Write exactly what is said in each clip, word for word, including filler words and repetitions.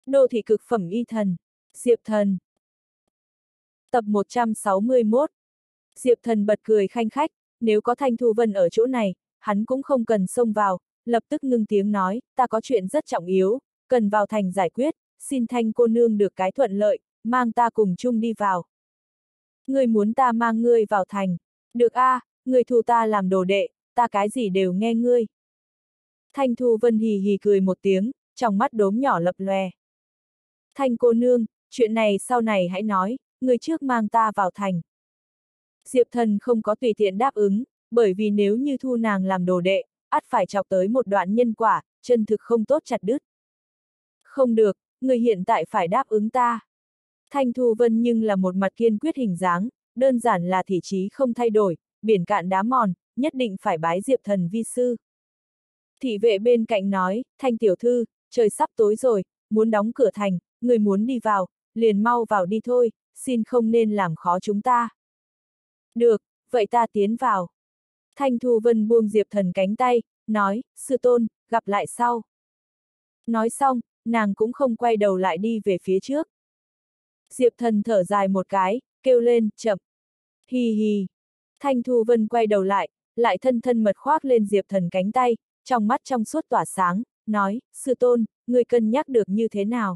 Đô thị cực phẩm y thần. Diệp Thần. Tập một trăm sáu mươi mốt. Diệp Thần bật cười khanh khách, nếu có Thanh Thu Vân ở chỗ này, hắn cũng không cần xông vào, lập tức ngưng tiếng nói, ta có chuyện rất trọng yếu, cần vào thành giải quyết, xin Thanh cô nương được cái thuận lợi, mang ta cùng chung đi vào. Ngươi muốn ta mang ngươi vào thành, được a, à, ngươi thu ta làm đồ đệ, ta cái gì đều nghe ngươi. Thanh Thu Vân hì hì cười một tiếng, trong mắt đốm nhỏ lập lòe. Thanh cô nương, chuyện này sau này hãy nói, ngươi trước mang ta vào thành. Diệp Thần không có tùy tiện đáp ứng, bởi vì nếu như thu nàng làm đồ đệ, ắt phải chọc tới một đoạn nhân quả, chân thực không tốt chặt đứt. Không được, ngươi hiện tại phải đáp ứng ta. Thanh Thu Vân nhưng là một mặt kiên quyết hình dáng, đơn giản là thị trí không thay đổi, biển cạn đá mòn, nhất định phải bái Diệp Thần vi sư. Thị vệ bên cạnh nói, Thanh tiểu thư, trời sắp tối rồi, muốn đóng cửa thành, người muốn đi vào, liền mau vào đi thôi, xin không nên làm khó chúng ta. Được, vậy ta tiến vào. Thanh Thu Vân buông Diệp Thần cánh tay, nói, sư tôn, gặp lại sau. Nói xong, nàng cũng không quay đầu lại đi về phía trước. Diệp Thần thở dài một cái, kêu lên, chậm. Hì hì. Thanh Thu Vân quay đầu lại, lại thân thân mật khoác lên Diệp Thần cánh tay, trong mắt trong suốt tỏa sáng, nói, sư tôn, ngươi cân nhắc được như thế nào?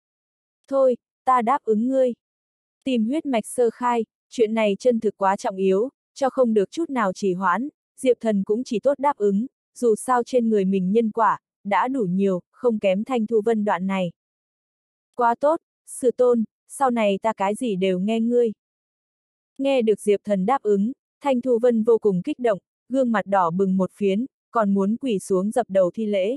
Thôi, ta đáp ứng ngươi. Tìm huyết mạch sơ khai, chuyện này chân thực quá trọng yếu, cho không được chút nào trì hoãn, Diệp Thần cũng chỉ tốt đáp ứng, dù sao trên người mình nhân quả, đã đủ nhiều, không kém Thanh Thu Vân đoạn này. Quá tốt, sư tôn, sau này ta cái gì đều nghe ngươi. Nghe được Diệp Thần đáp ứng, Thanh Thu Vân vô cùng kích động, gương mặt đỏ bừng một phiến, còn muốn quỳ xuống dập đầu thi lễ.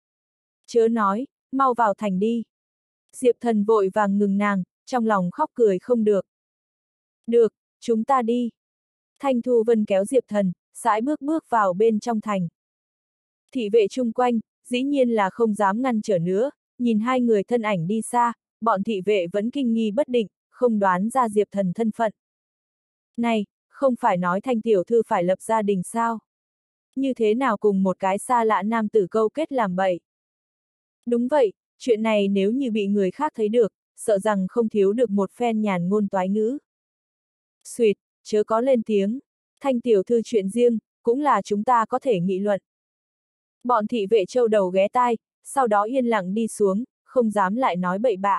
Chớ nói, mau vào thành đi. Diệp Thần vội vàng ngừng nàng, trong lòng khóc cười không được. Được, chúng ta đi. Thanh Thu Vân kéo Diệp Thần, sải bước bước vào bên trong thành. Thị vệ chung quanh, dĩ nhiên là không dám ngăn trở nữa, nhìn hai người thân ảnh đi xa, bọn thị vệ vẫn kinh nghi bất định, không đoán ra Diệp Thần thân phận. Này, không phải nói Thanh tiểu thư phải lập gia đình sao? Như thế nào cùng một cái xa lạ nam tử câu kết làm bậy? Đúng vậy, chuyện này nếu như bị người khác thấy được, sợ rằng không thiếu được một phen nhàn ngôn toái ngữ. Xuyệt, chớ có lên tiếng, Thanh tiểu thư chuyện riêng, cũng là chúng ta có thể nghị luận. Bọn thị vệ trâu đầu ghé tai, sau đó yên lặng đi xuống, không dám lại nói bậy bạ.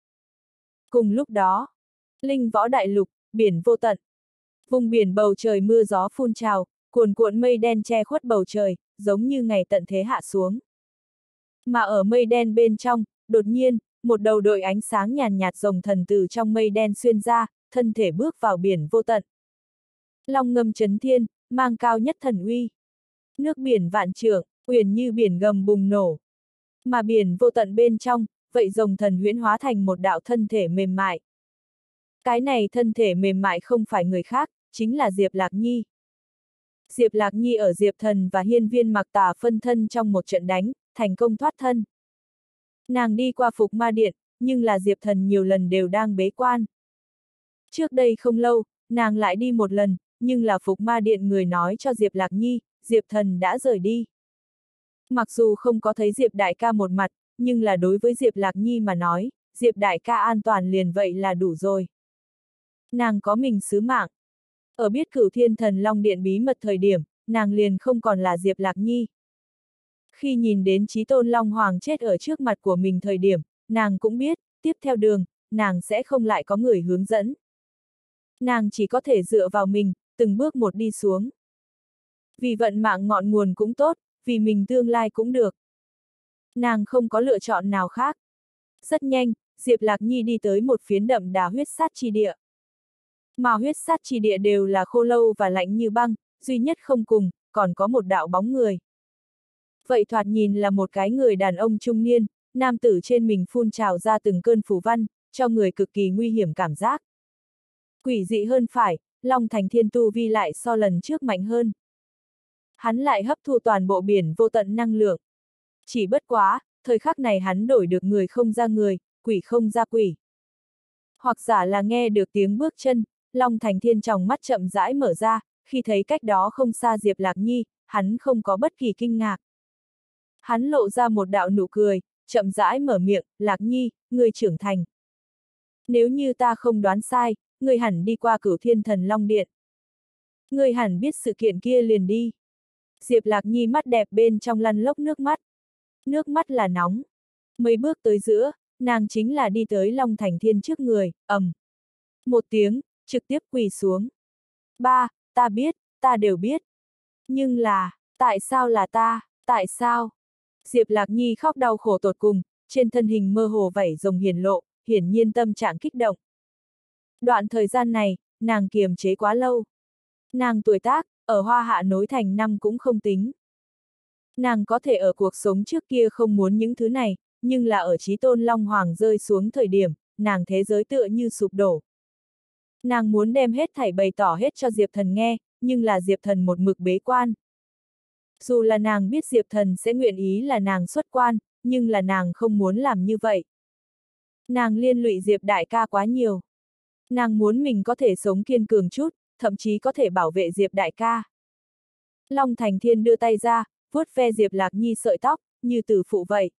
Cùng lúc đó, Linh Võ Đại Lục, biển vô tận. Vùng biển bầu trời mưa gió phun trào, cuồn cuộn mây đen che khuất bầu trời, giống như ngày tận thế hạ xuống. Mà ở mây đen bên trong, đột nhiên, một đầu đội ánh sáng nhàn nhạt rồng thần từ trong mây đen xuyên ra, thân thể bước vào biển vô tận. Long ngâm chấn thiên, mang cao nhất thần uy. Nước biển vạn trượng, uyển như biển gầm bùng nổ. Mà biển vô tận bên trong, vậy rồng thần huyễn hóa thành một đạo thân thể mềm mại. Cái này thân thể mềm mại không phải người khác, chính là Diệp Lạc Nhi. Diệp Lạc Nhi ở Diệp Thần và Hiên Viên Mặc Tà phân thân trong một trận đánh, thành công thoát thân. Nàng đi qua Phục Ma Điện, nhưng là Diệp Thần nhiều lần đều đang bế quan. Trước đây không lâu, nàng lại đi một lần, nhưng là Phục Ma Điện người nói cho Diệp Lạc Nhi, Diệp Thần đã rời đi. Mặc dù không có thấy Diệp Đại ca một mặt, nhưng là đối với Diệp Lạc Nhi mà nói, Diệp Đại ca an toàn liền vậy là đủ rồi. Nàng có mình sứ mạng. Ở biết Cửu Thiên Thần Long Điện bí mật thời điểm, nàng liền không còn là Diệp Lạc Nhi. Khi nhìn đến Chí Tôn Long Hoàng chết ở trước mặt của mình thời điểm, nàng cũng biết, tiếp theo đường, nàng sẽ không lại có người hướng dẫn. Nàng chỉ có thể dựa vào mình, từng bước một đi xuống. Vì vận mạng ngọn nguồn cũng tốt, vì mình tương lai cũng được. Nàng không có lựa chọn nào khác. Rất nhanh, Diệp Lạc Nhi đi tới một phiến đậm đà huyết sát chi địa. Mà huyết sát chi địa đều là khô lâu và lạnh như băng, duy nhất không cùng, còn có một đạo bóng người. Vậy thoạt nhìn là một cái người đàn ông trung niên, nam tử trên mình phun trào ra từng cơn phù văn, cho người cực kỳ nguy hiểm cảm giác. Quỷ dị hơn phải, Long Thành Thiên tu vi lại so lần trước mạnh hơn. Hắn lại hấp thu toàn bộ biển vô tận năng lượng. Chỉ bất quá, thời khắc này hắn đổi được người không ra người, quỷ không ra quỷ. Hoặc giả là nghe được tiếng bước chân, Long Thành Thiên tròng mắt chậm rãi mở ra, khi thấy cách đó không xa Diệp Lạc Nhi, hắn không có bất kỳ kinh ngạc. Hắn lộ ra một đạo nụ cười, chậm rãi mở miệng, Lạc Nhi, người trưởng thành. Nếu như ta không đoán sai, người hẳn đi qua Cửu Thiên Thần Long Điện. Người hẳn biết sự kiện kia liền đi. Diệp Lạc Nhi mắt đẹp bên trong lăn lốc nước mắt. Nước mắt là nóng. Mấy bước tới giữa, nàng chính là đi tới Long Thành Thiên trước người, ầm. Một tiếng, trực tiếp quỳ xuống. Ba, ta biết, ta đều biết. Nhưng là, tại sao là ta, tại sao? Diệp Lạc Nhi khóc đau khổ tột cùng, trên thân hình mơ hồ vảy rồng hiển lộ, hiển nhiên tâm trạng kích động. Đoạn thời gian này, nàng kiềm chế quá lâu. Nàng tuổi tác, ở Hoa Hạ nối thành năm cũng không tính. Nàng có thể ở cuộc sống trước kia không muốn những thứ này, nhưng là ở Chí Tôn Long Hoàng rơi xuống thời điểm, nàng thế giới tựa như sụp đổ. Nàng muốn đem hết thảy bày tỏ hết cho Diệp Thần nghe, nhưng là Diệp Thần một mực bế quan. Dù là nàng biết Diệp Thần sẽ nguyện ý là nàng xuất quan, nhưng là nàng không muốn làm như vậy. Nàng liên lụy Diệp đại ca quá nhiều. Nàng muốn mình có thể sống kiên cường chút, thậm chí có thể bảo vệ Diệp đại ca. Long Thành Thiên đưa tay ra, vuốt ve Diệp Lạc Nhi sợi tóc, như tử phụ vậy.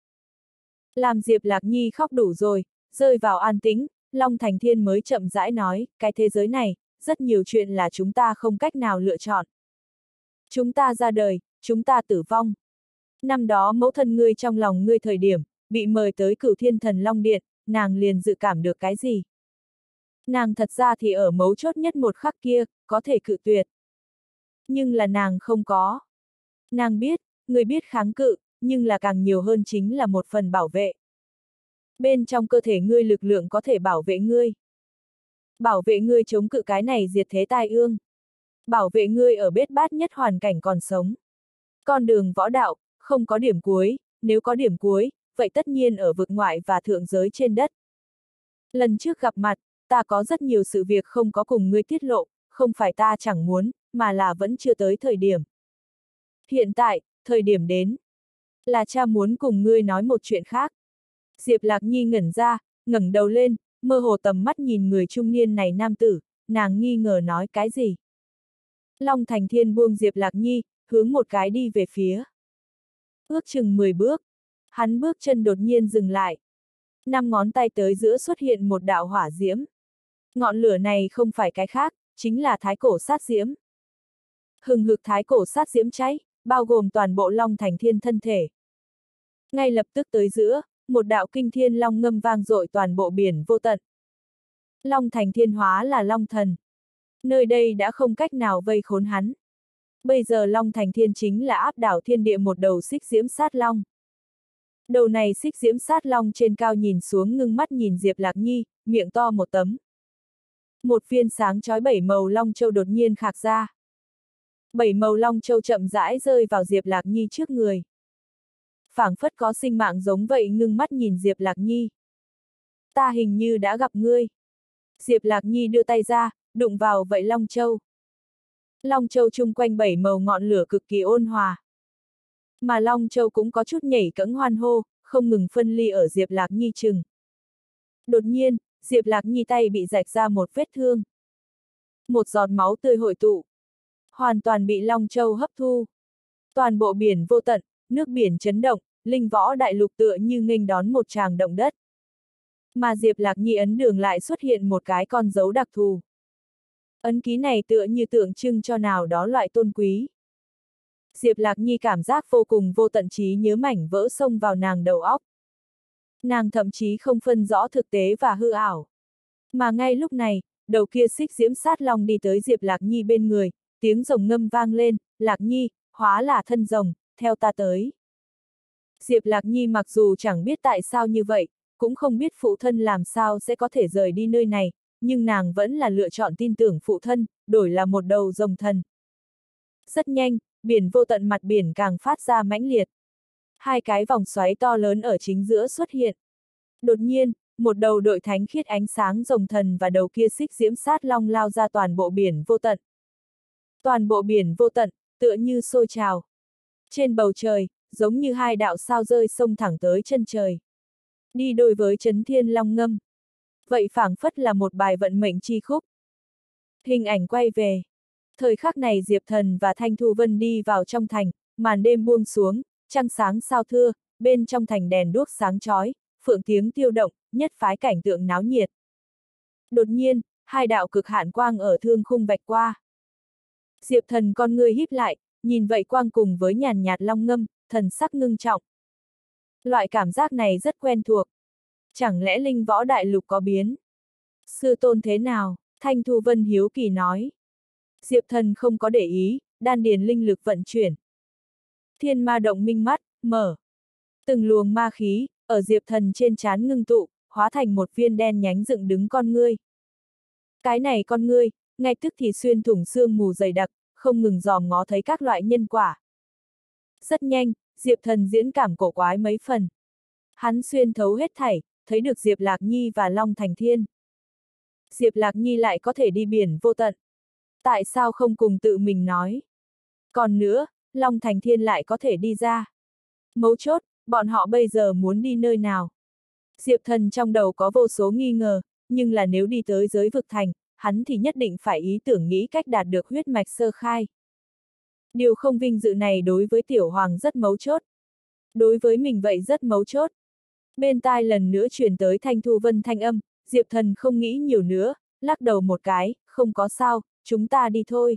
Làm Diệp Lạc Nhi khóc đủ rồi, rơi vào an tĩnh, Long Thành Thiên mới chậm rãi nói, cái thế giới này, rất nhiều chuyện là chúng ta không cách nào lựa chọn. Chúng ta ra đời, chúng ta tử vong. Năm đó mẫu thân ngươi trong lòng ngươi thời điểm, bị mời tới Cửu Thiên Thần Long Điện, nàng liền dự cảm được cái gì? Nàng thật ra thì ở mấu chốt nhất một khắc kia, có thể cự tuyệt. Nhưng là nàng không có. Nàng biết, người biết kháng cự, nhưng là càng nhiều hơn chính là một phần bảo vệ. Bên trong cơ thể ngươi lực lượng có thể bảo vệ ngươi. Bảo vệ ngươi chống cự cái này diệt thế tai ương. Bảo vệ ngươi ở bết bát nhất hoàn cảnh còn sống. Con đường võ đạo, không có điểm cuối, nếu có điểm cuối, vậy tất nhiên ở vực ngoại và thượng giới trên đất. Lần trước gặp mặt, ta có rất nhiều sự việc không có cùng ngươi tiết lộ, không phải ta chẳng muốn, mà là vẫn chưa tới thời điểm. Hiện tại, thời điểm đến. Là cha muốn cùng ngươi nói một chuyện khác. Diệp Lạc Nhi ngẩn ra, ngẩng đầu lên, mơ hồ tầm mắt nhìn người trung niên này nam tử, nàng nghi ngờ nói cái gì. Long Thành Thiên buông Diệp Lạc Nhi, hướng một cái đi về phía. Ước chừng mười bước, hắn bước chân đột nhiên dừng lại. Năm ngón tay tới giữa xuất hiện một đạo hỏa diễm. Ngọn lửa này không phải cái khác, chính là thái cổ sát diễm. Hừng hực thái cổ sát diễm cháy, bao gồm toàn bộ Long Thành Thiên thân thể. Ngay lập tức tới giữa, một đạo kinh thiên long ngâm vang dội toàn bộ biển vô tận. Long Thành Thiên hóa là Long Thần. Nơi đây đã không cách nào vây khốn hắn. Bây giờ Long Thành Thiên chính là áp đảo thiên địa một đầu xích diễm sát long. Đầu này xích diễm sát long trên cao nhìn xuống ngưng mắt nhìn Diệp Lạc Nhi, miệng to một tấm. Một viên sáng chói bảy màu long châu đột nhiên khạc ra. Bảy màu long châu chậm rãi rơi vào Diệp Lạc Nhi trước người. Phảng phất có sinh mạng giống vậy ngưng mắt nhìn Diệp Lạc Nhi. Ta hình như đã gặp ngươi. Diệp Lạc Nhi đưa tay ra, đụng vào vậy long châu. Long châu chung quanh bảy màu ngọn lửa cực kỳ ôn hòa. Mà long châu cũng có chút nhảy cẫng hoan hô, không ngừng phân ly ở Diệp Lạc Nhi chừng. Đột nhiên, Diệp Lạc Nhi tay bị rạch ra một vết thương. Một giọt máu tươi hội tụ. Hoàn toàn bị long châu hấp thu. Toàn bộ biển vô tận, nước biển chấn động, linh võ đại lục tựa như nghênh đón một tràng động đất. Mà Diệp Lạc Nhi ấn đường lại xuất hiện một cái con dấu đặc thù. Ấn ký này tựa như tượng trưng cho nào đó loại tôn quý. Diệp Lạc Nhi cảm giác vô cùng vô tận trí nhớ mảnh vỡ xông vào nàng đầu óc. Nàng thậm chí không phân rõ thực tế và hư ảo. Mà ngay lúc này, đầu kia xích diễm sát long đi tới Diệp Lạc Nhi bên người, tiếng rồng ngâm vang lên, Lạc Nhi, hóa là thân rồng, theo ta tới. Diệp Lạc Nhi mặc dù chẳng biết tại sao như vậy, cũng không biết phụ thân làm sao sẽ có thể rời đi nơi này, nhưng nàng vẫn là lựa chọn tin tưởng phụ thân, đổi là một đầu rồng thần. Rất nhanh, biển vô tận mặt biển càng phát ra mãnh liệt. Hai cái vòng xoáy to lớn ở chính giữa xuất hiện. Đột nhiên, một đầu đội thánh khiết ánh sáng rồng thần và đầu kia xích diễm sát long lao ra toàn bộ biển vô tận. Toàn bộ biển vô tận, tựa như sôi trào. Trên bầu trời, giống như hai đạo sao rơi xông thẳng tới chân trời. Đi đôi với chấn thiên long ngâm. Vậy phảng phất là một bài vận mệnh chi khúc. Hình ảnh quay về. Thời khắc này Diệp Thần và Thanh Thu Vân đi vào trong thành, màn đêm buông xuống, trăng sáng sao thưa, bên trong thành đèn đuốc sáng chói, phượng tiếng tiêu động, nhất phái cảnh tượng náo nhiệt. Đột nhiên, hai đạo cực hạn quang ở thương khung vạch qua. Diệp Thần con ngươi híp lại, nhìn vậy quang cùng với nhàn nhạt long ngâm, thần sắc ngưng trọng. Loại cảm giác này rất quen thuộc. Chẳng lẽ linh võ đại lục có biến? Sư tôn thế nào? Thanh Thu Vân hiếu kỳ nói. Diệp Thần không có để ý, đan điền linh lực vận chuyển. Thiên ma động minh mắt, mở. Từng luồng ma khí, ở Diệp Thần trên trán ngưng tụ, hóa thành một viên đen nhánh dựng đứng con ngươi. Cái này con ngươi, ngay tức thì xuyên thủng xương mù dày đặc, không ngừng dòm ngó thấy các loại nhân quả. Rất nhanh, Diệp Thần diễn cảm cổ quái mấy phần. Hắn xuyên thấu hết thảy, thấy được Diệp Lạc Nhi và Long Thành Thiên. Diệp Lạc Nhi lại có thể đi biển vô tận. Tại sao không cùng tự mình nói? Còn nữa, Long Thành Thiên lại có thể đi ra. Mấu chốt, bọn họ bây giờ muốn đi nơi nào? Diệp Thần trong đầu có vô số nghi ngờ, nhưng là nếu đi tới giới vực thành, hắn thì nhất định phải ý tưởng nghĩ cách đạt được huyết mạch sơ khai. Điều không vinh dự này đối với Tiểu Hoàng rất mấu chốt. Đối với mình vậy rất mấu chốt. Bên tai lần nữa truyền tới Thanh Thu Vân thanh âm, Diệp Thần không nghĩ nhiều nữa, lắc đầu một cái, không có sao, chúng ta đi thôi.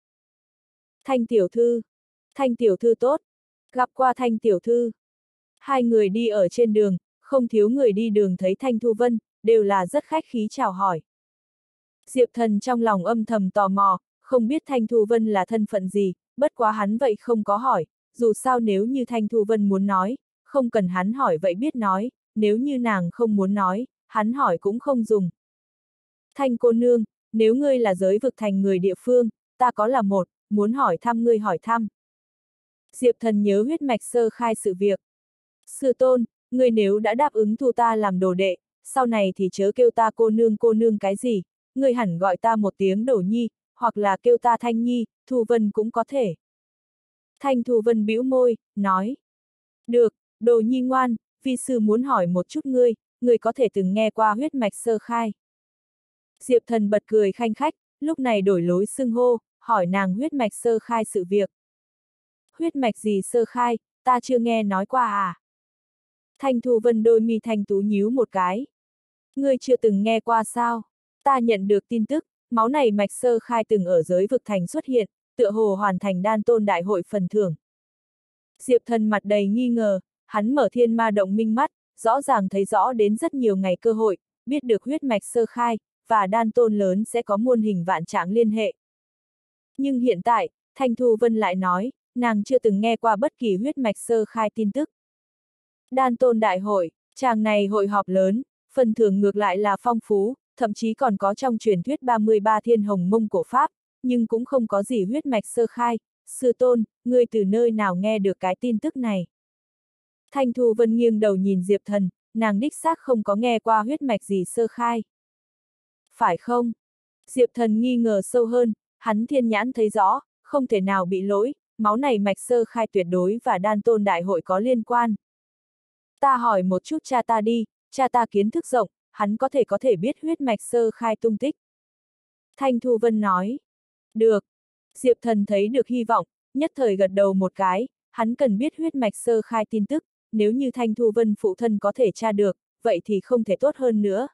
Thanh tiểu thư. Thanh tiểu thư tốt. Gặp qua Thanh tiểu thư. Hai người đi ở trên đường, không thiếu người đi đường thấy Thanh Thu Vân, đều là rất khách khí chào hỏi. Diệp Thần trong lòng âm thầm tò mò, không biết Thanh Thu Vân là thân phận gì, bất quá hắn vậy không có hỏi, dù sao nếu như Thanh Thu Vân muốn nói, không cần hắn hỏi vậy biết nói, nếu như nàng không muốn nói, hắn hỏi cũng không dùng. Thanh cô nương, nếu ngươi là giới vực thành người địa phương, ta có là một, muốn hỏi thăm ngươi hỏi thăm. Diệp Thần nhớ huyết mạch sơ khai sự việc. Sư tôn, ngươi nếu đã đáp ứng thu ta làm đồ đệ, sau này thì chớ kêu ta cô nương cô nương cái gì, ngươi hẳn gọi ta một tiếng Đổ Nhi, hoặc là kêu ta Thanh Nhi, Thu Vân cũng có thể. Thanh Thu Vân bĩu môi, nói. Được, Đồ Nhi ngoan, vi sư muốn hỏi một chút ngươi, ngươi có thể từng nghe qua huyết mạch sơ khai. Diệp Thần bật cười khanh khách, lúc này đổi lối xưng hô, hỏi nàng huyết mạch sơ khai sự việc. Huyết mạch gì sơ khai, ta chưa nghe nói qua à? Thanh Thu Vân đôi mi thanh tú nhíu một cái. Ngươi chưa từng nghe qua sao? Ta nhận được tin tức, máu này mạch sơ khai từng ở giới vực thành xuất hiện, tựa hồ hoàn thành đan tôn đại hội phần thưởng. Diệp Thần mặt đầy nghi ngờ, hắn mở thiên ma động minh mắt, rõ ràng thấy rõ đến rất nhiều ngày cơ hội, biết được huyết mạch sơ khai, và đan tôn lớn sẽ có muôn hình vạn trạng liên hệ. Nhưng hiện tại, Thanh Thu Vân lại nói, nàng chưa từng nghe qua bất kỳ huyết mạch sơ khai tin tức. Đan tôn đại hội, chàng này hội họp lớn, phần thưởng ngược lại là phong phú, thậm chí còn có trong truyền thuyết ba mươi ba thiên hồng mông cổ pháp, nhưng cũng không có gì huyết mạch sơ khai. Sư tôn, ngươi từ nơi nào nghe được cái tin tức này? Thanh Thu Vân nghiêng đầu nhìn Diệp Thần, nàng đích xác không có nghe qua huyết mạch gì sơ khai. Phải không? Diệp Thần nghi ngờ sâu hơn, hắn thiên nhãn thấy rõ, không thể nào bị lỗi, máu này mạch sơ khai tuyệt đối và đan tôn đại hội có liên quan. Ta hỏi một chút cha ta đi, cha ta kiến thức rộng, hắn có thể có thể biết huyết mạch sơ khai tung tích. Thanh Thu Vân nói. Được. Diệp Thần thấy được hy vọng, nhất thời gật đầu một cái, hắn cần biết huyết mạch sơ khai tin tức, nếu như Thanh Thu Vân phụ thân có thể tra được, vậy thì không thể tốt hơn nữa.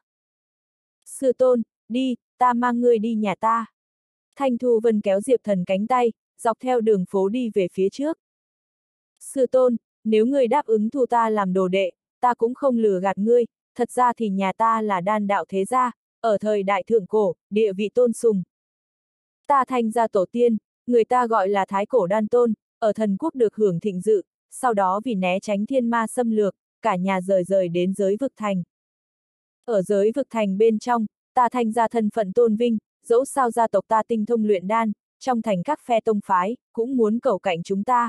Sư tôn, đi, ta mang ngươi đi nhà ta. Thanh Thu Vân kéo Diệp Thần cánh tay, dọc theo đường phố đi về phía trước. Sư tôn, nếu ngươi đáp ứng thu ta làm đồ đệ, ta cũng không lừa gạt ngươi, thật ra thì nhà ta là đan đạo thế gia, ở thời đại thượng cổ, địa vị tôn sùng. Ta Thanh gia tổ tiên, người ta gọi là Thái Cổ Đan Tôn, ở thần quốc được hưởng thịnh dự, sau đó vì né tránh thiên ma xâm lược, cả nhà rời rời đến giới vực thành. Ở giới vực thành bên trong, ta Thanh gia thân phận tôn vinh, dẫu sao gia tộc ta tinh thông luyện đan, trong thành các phe tông phái, cũng muốn cầu cạnh chúng ta.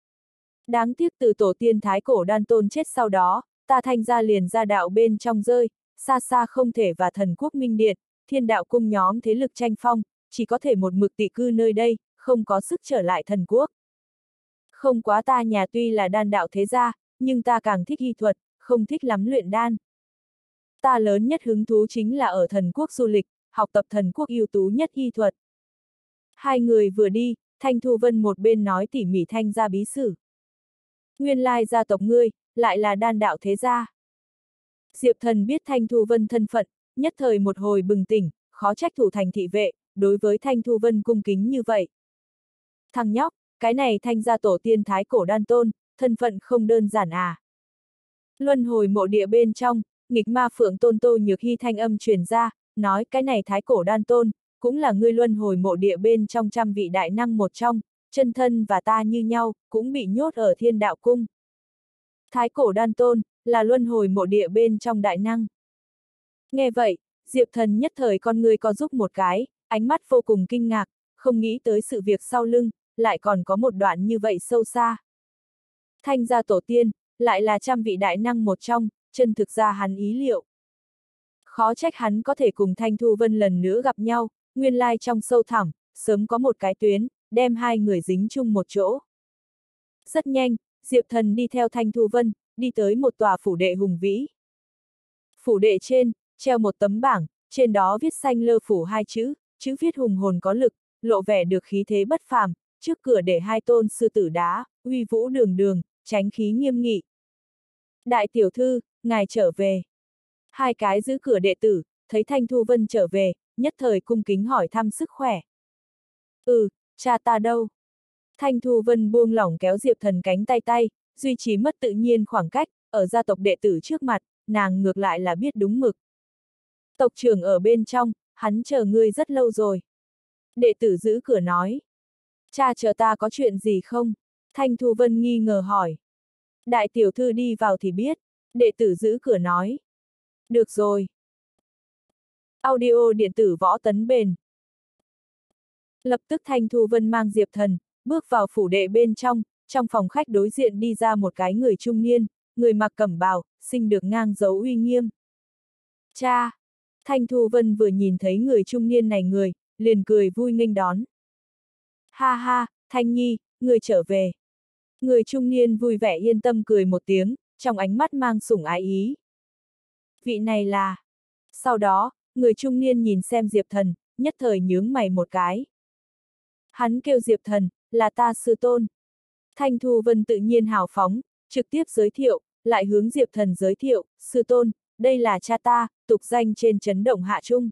Đáng tiếc từ tổ tiên Thái Cổ Đan Tôn chết sau đó, ta Thanh gia liền ra đạo bên trong rơi, xa xa không thể và thần quốc minh điện, thiên đạo cung nhóm thế lực tranh phong, chỉ có thể một mực tị cư nơi đây, không có sức trở lại thần quốc. Không quá ta nhà tuy là đan đạo thế gia, nhưng ta càng thích y thuật, không thích lắm luyện đan. Ta lớn nhất hứng thú chính là ở thần quốc du lịch, học tập thần quốc ưu tú nhất y thuật. Hai người vừa đi, Thanh Thu Vân một bên nói tỉ mỉ Thanh gia bí sử. Nguyên lai gia tộc ngươi, lại là đan đạo thế gia. Diệp Thần biết Thanh Thu Vân thân phận, nhất thời một hồi bừng tỉnh, khó trách thủ thành thị vệ, đối với Thanh Thu Vân cung kính như vậy. Thằng nhóc, cái này Thanh gia tổ tiên thái cổ đan tôn, thân phận không đơn giản à. Luân hồi mộ địa bên trong, nghịch ma phượng tôn Tô Nhược Hy thanh âm truyền ra, nói cái này thái cổ đan tôn, cũng là ngươi luân hồi mộ địa bên trong trăm vị đại năng một trong, chân thân và ta như nhau, cũng bị nhốt ở thiên đạo cung. Thái cổ đan tôn, là luân hồi mộ địa bên trong đại năng. Nghe vậy, Diệp Thần nhất thời con người co giúp một cái, ánh mắt vô cùng kinh ngạc, không nghĩ tới sự việc sau lưng, lại còn có một đoạn như vậy sâu xa. Thanh gia tổ tiên, lại là trăm vị đại năng một trong, chân thực ra hắn ý liệu. Khó trách hắn có thể cùng Thanh Thu Vân lần nữa gặp nhau, nguyên lai trong sâu thẳm, sớm có một cái tuyến, đem hai người dính chung một chỗ. Rất nhanh, Diệp Thần đi theo Thanh Thu Vân, đi tới một tòa phủ đệ hùng vĩ. Phủ đệ trên, treo một tấm bảng, trên đó viết xanh lơ phủ hai chữ, chữ viết hùng hồn có lực, lộ vẻ được khí thế bất phàm, trước cửa để hai tôn sư tử đá, uy vũ đường đường, chánh khí nghiêm nghị. Đại tiểu thư, ngài trở về. Hai cái giữ cửa đệ tử, thấy Thanh Thu Vân trở về, nhất thời cung kính hỏi thăm sức khỏe. Ừ, cha ta đâu? Thanh Thu Vân buông lỏng kéo Diệp Thần cánh tay tay, duy trì mất tự nhiên khoảng cách, ở gia tộc đệ tử trước mặt, nàng ngược lại là biết đúng mực. Tộc trưởng ở bên trong, hắn chờ ngươi rất lâu rồi. Đệ tử giữ cửa nói. Cha chờ ta có chuyện gì không? Thanh Thu Vân nghi ngờ hỏi. Đại tiểu thư đi vào thì biết. Đệ tử giữ cửa nói. Được rồi. Audio điện tử võ tấn bền. Lập tức Thanh Thu Vân mang Diệp Thần, bước vào phủ đệ bên trong, trong phòng khách đối diện đi ra một cái người trung niên, người mặc cẩm bào, sinh được ngang dấu uy nghiêm. Cha! Thanh Thu Vân vừa nhìn thấy người trung niên này người, liền cười vui nghênh đón. Ha ha, Thanh Nhi, người trở về. Người trung niên vui vẻ yên tâm cười một tiếng, trong ánh mắt mang sủng ái ý. Vị này là... Sau đó, người trung niên nhìn xem Diệp Thần, nhất thời nhướng mày một cái. Hắn kêu Diệp Thần, là ta sư tôn. Thanh Thu Vân tự nhiên hào phóng, trực tiếp giới thiệu, lại hướng Diệp Thần giới thiệu, sư tôn, đây là cha ta, tục danh trên chấn động hạ trung.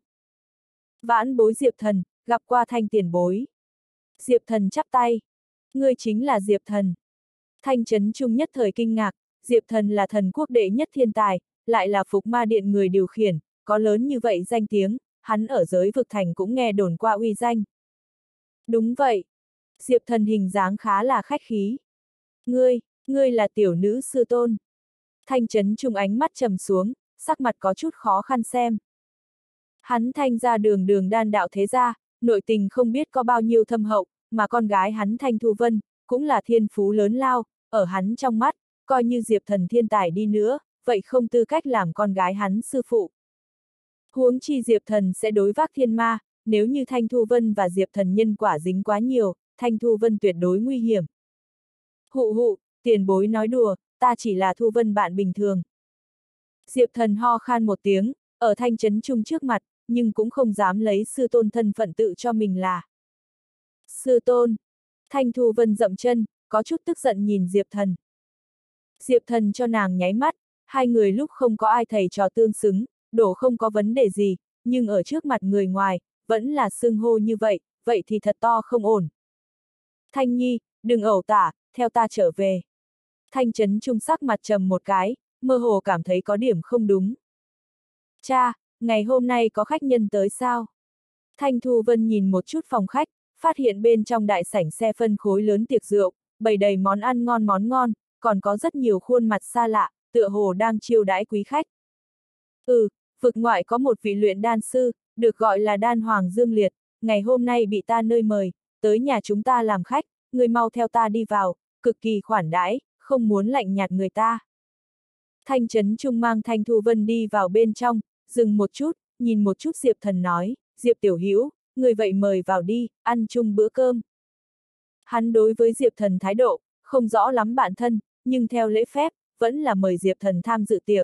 Vãn bối Diệp Thần, gặp qua Thanh tiền bối. Diệp Thần chắp tay. Ngươi chính là Diệp Thần. Thanh chấn trung nhất thời kinh ngạc, Diệp Thần là thần quốc đệ nhất thiên tài, lại là Phục Ma Điện người điều khiển, có lớn như vậy danh tiếng, hắn ở giới vực thành cũng nghe đồn qua uy danh. Đúng vậy. Diệp Thần hình dáng khá là khách khí. Ngươi, ngươi là tiểu nữ sư tôn. Thanh chấn trung ánh mắt trầm xuống, sắc mặt có chút khó khăn xem. Hắn Thanh ra đường đường đan đạo thế gia, nội tình không biết có bao nhiêu thâm hậu, mà con gái hắn Thanh Thu Vân, cũng là thiên phú lớn lao, ở hắn trong mắt, coi như Diệp Thần thiên tài đi nữa, vậy không tư cách làm con gái hắn sư phụ. Huống chi Diệp Thần sẽ đối vác thiên ma, nếu như Thanh Thu Vân và Diệp Thần nhân quả dính quá nhiều, Thanh Thu Vân tuyệt đối nguy hiểm. Hụ hụ, tiền bối nói đùa, ta chỉ là Thu Vân bạn bình thường. Diệp Thần ho khan một tiếng, ở Thanh chấn trung trước mặt, nhưng cũng không dám lấy sư tôn thân phận tự cho mình là. Sư tôn. Thanh Thu Vân dậm chân, có chút tức giận nhìn Diệp Thần. Diệp Thần cho nàng nháy mắt, hai người lúc không có ai thầy trò tương xứng, đổ không có vấn đề gì, nhưng ở trước mặt người ngoài, vẫn là xưng hô như vậy, vậy thì thật to không ổn. Thanh Nhi, đừng ẩu tả, theo ta trở về. Thanh chấn trung sắc mặt trầm một cái, mơ hồ cảm thấy có điểm không đúng. Cha, ngày hôm nay có khách nhân tới sao? Thanh Thu Vân nhìn một chút phòng khách, phát hiện bên trong đại sảnh xe phân khối lớn tiệc rượu, bày đầy món ăn ngon món ngon, còn có rất nhiều khuôn mặt xa lạ, tựa hồ đang chiêu đãi quý khách. Ừ, vực ngoại có một vị luyện đan sư, được gọi là Đan Hoàng Dương Liệt, ngày hôm nay bị ta nơi mời, tới nhà chúng ta làm khách, người mau theo ta đi vào, cực kỳ khoản đãi, không muốn lạnh nhạt người ta. Thanh chấn trung mang Thanh Thu Vân đi vào bên trong, dừng một chút, nhìn một chút Diệp Thần nói, Diệp tiểu hữu, người vậy mời vào đi, ăn chung bữa cơm. Hắn đối với Diệp Thần thái độ, không rõ lắm bản thân, nhưng theo lễ phép, vẫn là mời Diệp Thần tham dự tiệc.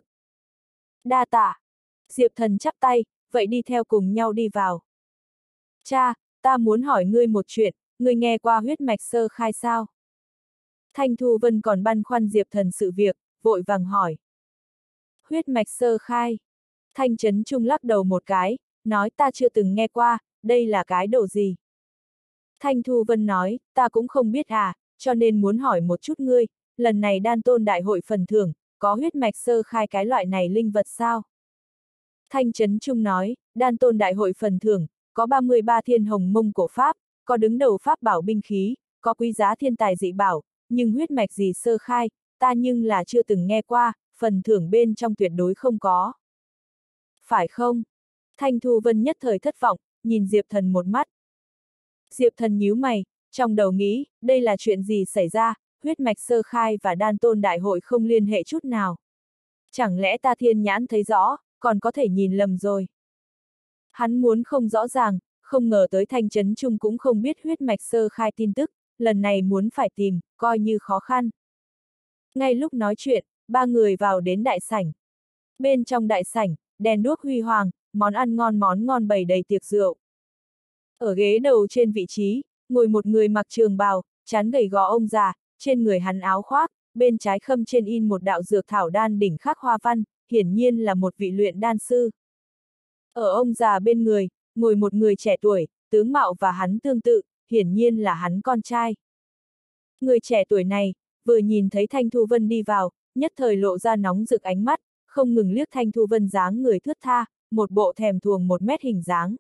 Đa tạ. Diệp Thần chắp tay, vậy đi theo cùng nhau đi vào. Cha, ta muốn hỏi ngươi một chuyện, ngươi nghe qua huyết mạch sơ khai sao? Thanh Thu Vân còn băn khoăn Diệp Thần sự việc, vội vàng hỏi. Huyết mạch sơ khai. Thanh Trấn Trung lắc đầu một cái, nói ta chưa từng nghe qua, đây là cái đồ gì? Thanh Thu Vân nói, ta cũng không biết à, cho nên muốn hỏi một chút ngươi, lần này đan tôn đại hội phần thưởng, có huyết mạch sơ khai cái loại này linh vật sao? Thanh Trấn Trung nói, đan tôn đại hội phần thưởng, có ba mươi ba thiên hồng mông cổ pháp, có đứng đầu pháp bảo binh khí, có quý giá thiên tài dị bảo, nhưng huyết mạch gì sơ khai, ta nhưng là chưa từng nghe qua, phần thưởng bên trong tuyệt đối không có. Phải không? Thanh Thu Vân nhất thời thất vọng, nhìn Diệp Thần một mắt. Diệp Thần nhíu mày, trong đầu nghĩ, đây là chuyện gì xảy ra, huyết mạch sơ khai và đan tôn đại hội không liên hệ chút nào. Chẳng lẽ ta thiên nhãn thấy rõ, còn có thể nhìn lầm rồi. Hắn muốn không rõ ràng, không ngờ tới Thanh Trấn Trung cũng không biết huyết mạch sơ khai tin tức, lần này muốn phải tìm, coi như khó khăn. Ngay lúc nói chuyện, ba người vào đến đại sảnh. Bên trong đại sảnh, đèn đuốc huy hoàng, món ăn ngon món ngon bày đầy tiệc rượu. Ở ghế đầu trên vị trí, ngồi một người mặc trường bào, trán gầy gò ông già, trên người hắn áo khoác, bên trái khâm trên in một đạo dược thảo đan đỉnh khắc hoa văn, hiển nhiên là một vị luyện đan sư. Ở ông già bên người, ngồi một người trẻ tuổi, tướng mạo và hắn tương tự, hiển nhiên là hắn con trai. Người trẻ tuổi này, vừa nhìn thấy Thanh Thu Vân đi vào, nhất thời lộ ra nóng rực ánh mắt, không ngừng liếc Thanh Thu Vân dáng người thướt tha, một bộ thèm thuồng một mét hình dáng.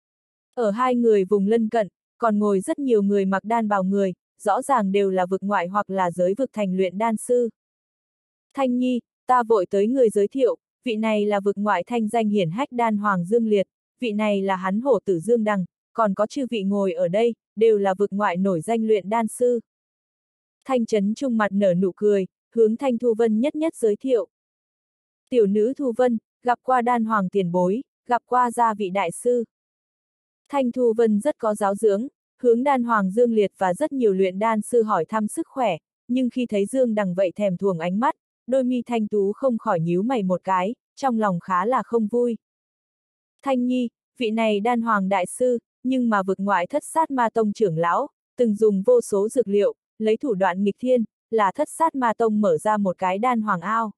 Ở hai người vùng lân cận, còn ngồi rất nhiều người mặc đan bào người, rõ ràng đều là vực ngoại hoặc là giới vực thành luyện đan sư. Thanh Nhi, ta vội tới người giới thiệu, vị này là vực ngoại thanh danh hiển hách đan hoàng Dương Liệt, vị này là hắn hổ tử Dương Đằng, còn có chư vị ngồi ở đây, đều là vực ngoại nổi danh luyện đan sư. Thanh Trấn Trung mặt nở nụ cười, hướng Thanh Thu Vân nhất nhất giới thiệu. Tiểu nữ Thu Vân, gặp qua đan hoàng tiền bối, gặp qua gia vị đại sư. Thanh Thu Vân rất có giáo dưỡng, hướng đan hoàng Dương Liệt và rất nhiều luyện đan sư hỏi thăm sức khỏe, nhưng khi thấy Dương Đằng vậy thèm thuồng ánh mắt, đôi mi thanh tú không khỏi nhíu mày một cái, trong lòng khá là không vui. Thanh Nhi, vị này đan hoàng đại sư, nhưng mà vực ngoại thất sát ma tông trưởng lão, từng dùng vô số dược liệu, lấy thủ đoạn nghịch thiên, là thất sát ma tông mở ra một cái đan hoàng ao.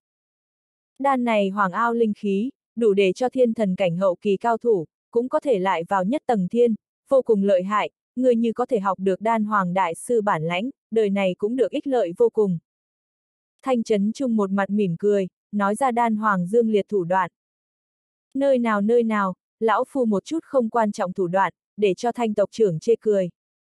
Đan này hoàng ao linh khí, đủ để cho thiên thần cảnh hậu kỳ cao thủ, cũng có thể lại vào nhất tầng thiên, vô cùng lợi hại, người như có thể học được đan hoàng đại sư bản lãnh, đời này cũng được ích lợi vô cùng. Thanh Trấn Trung một mặt mỉm cười, nói ra đan hoàng Dương Liệt thủ đoạn. Nơi nào nơi nào, lão phu một chút không quan trọng thủ đoạn, để cho Thanh tộc trưởng chê cười.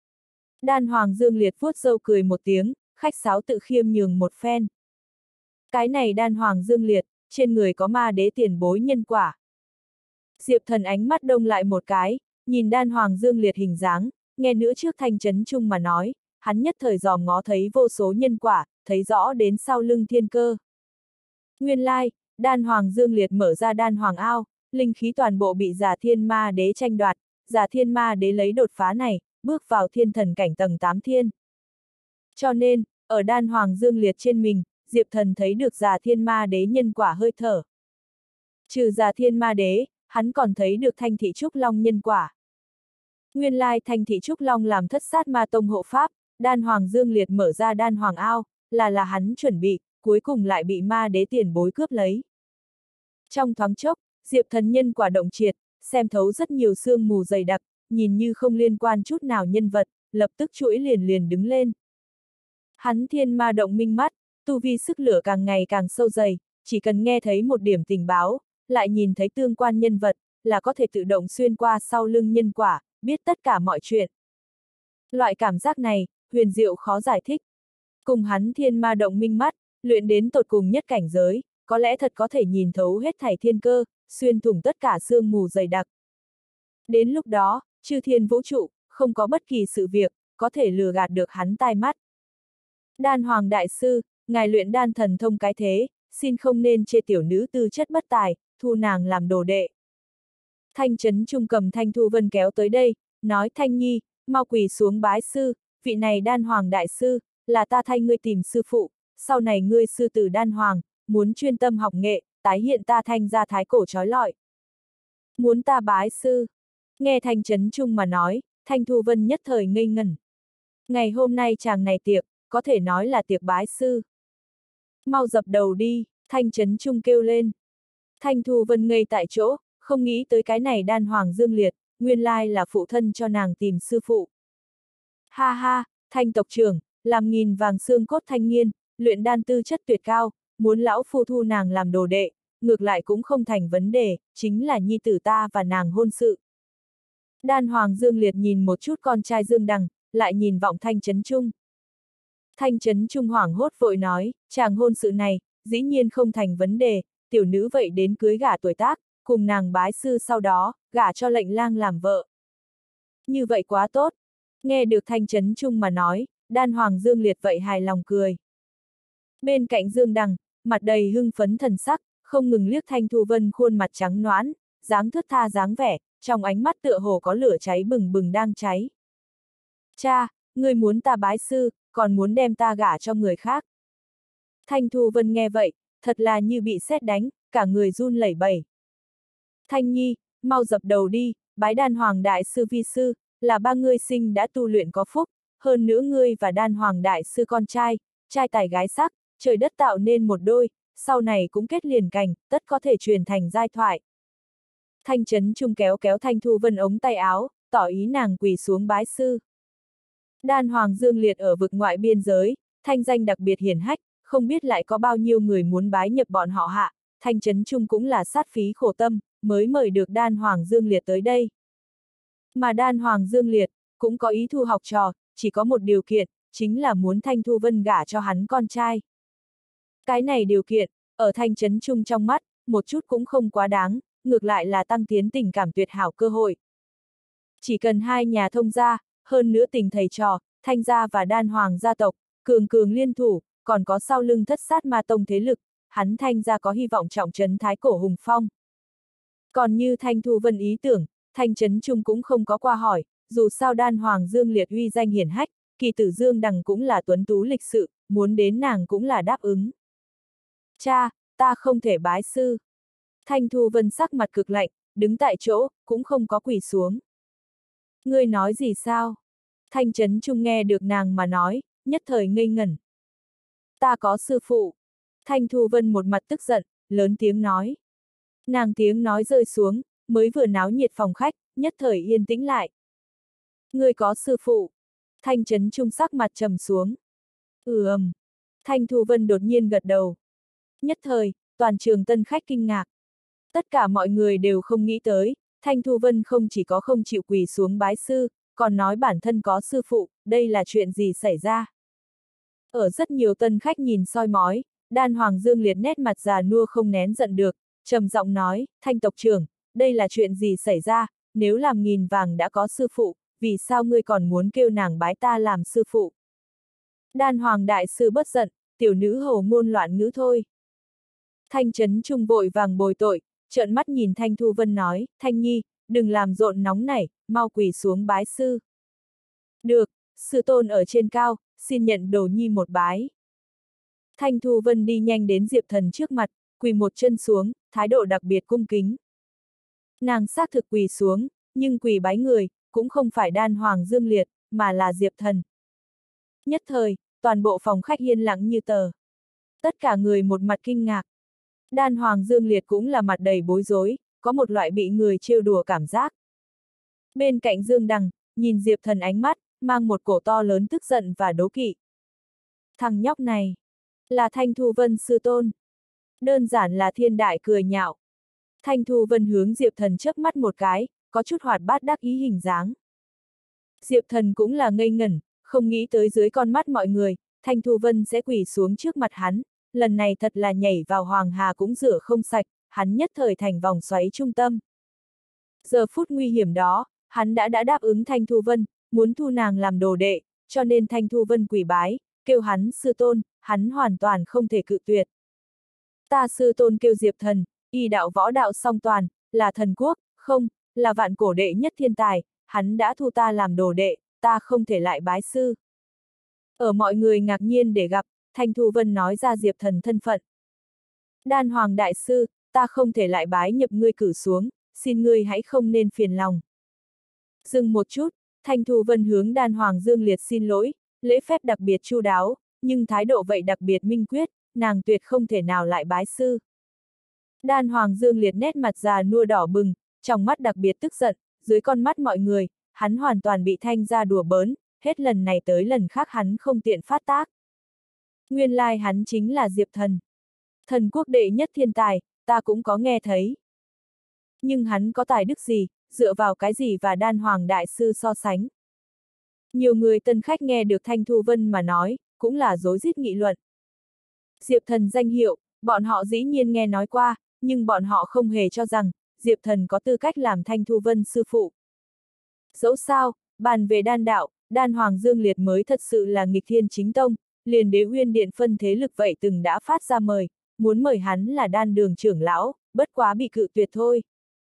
Đan hoàng Dương Liệt vuốt râu cười một tiếng, khách sáo tự khiêm nhường một phen. Cái này đan hoàng Dương Liệt, trên người có ma đế tiền bối nhân quả. Diệp Thần ánh mắt đông lại một cái, nhìn đan hoàng Dương Liệt hình dáng, nghe nữa trước Thanh Trấn Trung mà nói, hắn nhất thời dòm ngó thấy vô số nhân quả, thấy rõ đến sau lưng thiên cơ. Nguyên lai, đan hoàng Dương Liệt mở ra đan hoàng ao, linh khí toàn bộ bị Già Thiên Ma Đế tranh đoạt, Già Thiên Ma Đế lấy đột phá này, bước vào thiên thần cảnh tầng tám thiên. Cho nên, ở đan hoàng Dương Liệt trên mình, Diệp Thần thấy được Già Thiên Ma Đế nhân quả hơi thở. Trừ Già Thiên Ma Đế, hắn còn thấy được Thanh Thị Trúc Long nhân quả. Nguyên lai Thanh Thị Trúc Long làm thất sát ma tông hộ pháp, đan hoàng Dương Liệt mở ra đan hoàng ao, là là hắn chuẩn bị, cuối cùng lại bị ma đế tiền bối cướp lấy. Trong thoáng chốc, Diệp Thần nhân quả động triệt, xem thấu rất nhiều sương mù dày đặc, nhìn như không liên quan chút nào nhân vật, lập tức chuỗi liền liền đứng lên. Hắn thiên ma động minh mắt, tu vi sức lửa càng ngày càng sâu dày, chỉ cần nghe thấy một điểm tình báo, lại nhìn thấy tương quan nhân vật, là có thể tự động xuyên qua sau lưng nhân quả, biết tất cả mọi chuyện. Loại cảm giác này, huyền diệu khó giải thích. Cùng hắn thiên ma động minh mắt, luyện đến tột cùng nhất cảnh giới, có lẽ thật có thể nhìn thấu hết thảy thiên cơ, xuyên thủng tất cả sương mù dày đặc. Đến lúc đó, chư thiên vũ trụ, không có bất kỳ sự việc, có thể lừa gạt được hắn tai mắt. Đan hoàng đại sư, ngài luyện đan thần thông cái thế, xin không nên chê tiểu nữ tư chất bất tài, thu nàng làm đồ đệ. Thanh Trấn Trung cầm Thanh Thu Vân kéo tới đây, nói Thanh Nhi, mau quỳ xuống bái sư, vị này đan hoàng đại sư, là ta thay ngươi tìm sư phụ, sau này ngươi sư tử đan hoàng, muốn chuyên tâm học nghệ, tái hiện ta Thanh gia thái cổ trói lọi. Muốn ta bái sư, nghe Thanh Trấn Trung mà nói, Thanh Thu Vân nhất thời ngây ngẩn. Ngày hôm nay chàng này tiệc, có thể nói là tiệc bái sư. Mau dập đầu đi, Thanh Trấn Trung kêu lên. Thanh Thu Vân ngây tại chỗ, không nghĩ tới cái này Đan Hoàng Dương Liệt, nguyên lai là phụ thân cho nàng tìm sư phụ. Ha ha, Thanh tộc trưởng, làm nghìn vàng xương cốt thanh niên, luyện đan tư chất tuyệt cao, muốn lão phu thu nàng làm đồ đệ, ngược lại cũng không thành vấn đề, chính là nhi tử ta và nàng hôn sự. Đan Hoàng Dương Liệt nhìn một chút con trai Dương Đằng, lại nhìn vọng Thanh Trấn Trung. Thanh Trấn Trung hoảng hốt vội nói, chàng hôn sự này, dĩ nhiên không thành vấn đề, tiểu nữ vậy đến cưới gả tuổi tác, cùng nàng bái sư sau đó, gả cho lệnh lang làm vợ. Như vậy quá tốt. Nghe được Thanh Trấn Trung mà nói, Đan Hoàng Dương Liệt vậy hài lòng cười. Bên cạnh Dương Đằng, mặt đầy hưng phấn thần sắc, không ngừng liếc Thanh Thu Vân khuôn mặt trắng nõn, dáng thướt tha dáng vẻ, trong ánh mắt tựa hồ có lửa cháy bừng bừng đang cháy. Cha, ngươi muốn ta bái sư, còn muốn đem ta gả cho người khác. Thanh Thu Vân nghe vậy, thật là như bị sét đánh, cả người run lẩy bẩy. Thanh Nhi, mau dập đầu đi, bái Đan Hoàng Đại Sư vi sư, là ba ngươi sinh đã tu luyện có phúc, hơn nữa ngươi và Đan Hoàng Đại Sư con trai, trai tài gái sắc, trời đất tạo nên một đôi, sau này cũng kết liền cành, tất có thể truyền thành giai thoại. Thanh Trấn Trung kéo kéo Thanh Thu Vân ống tay áo, tỏ ý nàng quỳ xuống bái sư. Đan Hoàng Dương Liệt ở vực ngoại biên giới, thanh danh đặc biệt hiển hách, không biết lại có bao nhiêu người muốn bái nhập bọn họ hạ, Thanh Trấn Trung cũng là sát phí khổ tâm, mới mời được Đan Hoàng Dương Liệt tới đây. Mà Đan Hoàng Dương Liệt, cũng có ý thu học trò, chỉ có một điều kiện, chính là muốn Thanh Thu Vân gả cho hắn con trai. Cái này điều kiện, ở Thanh Trấn Trung trong mắt, một chút cũng không quá đáng, ngược lại là tăng tiến tình cảm tuyệt hảo cơ hội. Chỉ cần hai nhà thông gia, hơn nữa tình thầy trò, Thanh gia và Đan Hoàng gia tộc, cường cường liên thủ, còn có sau lưng thất sát ma tông thế lực, hắn Thanh gia có hy vọng trọng trấn thái cổ hùng phong. Còn như Thanh Thu Vân ý tưởng, Thanh Trấn Trung cũng không có qua hỏi, dù sao Đan Hoàng Dương Liệt uy danh hiển hách, kỳ tử Dương Đằng cũng là tuấn tú lịch sự, muốn đến nàng cũng là đáp ứng. Cha, ta không thể bái sư. Thanh Thu Vân sắc mặt cực lạnh, đứng tại chỗ, cũng không có quỳ xuống. Ngươi nói gì sao? Thanh Trấn Trung nghe được nàng mà nói, nhất thời ngây ngẩn. Ta có sư phụ. Thanh Thu Vân một mặt tức giận, lớn tiếng nói. Nàng tiếng nói rơi xuống, mới vừa náo nhiệt phòng khách, nhất thời yên tĩnh lại. Ngươi có sư phụ. Thanh Trấn Trung sắc mặt trầm xuống. Ừ ầm. Thanh Thu Vân đột nhiên gật đầu. Nhất thời, toàn trường tân khách kinh ngạc. Tất cả mọi người đều không nghĩ tới, Thanh Thu Vân không chỉ có không chịu quỳ xuống bái sư, còn nói bản thân có sư phụ, đây là chuyện gì xảy ra. Ở rất nhiều tân khách nhìn soi mói, Đan Hoàng Dương Liệt nét mặt già nua không nén giận được, trầm giọng nói, Thanh tộc trưởng, đây là chuyện gì xảy ra, nếu làm nghìn vàng đã có sư phụ, vì sao ngươi còn muốn kêu nàng bái ta làm sư phụ? Đan Hoàng Đại Sư bất giận, tiểu nữ hồ ngôn loạn ngữ thôi. Thanh Trấn Trung vội vàng bồi tội, trợn mắt nhìn Thanh Thu Vân nói, Thanh Nhi, đừng làm rộn nóng nảy, mau quỳ xuống bái sư. Được, sư tôn ở trên cao, xin nhận đồ nhi một bái. Thanh Thu Vân đi nhanh đến Diệp Thần trước mặt, quỳ một chân xuống, thái độ đặc biệt cung kính. Nàng xác thực quỳ xuống, nhưng quỳ bái người, cũng không phải Đan Hoàng Dương Liệt, mà là Diệp Thần. Nhất thời, toàn bộ phòng khách yên lặng như tờ. Tất cả người một mặt kinh ngạc. Đan Hoàng Dương Liệt cũng là mặt đầy bối rối, có một loại bị người trêu đùa cảm giác. Bên cạnh Dương Đằng, nhìn Diệp Thần ánh mắt, mang một cổ to lớn tức giận và đố kỵ. Thằng nhóc này, là Thanh Thu Vân sư tôn. Đơn giản là thiên đại cười nhạo. Thanh Thu Vân hướng Diệp Thần chớp mắt một cái, có chút hoạt bát đắc ý hình dáng. Diệp Thần cũng là ngây ngẩn, không nghĩ tới dưới con mắt mọi người, Thanh Thu Vân sẽ quỳ xuống trước mặt hắn, lần này thật là nhảy vào hoàng hà cũng rửa không sạch, hắn nhất thời thành vòng xoáy trung tâm. Giờ phút nguy hiểm đó, hắn đã đã đáp ứng Thanh Thu Vân, muốn thu nàng làm đồ đệ, cho nên Thanh Thu Vân quỳ bái, kêu hắn sư tôn, hắn hoàn toàn không thể cự tuyệt. Ta sư tôn kêu Diệp Thần, y đạo võ đạo song toàn, là thần quốc, không, là vạn cổ đệ nhất thiên tài, hắn đã thu ta làm đồ đệ, ta không thể lại bái sư. Ở mọi người ngạc nhiên để gặp, Thanh Thu Vân nói ra Diệp Thần thân phận. Đan Hoàng Đại Sư, ta không thể lại bái nhập ngươi cử xuống, xin ngươi hãy không nên phiền lòng. Dừng một chút, Thanh Thu Vân hướng Đan Hoàng Dương Liệt xin lỗi, lễ phép đặc biệt chu đáo, nhưng thái độ vậy đặc biệt minh quyết, nàng tuyệt không thể nào lại bái sư. Đan Hoàng Dương Liệt nét mặt già nua đỏ bừng, trong mắt đặc biệt tức giận, dưới con mắt mọi người, hắn hoàn toàn bị Thanh gia đùa bỡn, hết lần này tới lần khác hắn không tiện phát tác. Nguyên lai hắn chính là Diệp Thần. Thần quốc đệ nhất thiên tài, ta cũng có nghe thấy. Nhưng hắn có tài đức gì, dựa vào cái gì và Đan Hoàng đại sư so sánh. Nhiều người tân khách nghe được Thanh Thu Vân mà nói, cũng là rối rít nghị luận. Diệp Thần danh hiệu, bọn họ dĩ nhiên nghe nói qua, nhưng bọn họ không hề cho rằng, Diệp Thần có tư cách làm Thanh Thu Vân sư phụ. Dẫu sao, bàn về đan đạo, Đan Hoàng Dương Liệt mới thật sự là nghịch thiên chính tông, liền Đế Uyên Điện phân thế lực vậy từng đã phát ra mời, muốn mời hắn là đan đường trưởng lão, bất quá bị cự tuyệt thôi.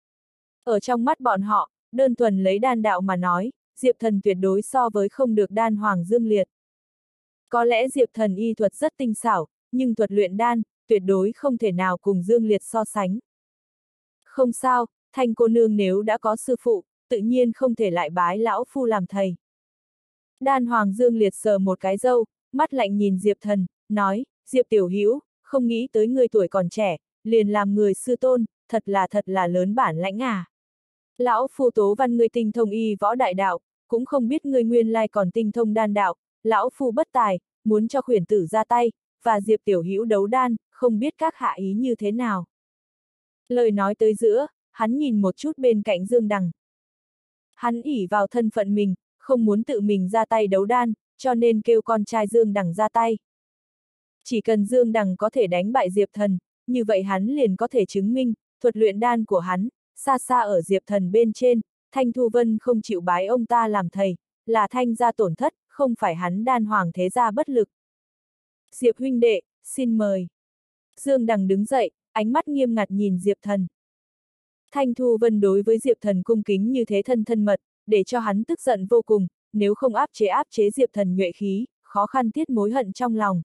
Ở trong mắt bọn họ, đơn thuần lấy đan đạo mà nói, Diệp Thần tuyệt đối so với không được Đan Hoàng Dương Liệt. Có lẽ Diệp Thần y thuật rất tinh xảo, nhưng thuật luyện đan, tuyệt đối không thể nào cùng Dương Liệt so sánh. Không sao, Thanh cô nương nếu đã có sư phụ, tự nhiên không thể lại bái lão phu làm thầy. Đan Hoàng Dương Liệt sờ một cái râu, mắt lạnh nhìn Diệp Thần, nói, Diệp tiểu hữu, không nghĩ tới người tuổi còn trẻ, liền làm người sư tôn, thật là thật là lớn bản lãnh à. Lão phu tố văn ngươi tinh thông y võ đại đạo, cũng không biết ngươi nguyên lai còn tinh thông đan đạo, lão phu bất tài, muốn cho khuyển tử ra tay, và Diệp tiểu hữu đấu đan, không biết các hạ ý như thế nào. Lời nói tới giữa, hắn nhìn một chút bên cạnh Dương Đằng. Hắn ỷ vào thân phận mình, không muốn tự mình ra tay đấu đan, cho nên kêu con trai Dương Đằng ra tay. Chỉ cần Dương Đằng có thể đánh bại Diệp Thần, như vậy hắn liền có thể chứng minh, thuật luyện đan của hắn, xa xa ở Diệp Thần bên trên, Thanh Thu Vân không chịu bái ông ta làm thầy, là Thanh gia tổn thất, không phải hắn Đan Hoàng thế gia bất lực. Diệp huynh đệ, xin mời. Dương Đằng đứng dậy, ánh mắt nghiêm ngặt nhìn Diệp Thần. Thanh Thu Vân đối với Diệp Thần cung kính như thế thân thân mật, để cho hắn tức giận vô cùng, nếu không áp chế áp chế Diệp Thần nhuệ khí, khó khăn tiết mối hận trong lòng.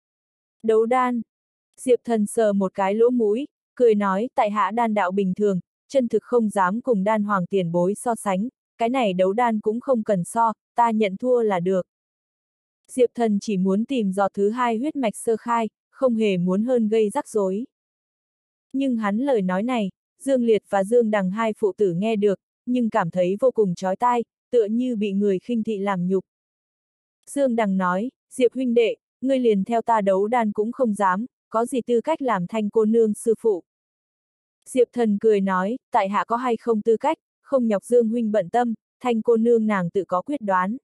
Đấu đan. Diệp Thần sờ một cái lỗ mũi, cười nói, tại hạ đan đạo bình thường, chân thực không dám cùng Đan Hoàng tiền bối so sánh, cái này đấu đan cũng không cần so, ta nhận thua là được. Diệp Thần chỉ muốn tìm giọt thứ hai huyết mạch sơ khai, không hề muốn hơn gây rắc rối. Nhưng hắn lời nói này, Dương Liệt và Dương Đằng hai phụ tử nghe được, nhưng cảm thấy vô cùng chói tai, tựa như bị người khinh thị làm nhục. Dương Đằng nói, Diệp huynh đệ, ngươi liền theo ta đấu đan cũng không dám, có gì tư cách làm Thanh cô nương sư phụ. Diệp Thần cười nói, tại hạ có hay không tư cách, không nhọc Dương huynh bận tâm, Thanh cô nương nàng tự có quyết đoán.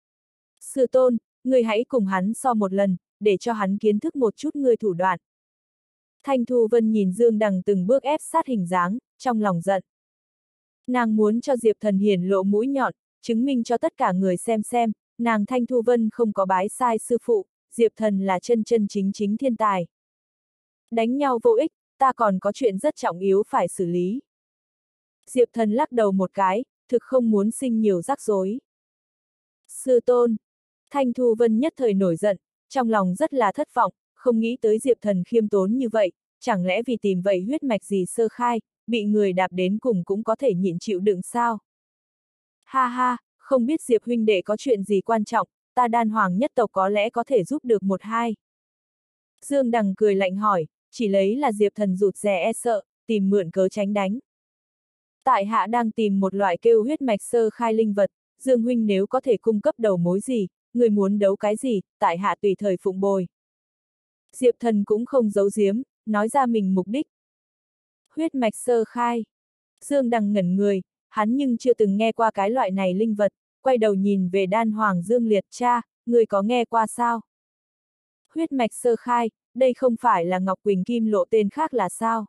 Sư tôn, ngươi hãy cùng hắn so một lần, để cho hắn kiến thức một chút ngươi thủ đoạn. Thanh Thu Vân nhìn Dương Đằng từng bước ép sát hình dáng, trong lòng giận. Nàng muốn cho Diệp Thần hiển lộ mũi nhọn, chứng minh cho tất cả người xem xem, nàng Thanh Thu Vân không có bái sai sư phụ, Diệp Thần là chân chân chính chính thiên tài. Đánh nhau vô ích, ta còn có chuyện rất trọng yếu phải xử lý. Diệp Thần lắc đầu một cái, thực không muốn sinh nhiều rắc rối. Sư tôn. Thanh Thu Vân nhất thời nổi giận, trong lòng rất là thất vọng, không nghĩ tới Diệp Thần khiêm tốn như vậy, chẳng lẽ vì tìm vậy huyết mạch gì sơ khai, bị người đạp đến cùng cũng có thể nhịn chịu đựng sao? Ha ha, không biết Diệp huynh đệ có chuyện gì quan trọng, ta Đan Hoàng nhất tộc có lẽ có thể giúp được một hai. Dương Đằng cười lạnh hỏi, chỉ lấy là Diệp Thần rụt rè e sợ, tìm mượn cớ tránh đánh. Tại hạ đang tìm một loại kêu huyết mạch sơ khai linh vật, Dương huynh nếu có thể cung cấp đầu mối gì, người muốn đấu cái gì, tại hạ tùy thời phụng bồi. Diệp Thần cũng không giấu giếm, nói ra mình mục đích. Huyết mạch sơ khai. Dương Đằng ngẩn người, hắn nhưng chưa từng nghe qua cái loại này linh vật, quay đầu nhìn về Đan Hoàng Dương Liệt, cha, người có nghe qua sao? Huyết mạch sơ khai, đây không phải là Ngọc Quỳnh Kim Lộ tên khác là sao?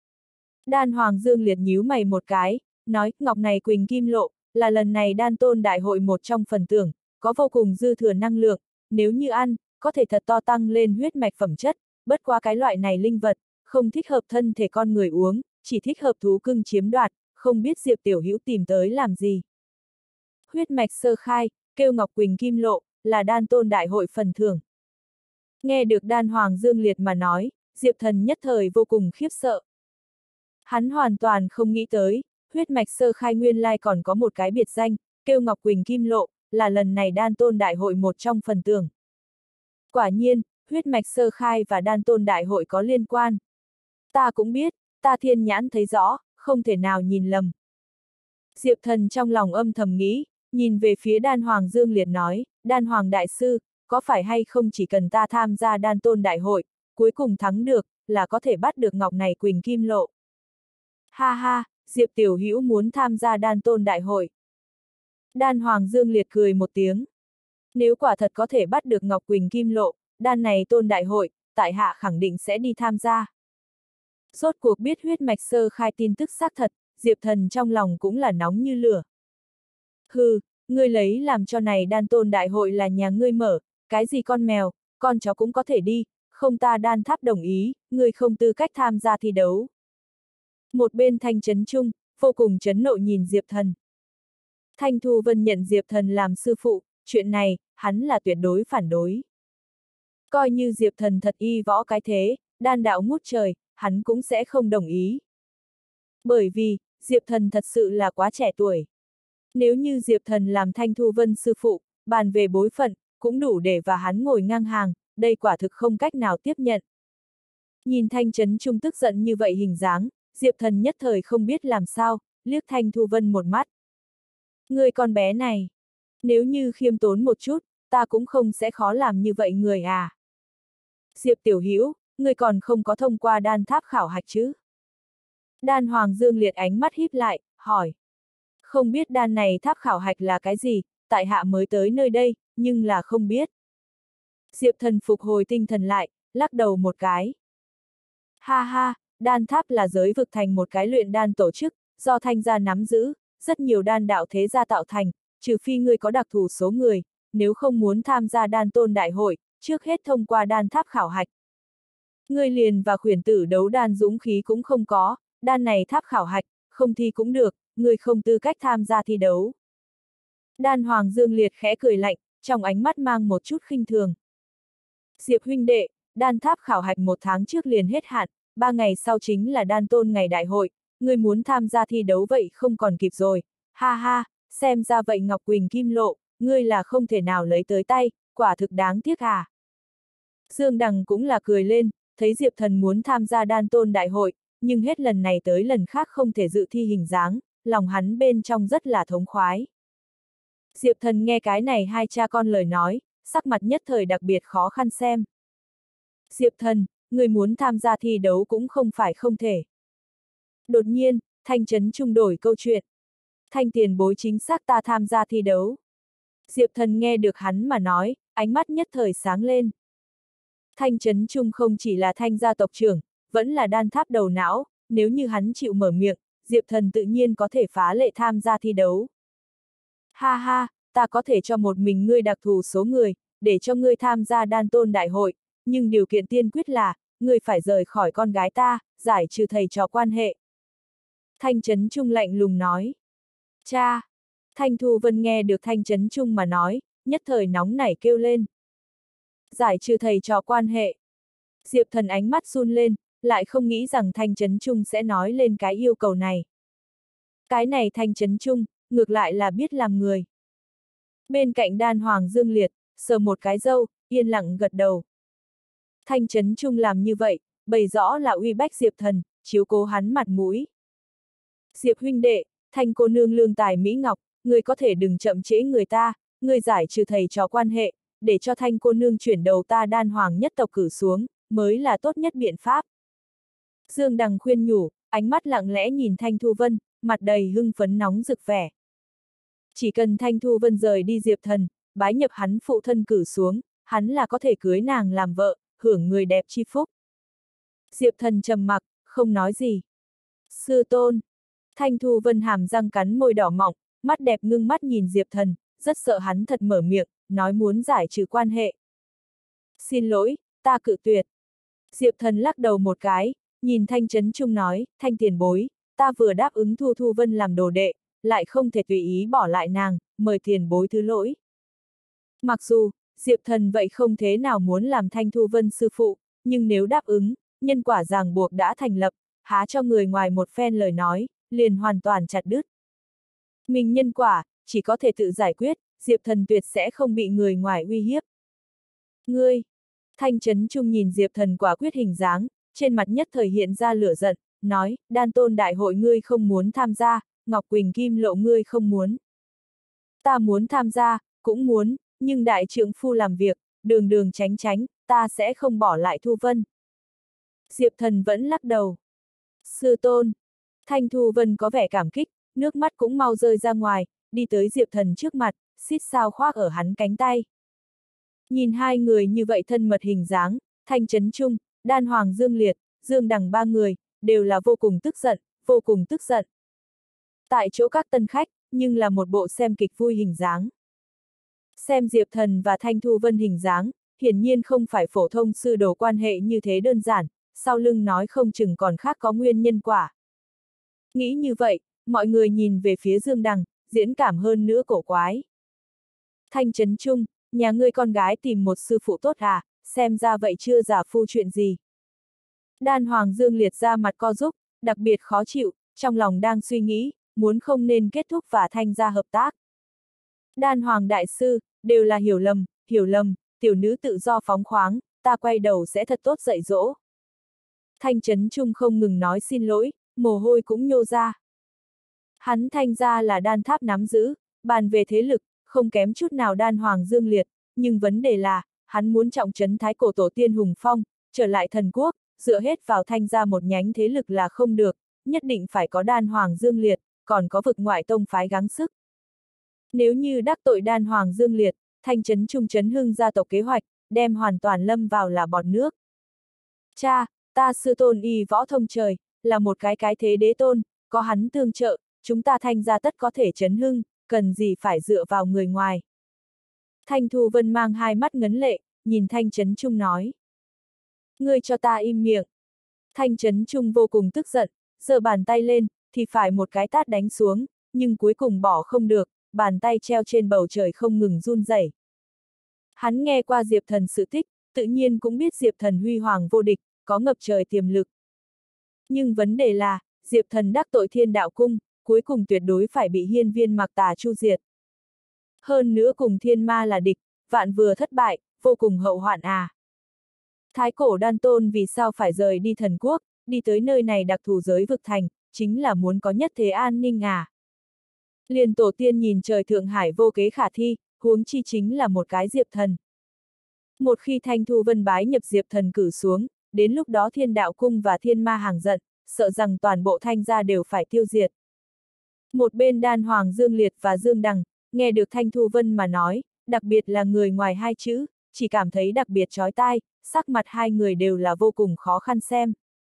Đan Hoàng Dương Liệt nhíu mày một cái, nói, Ngọc này Quỳnh Kim Lộ, là lần này Đan Tôn Đại hội một trong phần thưởng, có vô cùng dư thừa năng lượng, nếu như ăn, có thể thật to tăng lên huyết mạch phẩm chất, bất qua cái loại này linh vật, không thích hợp thân thể con người uống, chỉ thích hợp thú cưng chiếm đoạt, không biết Diệp tiểu hữu tìm tới làm gì. Huyết mạch sơ khai, kêu Ngọc Quỳnh Kim Lộ, là Đan Tôn Đại hội phần thưởng. Nghe được Đan Hoàng Dương Liệt mà nói, Diệp Thần nhất thời vô cùng khiếp sợ. Hắn hoàn toàn không nghĩ tới, huyết mạch sơ khai nguyên lai còn có một cái biệt danh, kêu Ngọc Quỳnh Kim Lộ, là lần này Đan Tôn Đại hội một trong phần thưởng. Quả nhiên, huyết mạch sơ khai và đan tôn đại hội có liên quan. Ta cũng biết, ta thiên nhãn thấy rõ, không thể nào nhìn lầm. Diệp Thần trong lòng âm thầm nghĩ, nhìn về phía Đan Hoàng Dương Liệt nói, Đan Hoàng Đại Sư, có phải hay không chỉ cần ta tham gia đan tôn đại hội, cuối cùng thắng được, là có thể bắt được ngọc này Quỳnh Kim Lộ. Ha ha, Diệp Tiểu Hữu muốn tham gia đan tôn đại hội. Đan Hoàng Dương Liệt cười một tiếng. Nếu quả thật có thể bắt được ngọc Quỳnh Kim Lộ, đan này tôn đại hội, tại hạ khẳng định sẽ đi tham gia. Rốt cuộc biết huyết mạch sơ khai tin tức xác thật, Diệp Thần trong lòng cũng là nóng như lửa. Hừ, ngươi lấy làm cho này đan tôn đại hội là nhà ngươi mở, cái gì con mèo, con chó cũng có thể đi, không ta đan tháp đồng ý, ngươi không tư cách tham gia thi đấu. Một bên Thanh Chấn Trung, vô cùng chấn nộ nhìn Diệp Thần. Thanh Thu Vân nhận Diệp Thần làm sư phụ, chuyện này, hắn là tuyệt đối phản đối. Coi như Diệp Thần thật y võ cái thế, đan đạo ngút trời, hắn cũng sẽ không đồng ý. Bởi vì, Diệp Thần thật sự là quá trẻ tuổi. Nếu như Diệp Thần làm Thanh Thu Vân sư phụ, bàn về bối phận, cũng đủ để và hắn ngồi ngang hàng, đây quả thực không cách nào tiếp nhận. Nhìn Thanh Chấn Trung tức giận như vậy hình dáng, Diệp Thần nhất thời không biết làm sao, liếc Thanh Thu Vân một mắt. Người con bé này, nếu như khiêm tốn một chút, ta cũng không sẽ khó làm như vậy người à. Diệp Tiểu Hữu, người còn không có thông qua đan tháp khảo hạch chứ? Đan Hoàng Dương Liệt ánh mắt híp lại, hỏi. Không biết đan này tháp khảo hạch là cái gì, tại hạ mới tới nơi đây, nhưng là không biết. Diệp Thần phục hồi tinh thần lại, lắc đầu một cái. Ha ha, đan tháp là giới vực thành một cái luyện đan tổ chức, do Thanh gia nắm giữ, rất nhiều đan đạo thế gia tạo thành, trừ phi ngươi có đặc thù số người, nếu không muốn tham gia đan tôn đại hội, trước hết thông qua đan tháp khảo hạch. Ngươi liền và khuyển tử đấu đan dũng khí cũng không có, đan này tháp khảo hạch, không thi cũng được, ngươi không tư cách tham gia thi đấu. Đan Hoàng Dương Liệt khẽ cười lạnh, trong ánh mắt mang một chút khinh thường. Diệp huynh đệ, đan tháp khảo hạch một tháng trước liền hết hạn, ba ngày sau chính là đan tôn ngày đại hội, ngươi muốn tham gia thi đấu vậy không còn kịp rồi, ha ha, xem ra vậy Ngọc Quỳnh Kim Lộ, ngươi là không thể nào lấy tới tay, quả thực đáng tiếc à. Dương Đằng cũng là cười lên, thấy Diệp Thần muốn tham gia đan tôn đại hội, nhưng hết lần này tới lần khác không thể dự thi hình dáng, lòng hắn bên trong rất là thống khoái. Diệp Thần nghe cái này hai cha con lời nói, sắc mặt nhất thời đặc biệt khó khăn xem. Diệp Thần, người muốn tham gia thi đấu cũng không phải không thể. Đột nhiên, Thanh Chấn Trung đổi câu chuyện. Thanh tiền bối chính xác ta tham gia thi đấu. Diệp Thần nghe được hắn mà nói, ánh mắt nhất thời sáng lên. Thanh Chấn Trung không chỉ là Thanh gia tộc trưởng, vẫn là đan tháp đầu não, nếu như hắn chịu mở miệng, Diệp Thần tự nhiên có thể phá lệ tham gia thi đấu. Ha ha, ta có thể cho một mình ngươi đặc thù số người, để cho ngươi tham gia đan tôn đại hội, nhưng điều kiện tiên quyết là, ngươi phải rời khỏi con gái ta, giải trừ thầy trò quan hệ. Thanh Chấn Trung lạnh lùng nói. Cha! Thanh Thu Vân nghe được Thanh Chấn Trung mà nói, nhất thời nóng nảy kêu lên. Giải trừ thầy trò quan hệ. Diệp Thần ánh mắt run lên, lại không nghĩ rằng Thanh Chấn Trung sẽ nói lên cái yêu cầu này. Cái này Thanh Chấn Trung, ngược lại là biết làm người. Bên cạnh Đan Hoàng Dương Liệt, sờ một cái râu, yên lặng gật đầu. Thanh Chấn Trung làm như vậy, bày rõ là uy bách Diệp Thần, chiếu cố hắn mặt mũi. Diệp huynh đệ, Thanh cô nương lương tài Mỹ Ngọc, người có thể đừng chậm trễ người ta, người giải trừ thầy trò quan hệ, để cho Thanh cô nương chuyển đầu ta Đan Hoàng nhất tộc cử xuống, mới là tốt nhất biện pháp. Dương Đằng khuyên nhủ, ánh mắt lặng lẽ nhìn Thanh Thu Vân, mặt đầy hưng phấn nóng rực vẻ. Chỉ cần Thanh Thu Vân rời đi Diệp Thần, bái nhập hắn phụ thân cử xuống, hắn là có thể cưới nàng làm vợ, hưởng người đẹp chi phúc. Diệp Thần trầm mặc, không nói gì. Sư tôn. Thanh Thu Vân hàm răng cắn môi đỏ mọng, mắt đẹp ngưng mắt nhìn Diệp Thần, rất sợ hắn thật mở miệng, nói muốn giải trừ quan hệ. Xin lỗi, ta cự tuyệt. Diệp Thần lắc đầu một cái, nhìn Thanh Chấn Trung nói, Thanh tiền bối, ta vừa đáp ứng Thu Thu Vân làm đồ đệ, lại không thể tùy ý bỏ lại nàng, mời tiền bối thứ lỗi. Mặc dù, Diệp Thần vậy không thế nào muốn làm Thanh Thu Vân sư phụ, nhưng nếu đáp ứng, nhân quả ràng buộc đã thành lập, há cho người ngoài một phen lời nói, liền hoàn toàn chặt đứt. Mình nhân quả, chỉ có thể tự giải quyết, Diệp Thần tuyệt sẽ không bị người ngoài uy hiếp. Ngươi! Thanh Trấn Trung nhìn Diệp Thần quả quyết hình dáng, trên mặt nhất thời hiện ra lửa giận, nói, đan tôn đại hội ngươi không muốn tham gia, Ngọc Quỳnh Kim Lộ ngươi không muốn. Ta muốn tham gia, cũng muốn, nhưng đại trượng phu làm việc, đường đường tránh tránh, ta sẽ không bỏ lại Thu Vân. Diệp Thần vẫn lắc đầu. Sư tôn. Thanh Thu Vân có vẻ cảm kích, nước mắt cũng mau rơi ra ngoài, đi tới Diệp Thần trước mặt, xít sao khoác ở hắn cánh tay. Nhìn hai người như vậy thân mật hình dáng, Thanh Trấn Trung, Đan Hoàng Dương Liệt, Dương Đằng ba người, đều là vô cùng tức giận, vô cùng tức giận. Tại chỗ các tân khách, nhưng là một bộ xem kịch vui hình dáng. Xem Diệp Thần và Thanh Thu Vân hình dáng, hiển nhiên không phải phổ thông sư đồ quan hệ như thế đơn giản, sau lưng nói không chừng còn khác có nguyên nhân quả. Nghĩ như vậy, mọi người nhìn về phía Dương Đằng, diễn cảm hơn nữa cổ quái. Thanh Trấn Trung, nhà ngươi con gái tìm một sư phụ tốt à, xem ra vậy chưa giả phu chuyện gì. Đan Hoàng Dương Liệt ra mặt co rúm, đặc biệt khó chịu, trong lòng đang suy nghĩ, muốn không nên kết thúc và Thanh gia hợp tác. Đan Hoàng đại sư, đều là hiểu lầm, hiểu lầm, tiểu nữ tự do phóng khoáng, ta quay đầu sẽ thật tốt dạy dỗ. Thanh Trấn Trung không ngừng nói xin lỗi, mồ hôi cũng nhô ra. Hắn Thanh gia là đan tháp nắm giữ, bàn về thế lực, không kém chút nào Đan Hoàng Dương Liệt, nhưng vấn đề là, hắn muốn trọng trấn thái cổ tổ tiên hùng phong, trở lại thần quốc, dựa hết vào Thanh gia một nhánh thế lực là không được, nhất định phải có Đan Hoàng Dương Liệt, còn có vực ngoại tông phái gắng sức. Nếu như đắc tội Đan Hoàng Dương Liệt, Thanh Trấn Trung Trấn Hưng gia tộc kế hoạch, đem hoàn toàn lâm vào là bọt nước. Cha, ta sư tôn y võ thông trời, là một cái cái thế đế tôn, có hắn tương trợ, chúng ta Thanh gia tất có thể trấn hưng, cần gì phải dựa vào người ngoài. Thanh Thu Vân mang hai mắt ngấn lệ, nhìn Thanh Trấn Trung nói. Ngươi cho ta im miệng. Thanh Trấn Trung vô cùng tức giận, giơ bàn tay lên, thì phải một cái tát đánh xuống, nhưng cuối cùng bỏ không được, bàn tay treo trên bầu trời không ngừng run rẩy. Hắn nghe qua Diệp Thần sự tích, tự nhiên cũng biết Diệp Thần huy hoàng vô địch, có ngập trời tiềm lực. Nhưng vấn đề là, Diệp Thần đắc tội Thiên Đạo Cung, cuối cùng tuyệt đối phải bị hiên viên Mặc Tà chu diệt. Hơn nữa cùng thiên ma là địch, vạn vừa thất bại, vô cùng hậu hoạn à. Thái cổ đan tôn vì sao phải rời đi thần quốc, đi tới nơi này đặc thù giới vực thành, chính là muốn có nhất thế an ninh à. Liền tổ tiên nhìn trời Thượng Hải vô kế khả thi, huống chi chính là một cái Diệp Thần. Một khi Thanh Thu Vân bái nhập Diệp Thần cử xuống, đến lúc đó Thiên Đạo Cung và Thiên Ma hàng giận, sợ rằng toàn bộ Thanh gia đều phải tiêu diệt. Một bên Đan Hoàng Dương Liệt và Dương Đằng, nghe được Thanh Thu Vân mà nói, đặc biệt là người ngoài hai chữ, chỉ cảm thấy đặc biệt chói tai, sắc mặt hai người đều là vô cùng khó khăn xem.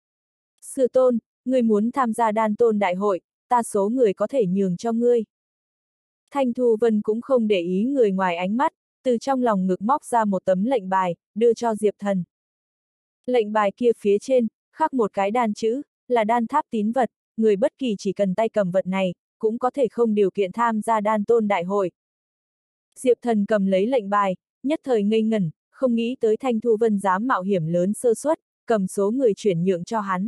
Sư tôn, ngươi muốn tham gia đan tôn đại hội, ta số người có thể nhường cho ngươi. Thanh Thu Vân cũng không để ý người ngoài ánh mắt, từ trong lòng ngực móc ra một tấm lệnh bài, đưa cho Diệp Thần. Lệnh bài kia phía trên, khắc một cái đan chữ, là đan tháp tín vật, người bất kỳ chỉ cần tay cầm vật này, cũng có thể không điều kiện tham gia đan tôn đại hội. Diệp Thần cầm lấy lệnh bài, nhất thời ngây ngẩn, không nghĩ tới Thanh Thu Vân dám mạo hiểm lớn sơ suất, cầm số người chuyển nhượng cho hắn.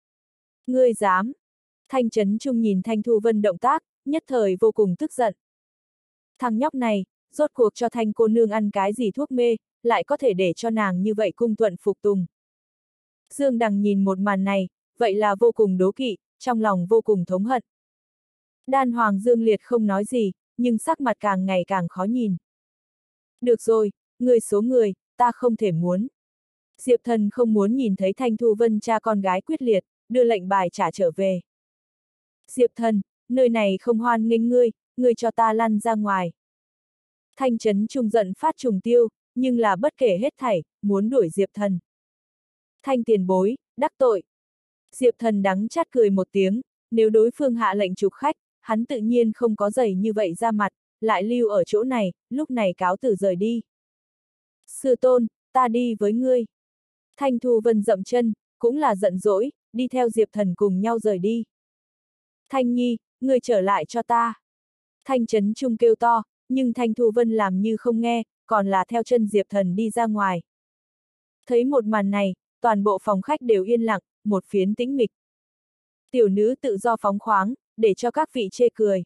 Ngươi dám? Thanh Trấn Trung nhìn Thanh Thu Vân động tác, nhất thời vô cùng tức giận. Thằng nhóc này, rốt cuộc cho Thanh cô nương ăn cái gì thuốc mê, lại có thể để cho nàng như vậy cung thuận phục tùng. Dương Đằng nhìn một màn này, vậy là vô cùng đố kỵ, trong lòng vô cùng thống hận. Đan Hoàng Dương Liệt không nói gì, nhưng sắc mặt càng ngày càng khó nhìn. Được rồi, người số người, ta không thể muốn. Diệp Thần không muốn nhìn thấy Thanh Thu Vân cha con gái quyết liệt, đưa lệnh bài trả trở về. Diệp Thần, nơi này không hoan nghênh ngươi, ngươi cho ta lăn ra ngoài. Thanh Trấn Trung giận phát trùng tiêu, nhưng là bất kể hết thảy, muốn đuổi Diệp Thần. Thanh tiền bối, đắc tội. Diệp Thần đắng chát cười một tiếng, nếu đối phương hạ lệnh trục khách, hắn tự nhiên không có giày như vậy ra mặt, lại lưu ở chỗ này, lúc này cáo từ rời đi. Sư tôn, ta đi với ngươi. Thanh Thu Vân dậm chân, cũng là giận dỗi, đi theo Diệp Thần cùng nhau rời đi. Thanh Nhi, ngươi trở lại cho ta. Thanh Trấn Trung kêu to, nhưng Thanh Thu Vân làm như không nghe, còn là theo chân Diệp Thần đi ra ngoài. Thấy một màn này, toàn bộ phòng khách đều yên lặng, một phiến tĩnh mịch. Tiểu nữ tự do phóng khoáng, để cho các vị chê cười.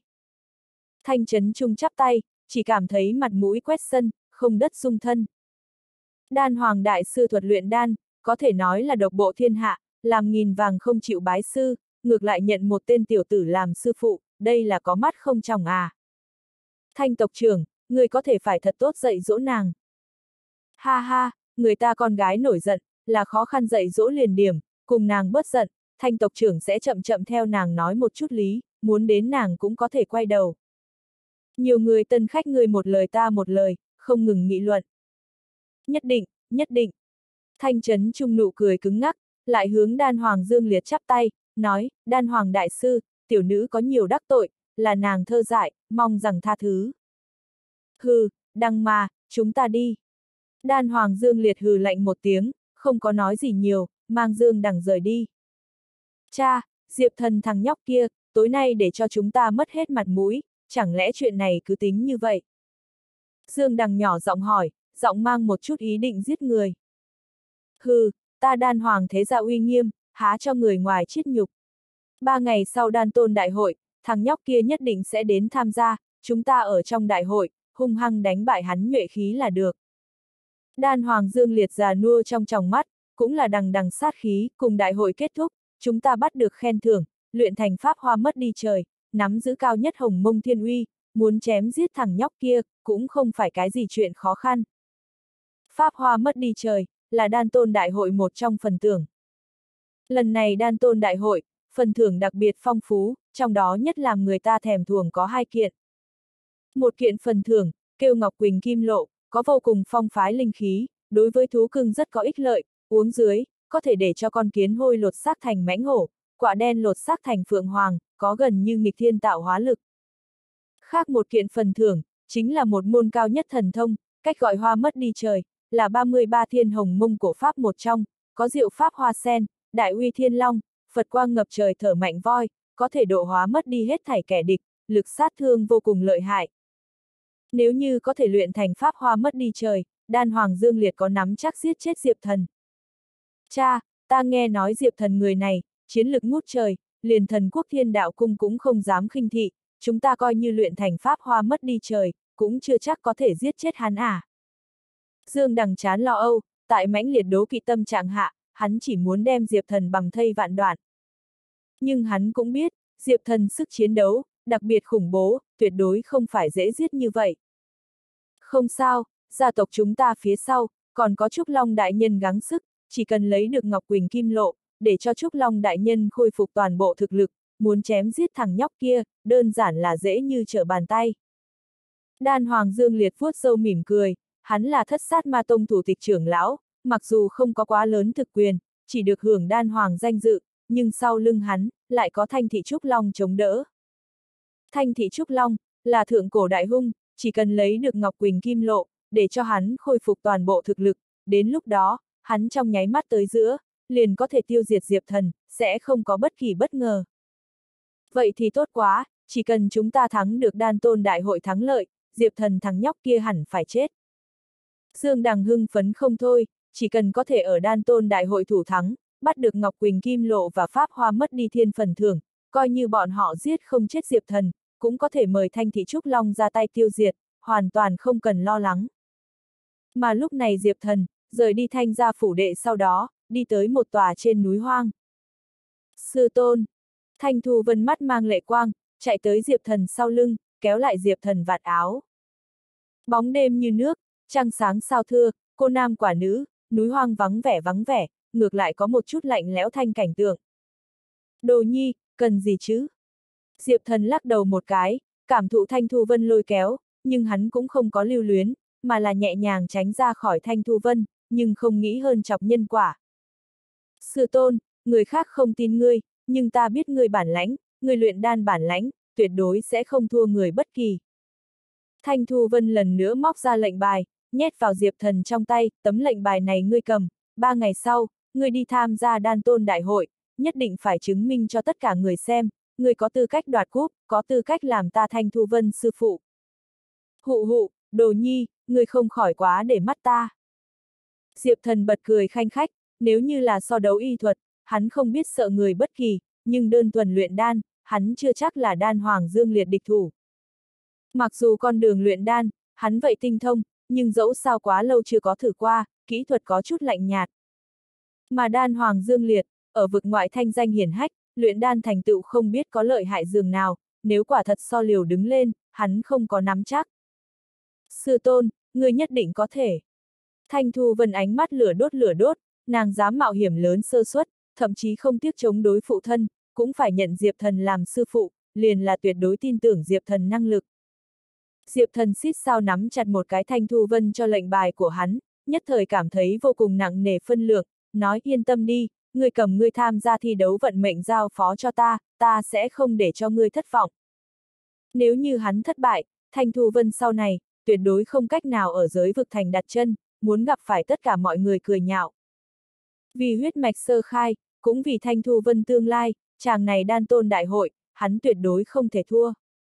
Thanh Trấn Trung chắp tay, chỉ cảm thấy mặt mũi quét sân, không đất dung thân. Đan Hoàng đại sư thuật luyện đan, có thể nói là độc bộ thiên hạ, làm nghìn vàng không chịu bái sư, ngược lại nhận một tên tiểu tử làm sư phụ, đây là có mắt không tròng à. Thanh tộc trưởng, người có thể phải thật tốt dạy dỗ nàng. Ha ha, người ta con gái nổi giận, là khó khăn dạy dỗ liền điểm, cùng nàng bớt giận, thanh tộc trưởng sẽ chậm chậm theo nàng nói một chút lý, muốn đến nàng cũng có thể quay đầu. Nhiều người tân khách người một lời ta một lời, không ngừng nghị luận. Nhất định, nhất định. Thanh Trấn Trung nụ cười cứng ngắc, lại hướng Đan Hoàng Dương Liệt chắp tay, nói, Đan Hoàng đại sư, tiểu nữ có nhiều đắc tội, là nàng thơ dại, mong rằng tha thứ. Hừ, đăng mà, chúng ta đi. Đan Hoàng Dương Liệt hừ lạnh một tiếng, không có nói gì nhiều, mang Dương Đằng rời đi. Cha, Diệp Thần thằng nhóc kia, tối nay để cho chúng ta mất hết mặt mũi, chẳng lẽ chuyện này cứ tính như vậy? Dương Đằng nhỏ giọng hỏi, giọng mang một chút ý định giết người. Hừ, ta Đan Hoàng thế gia uy nghiêm, há cho người ngoài chiết nhục. Ba ngày sau Đan Tôn đại hội, thằng nhóc kia nhất định sẽ đến tham gia, chúng ta ở trong đại hội, hung hăng đánh bại hắn nhuệ khí là được. Đan Hoàng Dương Liệt già nua trong tròng mắt, cũng là đằng đằng sát khí, cùng đại hội kết thúc, chúng ta bắt được khen thưởng, luyện thành pháp hoa mất đi trời, nắm giữ cao nhất hồng mông thiên uy, muốn chém giết thằng nhóc kia, cũng không phải cái gì chuyện khó khăn. Pháp hoa mất đi trời, là Đan Tôn đại hội một trong phần thưởng. Lần này Đan Tôn đại hội, phần thưởng đặc biệt phong phú, trong đó nhất làm người ta thèm thuồng có hai kiện. Một kiện phần thưởng, kêu Ngọc Quỳnh Kim Lộ, có vô cùng phong phái linh khí, đối với thú cưng rất có ích lợi, uống dưới, có thể để cho con kiến hôi lột xác thành mãnh hổ, quả đen lột xác thành phượng hoàng, có gần như nghịch thiên tạo hóa lực. Khác một kiện phần thưởng, chính là một môn cao nhất thần thông, cách gọi hoa mất đi trời, là ba mươi ba thiên hồng mông cổ pháp một trong, có diệu pháp hoa sen, đại uy thiên long, Phật quang ngập trời thở mạnh voi, có thể độ hóa mất đi hết thảy kẻ địch, lực sát thương vô cùng lợi hại. Nếu như có thể luyện thành pháp hoa mất đi trời, Đan Hoàng Dương Liệt có nắm chắc giết chết Diệp Thần. Cha, ta nghe nói Diệp Thần người này, chiến lực ngút trời, liền Thần Quốc Thiên Đạo Cung cũng không dám khinh thị, chúng ta coi như luyện thành pháp hoa mất đi trời, cũng chưa chắc có thể giết chết hắn à. Dương Đằng chán lo âu, tại mãnh liệt đố kỵ tâm trạng hạ, hắn chỉ muốn đem Diệp Thần bằng thây vạn đoạn. Nhưng hắn cũng biết, Diệp Thần sức chiến đấu, đặc biệt khủng bố, tuyệt đối không phải dễ giết như vậy. Không sao, gia tộc chúng ta phía sau, còn có Trúc Long Đại Nhân gắng sức, chỉ cần lấy được Ngọc Quỳnh Kim Lộ, để cho Trúc Long Đại Nhân khôi phục toàn bộ thực lực, muốn chém giết thằng nhóc kia, đơn giản là dễ như trở bàn tay. Đan Hoàng Dương Liệt vuốt râu mỉm cười, hắn là Thất Sát Ma Tông thủ tịch trưởng lão, mặc dù không có quá lớn thực quyền, chỉ được hưởng Đan Hoàng danh dự, nhưng sau lưng hắn, lại có Thanh Thị Trúc Long chống đỡ. Thanh Thị Trúc Long, là thượng cổ đại hung, chỉ cần lấy được Ngọc Quỳnh Kim Lộ, để cho hắn khôi phục toàn bộ thực lực, đến lúc đó, hắn trong nháy mắt tới giữa, liền có thể tiêu diệt Diệp Thần, sẽ không có bất kỳ bất ngờ. Vậy thì tốt quá, chỉ cần chúng ta thắng được Đan Tôn đại hội thắng lợi, Diệp Thần thằng nhóc kia hẳn phải chết. Dương Đằng hưng phấn không thôi, chỉ cần có thể ở Đan Tôn đại hội thủ thắng, bắt được Ngọc Quỳnh Kim Lộ và Pháp Hoa mất đi thiên phần thưởng, coi như bọn họ giết không chết Diệp Thần, cũng có thể mời Thanh Thị Trúc Long ra tay tiêu diệt, hoàn toàn không cần lo lắng. Mà lúc này Diệp Thần, rời đi Thanh gia phủ đệ sau đó, đi tới một tòa trên núi hoang. Sư tôn, Thanh Thu Vân mắt mang lệ quang, chạy tới Diệp Thần sau lưng, kéo lại Diệp Thần vạt áo. Bóng đêm như nước, trăng sáng sao thưa, cô nam quả nữ, núi hoang vắng vẻ vắng vẻ, ngược lại có một chút lạnh lẽo thanh cảnh tượng. Đồ nhi, cần gì chứ? Diệp Thần lắc đầu một cái, cảm thụ Thanh Thu Vân lôi kéo, nhưng hắn cũng không có lưu luyến, mà là nhẹ nhàng tránh ra khỏi Thanh Thu Vân, nhưng không nghĩ hơn chọc nhân quả. Sư tôn, người khác không tin ngươi, nhưng ta biết ngươi bản lãnh, ngươi luyện đan bản lãnh, tuyệt đối sẽ không thua người bất kỳ. Thanh Thu Vân lần nữa móc ra lệnh bài, nhét vào Diệp Thần trong tay, tấm lệnh bài này ngươi cầm, ba ngày sau, ngươi đi tham gia Đan Tôn đại hội, nhất định phải chứng minh cho tất cả người xem, ngươi có tư cách đoạt cúp, có tư cách làm ta Thanh Thu Vân sư phụ. Hụ hụ, Đồ nhi, ngươi không khỏi quá để mắt ta. Diệp Thần bật cười khanh khách, nếu như là so đấu y thuật, hắn không biết sợ người bất kỳ, nhưng đơn thuần luyện đan, hắn chưa chắc là Đan Hoàng Dương Liệt địch thủ. Mặc dù con đường luyện đan, hắn vậy tinh thông, nhưng dẫu sao quá lâu chưa có thử qua, kỹ thuật có chút lạnh nhạt. Mà đan hoàng Dương Liệt, ở vực ngoại thanh danh hiển hách, luyện đan thành tựu không biết có lợi hại dường nào, nếu quả thật so liều đứng lên, hắn không có nắm chắc. Sư tôn, người nhất định có thể. Thanh Thu Vân ánh mắt lửa đốt lửa đốt, nàng dám mạo hiểm lớn sơ suất, thậm chí không tiếc chống đối phụ thân, cũng phải nhận Diệp Thần làm sư phụ, liền là tuyệt đối tin tưởng Diệp Thần năng lực. Diệp Thần xít sao nắm chặt một cái Thanh Thu Vân cho lệnh bài của hắn, nhất thời cảm thấy vô cùng nặng nề phân lượng, nói yên tâm đi, ngươi cầm ngươi tham gia thi đấu vận mệnh giao phó cho ta, ta sẽ không để cho ngươi thất vọng. Nếu như hắn thất bại, Thanh Thu Vân sau này, tuyệt đối không cách nào ở giới vực thành đặt chân, muốn gặp phải tất cả mọi người cười nhạo. Vì huyết mạch sơ khai, cũng vì Thanh Thu Vân tương lai, chàng này đan tôn đại hội, hắn tuyệt đối không thể thua.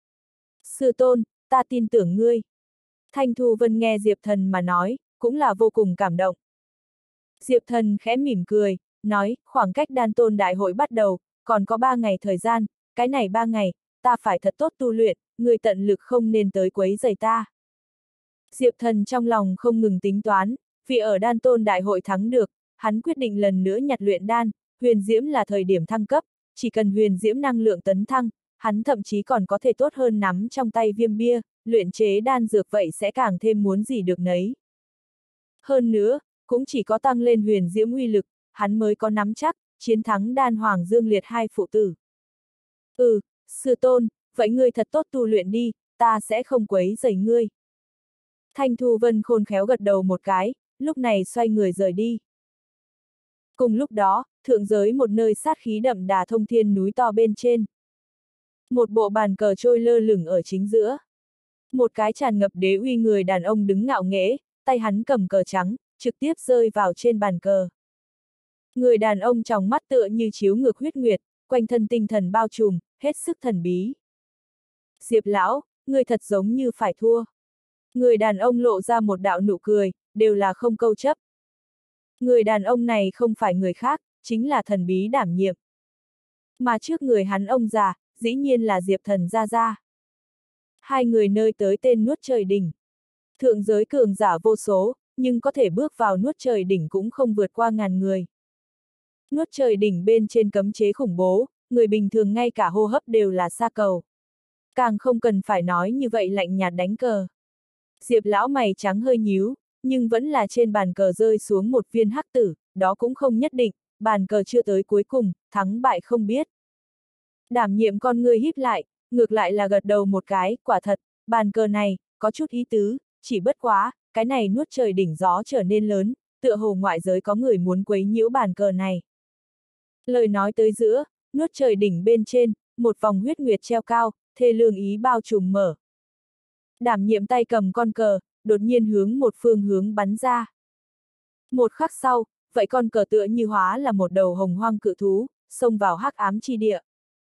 Sư tôn, ta tin tưởng ngươi. Thanh Thu Vân nghe Diệp Thần mà nói, cũng là vô cùng cảm động. Diệp Thần khẽ mỉm cười, nói, khoảng cách đan tôn đại hội bắt đầu, còn có ba ngày thời gian, cái này ba ngày, ta phải thật tốt tu luyện, ngươi tận lực không nên tới quấy rầy ta. Diệp Thần trong lòng không ngừng tính toán, vì ở đan tôn đại hội thắng được, hắn quyết định lần nữa nhặt luyện đan, huyền diễm là thời điểm thăng cấp, chỉ cần huyền diễm năng lượng tấn thăng, hắn thậm chí còn có thể tốt hơn nắm trong tay viêm bia, luyện chế đan dược vậy sẽ càng thêm muốn gì được nấy. Hơn nữa, cũng chỉ có tăng lên huyền diễm uy lực, hắn mới có nắm chắc, chiến thắng đan hoàng Dương Liệt hai phụ tử. Ừ, sư tôn, vậy ngươi thật tốt tu luyện đi, ta sẽ không quấy rầy ngươi. Thanh Thu Vân khôn khéo gật đầu một cái, lúc này xoay người rời đi. Cùng lúc đó, thượng giới một nơi sát khí đậm đà thông thiên núi to bên trên. Một bộ bàn cờ trôi lơ lửng ở chính giữa. Một cái tràn ngập đế uy người đàn ông đứng ngạo nghễ, tay hắn cầm cờ trắng, trực tiếp rơi vào trên bàn cờ. Người đàn ông trong mắt tựa như chiếu ngược huyết nguyệt, quanh thân tinh thần bao trùm, hết sức thần bí. Diệp lão, người thật giống như phải thua. Người đàn ông lộ ra một đạo nụ cười, đều là không câu chấp. Người đàn ông này không phải người khác, chính là thần bí đảm nhiệm. Mà trước người hắn ông già, dĩ nhiên là Diệp Thần gia gia. Hai người nơi tới tên nuốt trời đỉnh. Thượng giới cường giả vô số, nhưng có thể bước vào nuốt trời đỉnh cũng không vượt qua ngàn người. Nuốt trời đỉnh bên trên cấm chế khủng bố, người bình thường ngay cả hô hấp đều là sa cầu. Càng không cần phải nói như vậy lạnh nhạt đánh cờ. Diệp lão mày trắng hơi nhíu, nhưng vẫn là trên bàn cờ rơi xuống một viên hắc tử, đó cũng không nhất định, bàn cờ chưa tới cuối cùng, thắng bại không biết. Đảm nhiệm con ngươi híp lại, ngược lại là gật đầu một cái, quả thật, bàn cờ này, có chút ý tứ, chỉ bất quá, cái này nuốt trời đỉnh gió trở nên lớn, tựa hồ ngoại giới có người muốn quấy nhiễu bàn cờ này. Lời nói tới giữa, nuốt trời đỉnh bên trên, một vòng huyết nguyệt treo cao, thê lương ý bao trùm mở. Đảm nhiệm tay cầm con cờ, đột nhiên hướng một phương hướng bắn ra. Một khắc sau, vậy con cờ tựa như hóa là một đầu hồng hoang cự thú, xông vào hắc ám chi địa.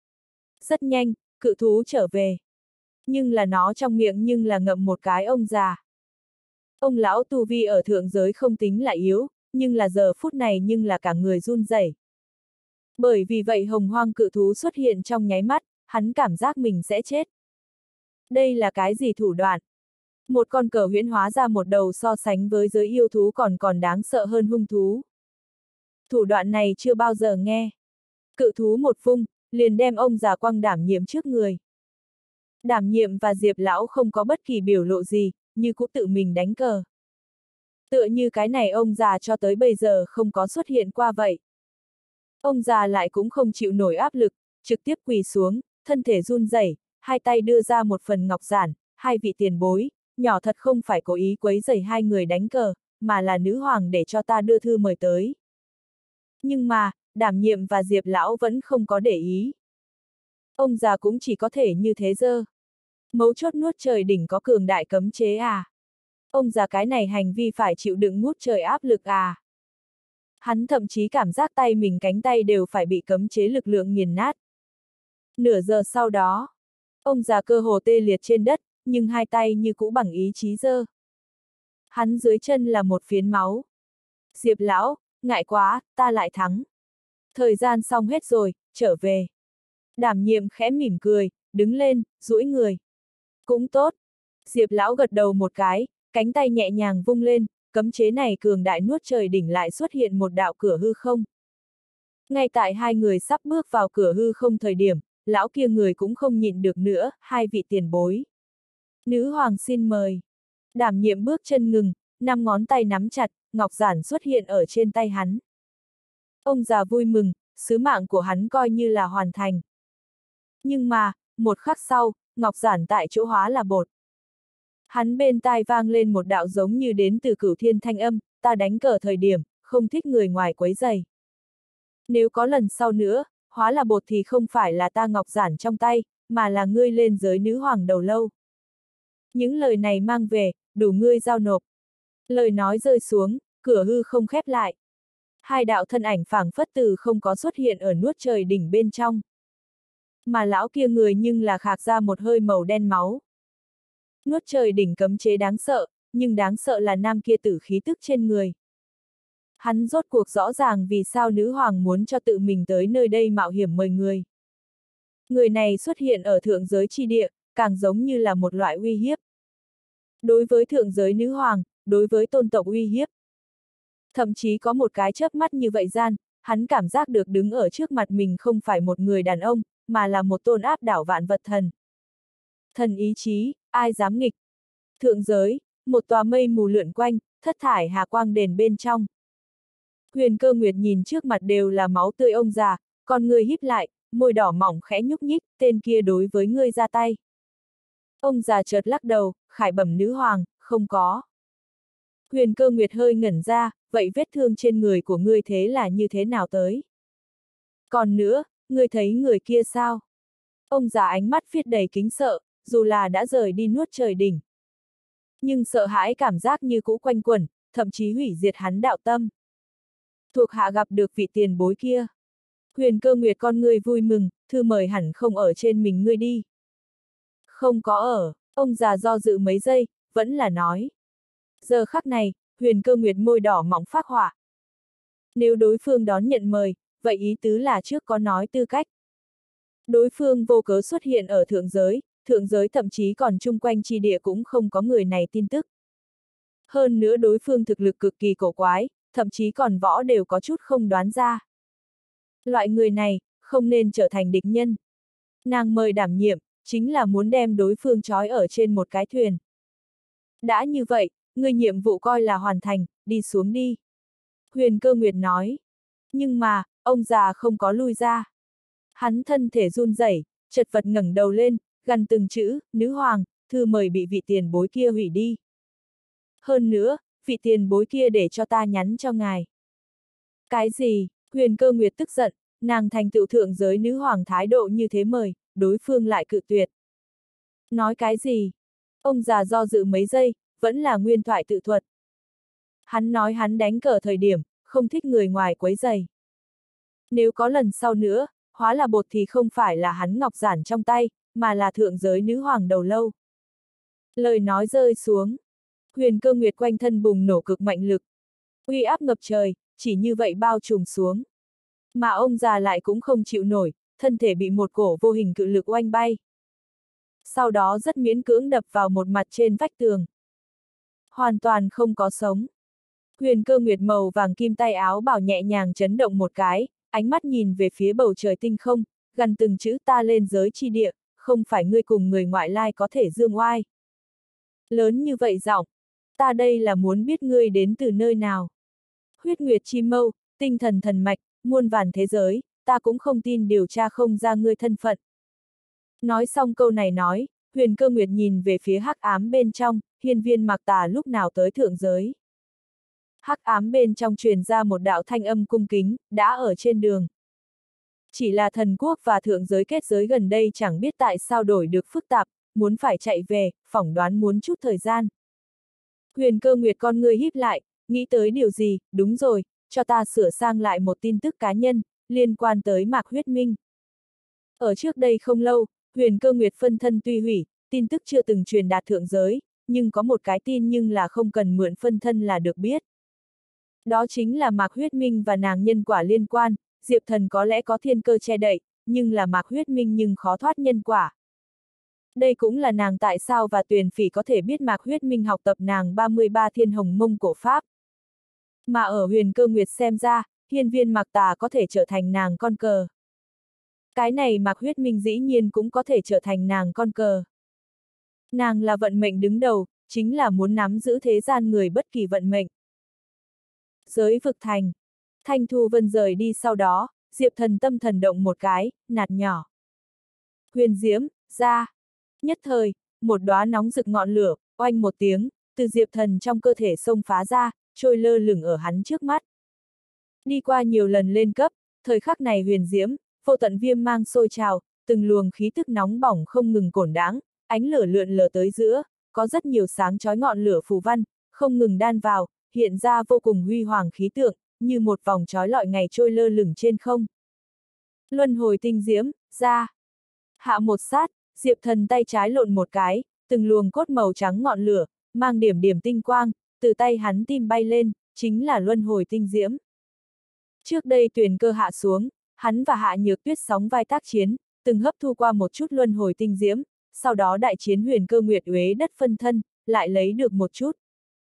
Rất nhanh, cự thú trở về. Nhưng là nó trong miệng nhưng là ngậm một cái ông già. Ông lão tu vi ở thượng giới không tính là yếu, nhưng là giờ phút này nhưng là cả người run rẩy. Bởi vì vậy hồng hoang cự thú xuất hiện trong nháy mắt, hắn cảm giác mình sẽ chết. Đây là cái gì thủ đoạn? Một con cờ huyễn hóa ra một đầu so sánh với giới yêu thú còn còn đáng sợ hơn hung thú. Thủ đoạn này chưa bao giờ nghe. Cự thú một phung, liền đem ông già quăng đảm nhiệm trước người. Đảm nhiệm và Diệp lão không có bất kỳ biểu lộ gì, như cũng tự mình đánh cờ. Tựa như cái này ông già cho tới bây giờ không có xuất hiện qua vậy. Ông già lại cũng không chịu nổi áp lực, trực tiếp quỳ xuống, thân thể run rẩy, hai tay đưa ra một phần ngọc giản, hai vị tiền bối, nhỏ thật không phải cố ý quấy rầy hai người đánh cờ, mà là nữ hoàng để cho ta đưa thư mời tới. Nhưng mà, đảm nhiệm và Diệp lão vẫn không có để ý. Ông già cũng chỉ có thể như thế dơ. Mấu chốt nuốt trời đỉnh có cường đại cấm chế à? Ông già cái này hành vi phải chịu đựng ngút trời áp lực à? Hắn thậm chí cảm giác tay mình cánh tay đều phải bị cấm chế lực lượng nghiền nát. Nửa giờ sau đó, ông già cơ hồ tê liệt trên đất, nhưng hai tay như cũ bằng ý chí dơ. Hắn dưới chân là một phiến máu. Diệp lão, ngại quá, ta lại thắng. Thời gian xong hết rồi, trở về. Đảm nhiệm khẽ mỉm cười, đứng lên, duỗi người. Cũng tốt. Diệp lão gật đầu một cái, cánh tay nhẹ nhàng vung lên, cấm chế này cường đại nuốt trời đỉnh lại xuất hiện một đạo cửa hư không. Ngay tại hai người sắp bước vào cửa hư không thời điểm, lão kia người cũng không nhịn được nữa, hai vị tiền bối. Nữ hoàng xin mời. Đảm nhiệm bước chân ngừng, năm ngón tay nắm chặt, ngọc giản xuất hiện ở trên tay hắn. Ông già vui mừng, sứ mạng của hắn coi như là hoàn thành. Nhưng mà, một khắc sau, ngọc giản tại chỗ hóa là bột. Hắn bên tai vang lên một đạo giống như đến từ cửu thiên thanh âm, ta đánh cờ thời điểm, không thích người ngoài quấy rầy. Nếu có lần sau nữa, hóa là bột thì không phải là ta ngọc giản trong tay, mà là ngươi lên giới nữ hoàng đầu lâu. Những lời này mang về, đủ ngươi giao nộp. Lời nói rơi xuống, cửa hư không khép lại. Hai đạo thân ảnh phảng phất từ không có xuất hiện ở nuốt trời đỉnh bên trong. Mà lão kia người nhưng là khạc ra một hơi màu đen máu. Nuốt trời đỉnh cấm chế đáng sợ, nhưng đáng sợ là nam kia tử khí tức trên người. Hắn rốt cuộc rõ ràng vì sao nữ hoàng muốn cho tự mình tới nơi đây mạo hiểm mời người. Người này xuất hiện ở thượng giới chi địa, càng giống như là một loại uy hiếp. Đối với thượng giới nữ hoàng, đối với tôn tộc uy hiếp. Thậm chí có một cái chớp mắt như vậy gian, hắn cảm giác được đứng ở trước mặt mình không phải một người đàn ông, mà là một tôn áp đảo vạn vật thần. Thần ý chí, ai dám nghịch? Thượng giới, một tòa mây mù lượn quanh, thất thải hà quang đền bên trong. Huyền Cơ Nguyệt nhìn trước mặt đều là máu tươi ông già, con người híp lại, môi đỏ mỏng khẽ nhúc nhích, tên kia đối với ngươi ra tay. Ông già chợt lắc đầu, khải bẩm nữ hoàng, không có. Huyền Cơ Nguyệt hơi ngẩn ra, vậy vết thương trên người của ngươi thế là như thế nào tới? Còn nữa, ngươi thấy người kia sao? Ông già ánh mắt viết đầy kính sợ, dù là đã rời đi nuốt trời đỉnh. Nhưng sợ hãi cảm giác như cũ quanh quẩn, thậm chí hủy diệt hắn đạo tâm. Thuộc hạ gặp được vị tiền bối kia. Huyền Cơ Nguyệt con ngươi vui mừng, thư mời hẳn không ở trên mình ngươi đi. Không có ở, ông già do dự mấy giây, vẫn là nói. Giờ khắc này, Huyền Cơ Nguyệt môi đỏ mỏng phác họa. Nếu đối phương đón nhận mời, vậy ý tứ là trước có nói tư cách. Đối phương vô cớ xuất hiện ở thượng giới, thượng giới thậm chí còn chung quanh chi địa cũng không có người này tin tức. Hơn nữa đối phương thực lực cực kỳ cổ quái, thậm chí còn võ đều có chút không đoán ra. Loại người này, không nên trở thành địch nhân. Nàng mời đảm nhiệm, chính là muốn đem đối phương trói ở trên một cái thuyền. Đã như vậy, người nhiệm vụ coi là hoàn thành, đi xuống đi. Huyền Cơ Nguyệt nói. Nhưng mà, ông già không có lui ra. Hắn thân thể run rẩy, chật vật ngẩng đầu lên, gằn từng chữ, nữ hoàng, thư mời bị vị tiền bối kia hủy đi. Hơn nữa, vị tiền bối kia để cho ta nhắn cho ngài. Cái gì? Huyền Cơ Nguyệt tức giận, nàng thành tựu thượng giới nữ hoàng thái độ như thế mời, đối phương lại cự tuyệt. Nói cái gì? Ông già do dự mấy giây, vẫn là nguyên thoại tự thuật. Hắn nói hắn đánh cờ thời điểm, không thích người ngoài quấy rầy. Nếu có lần sau nữa, hóa là bột thì không phải là hắn ngọc giản trong tay, mà là thượng giới nữ hoàng đầu lâu. Lời nói rơi xuống. Huyền Cơ Nguyệt quanh thân bùng nổ cực mạnh lực. Uy áp ngập trời, chỉ như vậy bao trùm xuống. Mà ông già lại cũng không chịu nổi, thân thể bị một cổ vô hình cự lực oanh bay. Sau đó rất miễn cưỡng đập vào một mặt trên vách tường. Hoàn toàn không có sống. Huyền Cơ Nguyệt màu vàng kim tay áo bảo nhẹ nhàng chấn động một cái, ánh mắt nhìn về phía bầu trời tinh không, gần từng chữ ta lên giới chi địa, không phải ngươi cùng người ngoại lai có thể dương oai. Lớn như vậy giọng, ta đây là muốn biết ngươi đến từ nơi nào. Huyết Nguyệt chi mâu, tinh thần thần mạch, muôn vàn thế giới, ta cũng không tin điều tra không ra ngươi thân phận. Nói xong câu này nói, Huyền Cơ Nguyệt nhìn về phía hắc ám bên trong, hiên viên Mạc Tà lúc nào tới thượng giới. Hắc ám bên trong truyền ra một đạo thanh âm cung kính, đã ở trên đường. Chỉ là thần quốc và thượng giới kết giới gần đây chẳng biết tại sao đổi được phức tạp, muốn phải chạy về, phỏng đoán muốn chút thời gian. Huyền Cơ Nguyệt con ngươi híp lại, nghĩ tới điều gì, đúng rồi, cho ta sửa sang lại một tin tức cá nhân, liên quan tới Mạc Huyết Minh. Ở trước đây không lâu, Huyền Cơ Nguyệt phân thân tuy hủy, tin tức chưa từng truyền đạt thượng giới, nhưng có một cái tin nhưng là không cần mượn phân thân là được biết. Đó chính là Mạc Huyết Minh và nàng nhân quả liên quan, Diệp Thần có lẽ có thiên cơ che đậy, nhưng là Mạc Huyết Minh nhưng khó thoát nhân quả. Đây cũng là nàng tại sao và Tuyền Phỉ có thể biết Mạc Huyết Minh học tập nàng ba mươi ba thiên hồng mông cổ pháp. Mà ở Huyền Cơ Nguyệt xem ra, hiên viên Mạc Tà có thể trở thành nàng con cờ. Cái này Mạc Huyết Minh dĩ nhiên cũng có thể trở thành nàng con cờ. Nàng là vận mệnh đứng đầu, chính là muốn nắm giữ thế gian người bất kỳ vận mệnh. Giới vực thành. Thanh Thu Vân rời đi sau đó, Diệp Thần tâm thần động một cái, nạt nhỏ. Huyền diễm, ra. Nhất thời, một đóa nóng rực ngọn lửa, oanh một tiếng, từ Diệp Thần trong cơ thể xông phá ra, trôi lơ lửng ở hắn trước mắt. Đi qua nhiều lần lên cấp, thời khắc này huyền diễm, vô tận viêm mang sôi trào, từng luồng khí tức nóng bỏng không ngừng cổn đãng, ánh lửa lượn lờ tới giữa, có rất nhiều sáng chói ngọn lửa phù văn, không ngừng đan vào, hiện ra vô cùng huy hoàng khí tượng, như một vòng chói lọi ngày trôi lơ lửng trên không. Luân hồi tinh diễm, ra. Hạ một sát, Diệp Thần tay trái lộn một cái, từng luồng cốt màu trắng ngọn lửa, mang điểm điểm tinh quang, từ tay hắn tim bay lên, chính là luân hồi tinh diễm. Trước đây Tuyền Cơ hạ xuống, hắn và Hạ Nhược Tuyết sóng vai tác chiến, từng hấp thu qua một chút luân hồi tinh diễm, sau đó đại chiến Huyền Cơ Nguyệt uế đất phân thân, lại lấy được một chút.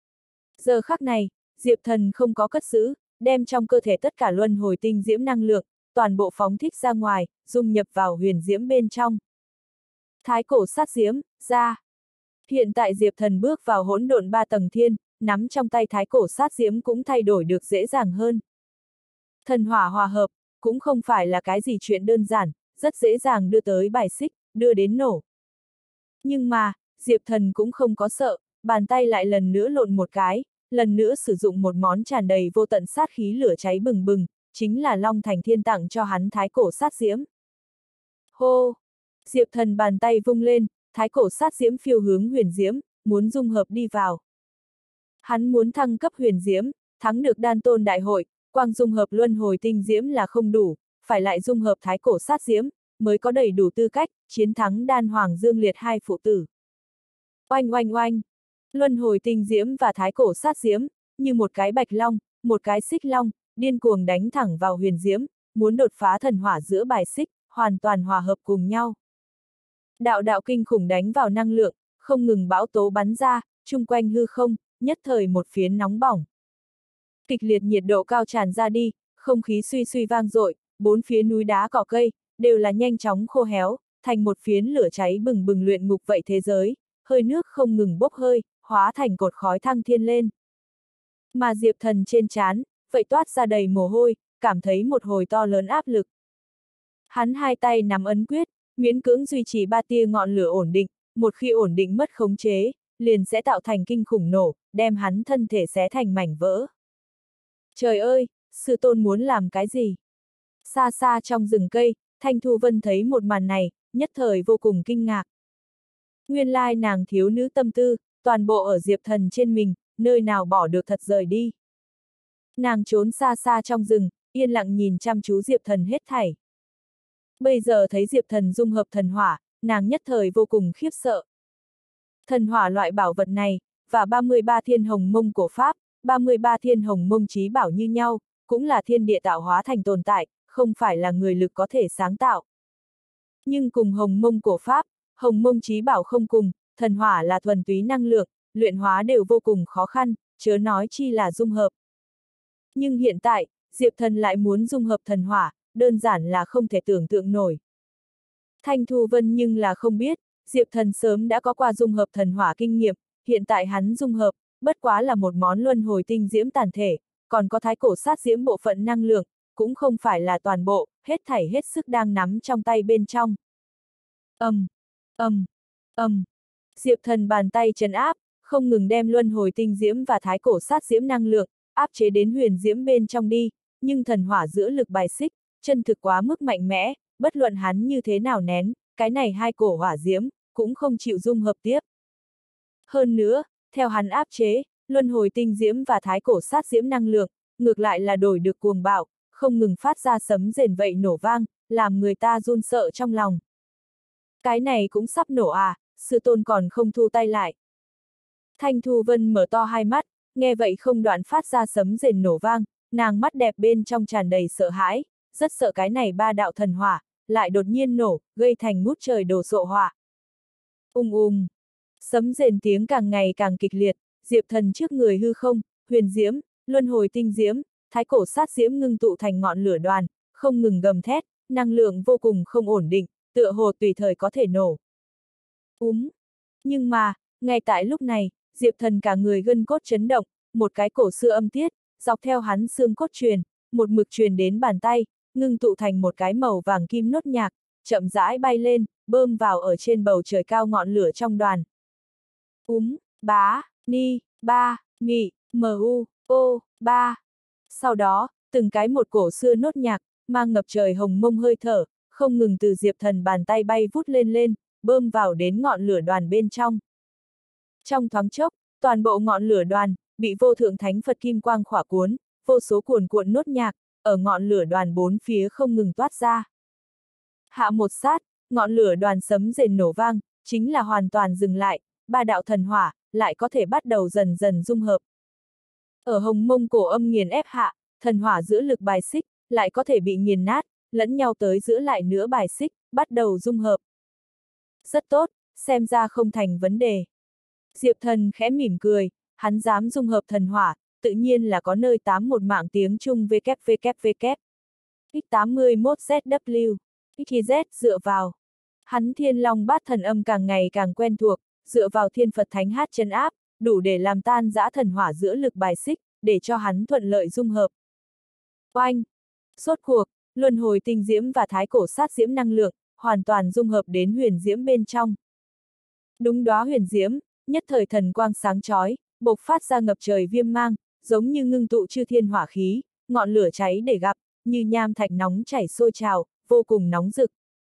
Giờ khắc này, Diệp Thần không có cất giữ, đem trong cơ thể tất cả luân hồi tinh diễm năng lượng, toàn bộ phóng thích ra ngoài, dung nhập vào huyền diễm bên trong. Thái cổ sát diễm, ra. Hiện tại Diệp Thần bước vào hỗn độn ba tầng thiên, nắm trong tay thái cổ sát diễm cũng thay đổi được dễ dàng hơn. Thần hỏa hòa hợp, cũng không phải là cái gì chuyện đơn giản, rất dễ dàng đưa tới bài xích, đưa đến nổ. Nhưng mà, Diệp Thần cũng không có sợ, bàn tay lại lần nữa lộn một cái, lần nữa sử dụng một món tràn đầy vô tận sát khí lửa cháy bừng bừng, chính là Long Thành Thiên tặng cho hắn thái cổ sát diễm. Hô! Diệp Thần bàn tay vung lên, thái cổ sát diễm phiêu hướng huyền diễm, muốn dung hợp đi vào. Hắn muốn thăng cấp huyền diễm, thắng được đan tôn đại hội, quang dung hợp luân hồi tinh diễm là không đủ, phải lại dung hợp thái cổ sát diễm, mới có đầy đủ tư cách, chiến thắng đan hoàng dương liệt hai phụ tử. Oanh oanh oanh! Luân hồi tinh diễm và thái cổ sát diễm, như một cái bạch long, một cái xích long, điên cuồng đánh thẳng vào huyền diễm, muốn đột phá thần hỏa giữa bài xích, hoàn toàn hòa hợp cùng nhau. Đạo đạo kinh khủng đánh vào năng lượng, không ngừng bão tố bắn ra, chung quanh hư không, nhất thời một phiến nóng bỏng. Kịch liệt nhiệt độ cao tràn ra đi, không khí suy suy vang dội, bốn phía núi đá cỏ cây, đều là nhanh chóng khô héo, thành một phiến lửa cháy bừng bừng luyện ngục vậy thế giới, hơi nước không ngừng bốc hơi, hóa thành cột khói thăng thiên lên. Mà Diệp Thần trên trán, vậy toát ra đầy mồ hôi, cảm thấy một hồi to lớn áp lực. Hắn hai tay nắm ấn quyết, miễn cưỡng duy trì ba tia ngọn lửa ổn định, một khi ổn định mất khống chế, liền sẽ tạo thành kinh khủng nổ, đem hắn thân thể xé thành mảnh vỡ. Trời ơi, sư tôn muốn làm cái gì? Xa xa trong rừng cây, Thanh Thu Vân thấy một màn này, nhất thời vô cùng kinh ngạc. Nguyên lai nàng thiếu nữ tâm tư, toàn bộ ở Diệp Thần trên mình, nơi nào bỏ được thật rời đi. Nàng trốn xa xa trong rừng, yên lặng nhìn chăm chú Diệp Thần hết thảy. Bây giờ thấy Diệp Thần dung hợp thần hỏa, nàng nhất thời vô cùng khiếp sợ. Thần hỏa loại bảo vật này, và ba mươi ba thiên hồng mông cổ pháp, ba mươi ba thiên hồng mông chí bảo như nhau, cũng là thiên địa tạo hóa thành tồn tại, không phải là người lực có thể sáng tạo. Nhưng cùng hồng mông cổ pháp, hồng mông chí bảo không cùng, thần hỏa là thuần túy năng lượng, luyện hóa đều vô cùng khó khăn, chớ nói chi là dung hợp. Nhưng hiện tại, Diệp Thần lại muốn dung hợp thần hỏa, đơn giản là không thể tưởng tượng nổi. Thanh Thu Vân nhưng là không biết, Diệp Thần sớm đã có qua dung hợp thần hỏa kinh nghiệm, hiện tại hắn dung hợp, bất quá là một món luân hồi tinh diễm tàn thể, còn có thái cổ sát diễm bộ phận năng lượng, cũng không phải là toàn bộ, hết thảy hết sức đang nắm trong tay bên trong. Ầm, ầm, ầm. Diệp Thần bàn tay trấn áp, không ngừng đem luân hồi tinh diễm và thái cổ sát diễm năng lượng, áp chế đến huyền diễm bên trong đi, nhưng thần hỏa giữa lực bài xích, chân thực quá mức mạnh mẽ, bất luận hắn như thế nào nén, cái này hai cổ hỏa diễm, cũng không chịu dung hợp tiếp. Hơn nữa, theo hắn áp chế, luân hồi tinh diễm và thái cổ sát diễm năng lượng, ngược lại là đổi được cuồng bạo, không ngừng phát ra sấm rền vậy nổ vang, làm người ta run sợ trong lòng. Cái này cũng sắp nổ à, sư tôn còn không thu tay lại. Thanh Thu Vân mở to hai mắt, nghe vậy không đoạn phát ra sấm rền nổ vang, nàng mắt đẹp bên trong tràn đầy sợ hãi, rất sợ cái này ba đạo thần hỏa, lại đột nhiên nổ, gây thành ngút trời đồ sộ hỏa. Ùng ùng. Sấm rền tiếng càng ngày càng kịch liệt, Diệp Thần trước người hư không, huyền diễm, luân hồi tinh diễm, thái cổ sát diễm ngưng tụ thành ngọn lửa đoàn, không ngừng gầm thét, năng lượng vô cùng không ổn định, tựa hồ tùy thời có thể nổ. Úm. Nhưng mà, ngay tại lúc này, Diệp Thần cả người gân cốt chấn động, một cái cổ xưa âm tiết, dọc theo hắn xương cốt truyền, một mực truyền đến bàn tay, ngưng tụ thành một cái màu vàng kim nốt nhạc, chậm rãi bay lên, bơm vào ở trên bầu trời cao ngọn lửa trong đoàn. Úm, bá, ni, ba, mị, mu, ô, ba. Sau đó, từng cái một cổ xưa nốt nhạc, mang ngập trời hồng mông hơi thở, không ngừng từ Diệp Thần bàn tay bay vút lên lên, bơm vào đến ngọn lửa đoàn bên trong. Trong thoáng chốc, toàn bộ ngọn lửa đoàn, bị vô thượng thánh Phật kim quang khỏa cuốn, vô số cuồn cuộn nốt nhạc, ở ngọn lửa đoàn bốn phía không ngừng toát ra. Hạ một sát, ngọn lửa đoàn sấm rền nổ vang, chính là hoàn toàn dừng lại, ba đạo thần hỏa, lại có thể bắt đầu dần dần dung hợp. Ở hồng mông cổ âm nghiền ép hạ, thần hỏa giữa lực bài xích, lại có thể bị nghiền nát, lẫn nhau tới giữa lại nữa bài xích, bắt đầu dung hợp. Rất tốt, xem ra không thành vấn đề. Diệp Thần khẽ mỉm cười, hắn dám dung hợp thần hỏa, tự nhiên là có nơi tám một mạng tiếng Trung vê kép vê kép vê kép. X tám mươi mốt Z W, X Z dựa vào. Hắn Thiên Long Bát Thần Âm càng ngày càng quen thuộc, dựa vào Thiên Phật Thánh Hát chân áp, đủ để làm tan rã thần hỏa giữa lực bài xích, để cho hắn thuận lợi dung hợp. Oanh! Sốt cuộc, luân hồi tinh diễm và thái cổ sát diễm năng lượng, hoàn toàn dung hợp đến huyền diễm bên trong. Đúng đó huyền diễm, nhất thời thần quang sáng chói, bộc phát ra ngập trời viêm mang, giống như ngưng tụ chư thiên hỏa khí, ngọn lửa cháy để gặp, như nham thạch nóng chảy sôi trào, vô cùng nóng rực.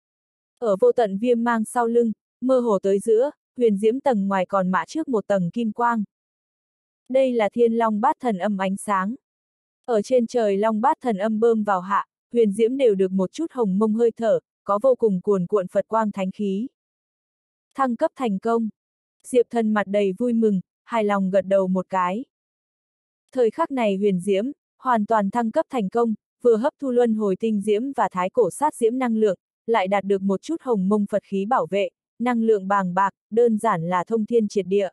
Ở vô tận viêm mang sau lưng, mơ hồ tới giữa, huyền diễm tầng ngoài còn mạ trước một tầng kim quang. Đây là Thiên Long Bát Thần Âm ánh sáng. Ở trên trời Long Bát Thần Âm bơm vào hạ, huyền diễm đều được một chút hồng mông hơi thở, có vô cùng cuồn cuộn Phật quang thánh khí. Thăng cấp thành công. Diệp Thần mặt đầy vui mừng, hài lòng gật đầu một cái. Thời khắc này huyền diễm, hoàn toàn thăng cấp thành công, vừa hấp thu luân hồi tinh diễm và thái cổ sát diễm năng lượng, lại đạt được một chút hồng mông Phật khí bảo vệ, năng lượng bàng bạc, đơn giản là thông thiên triệt địa.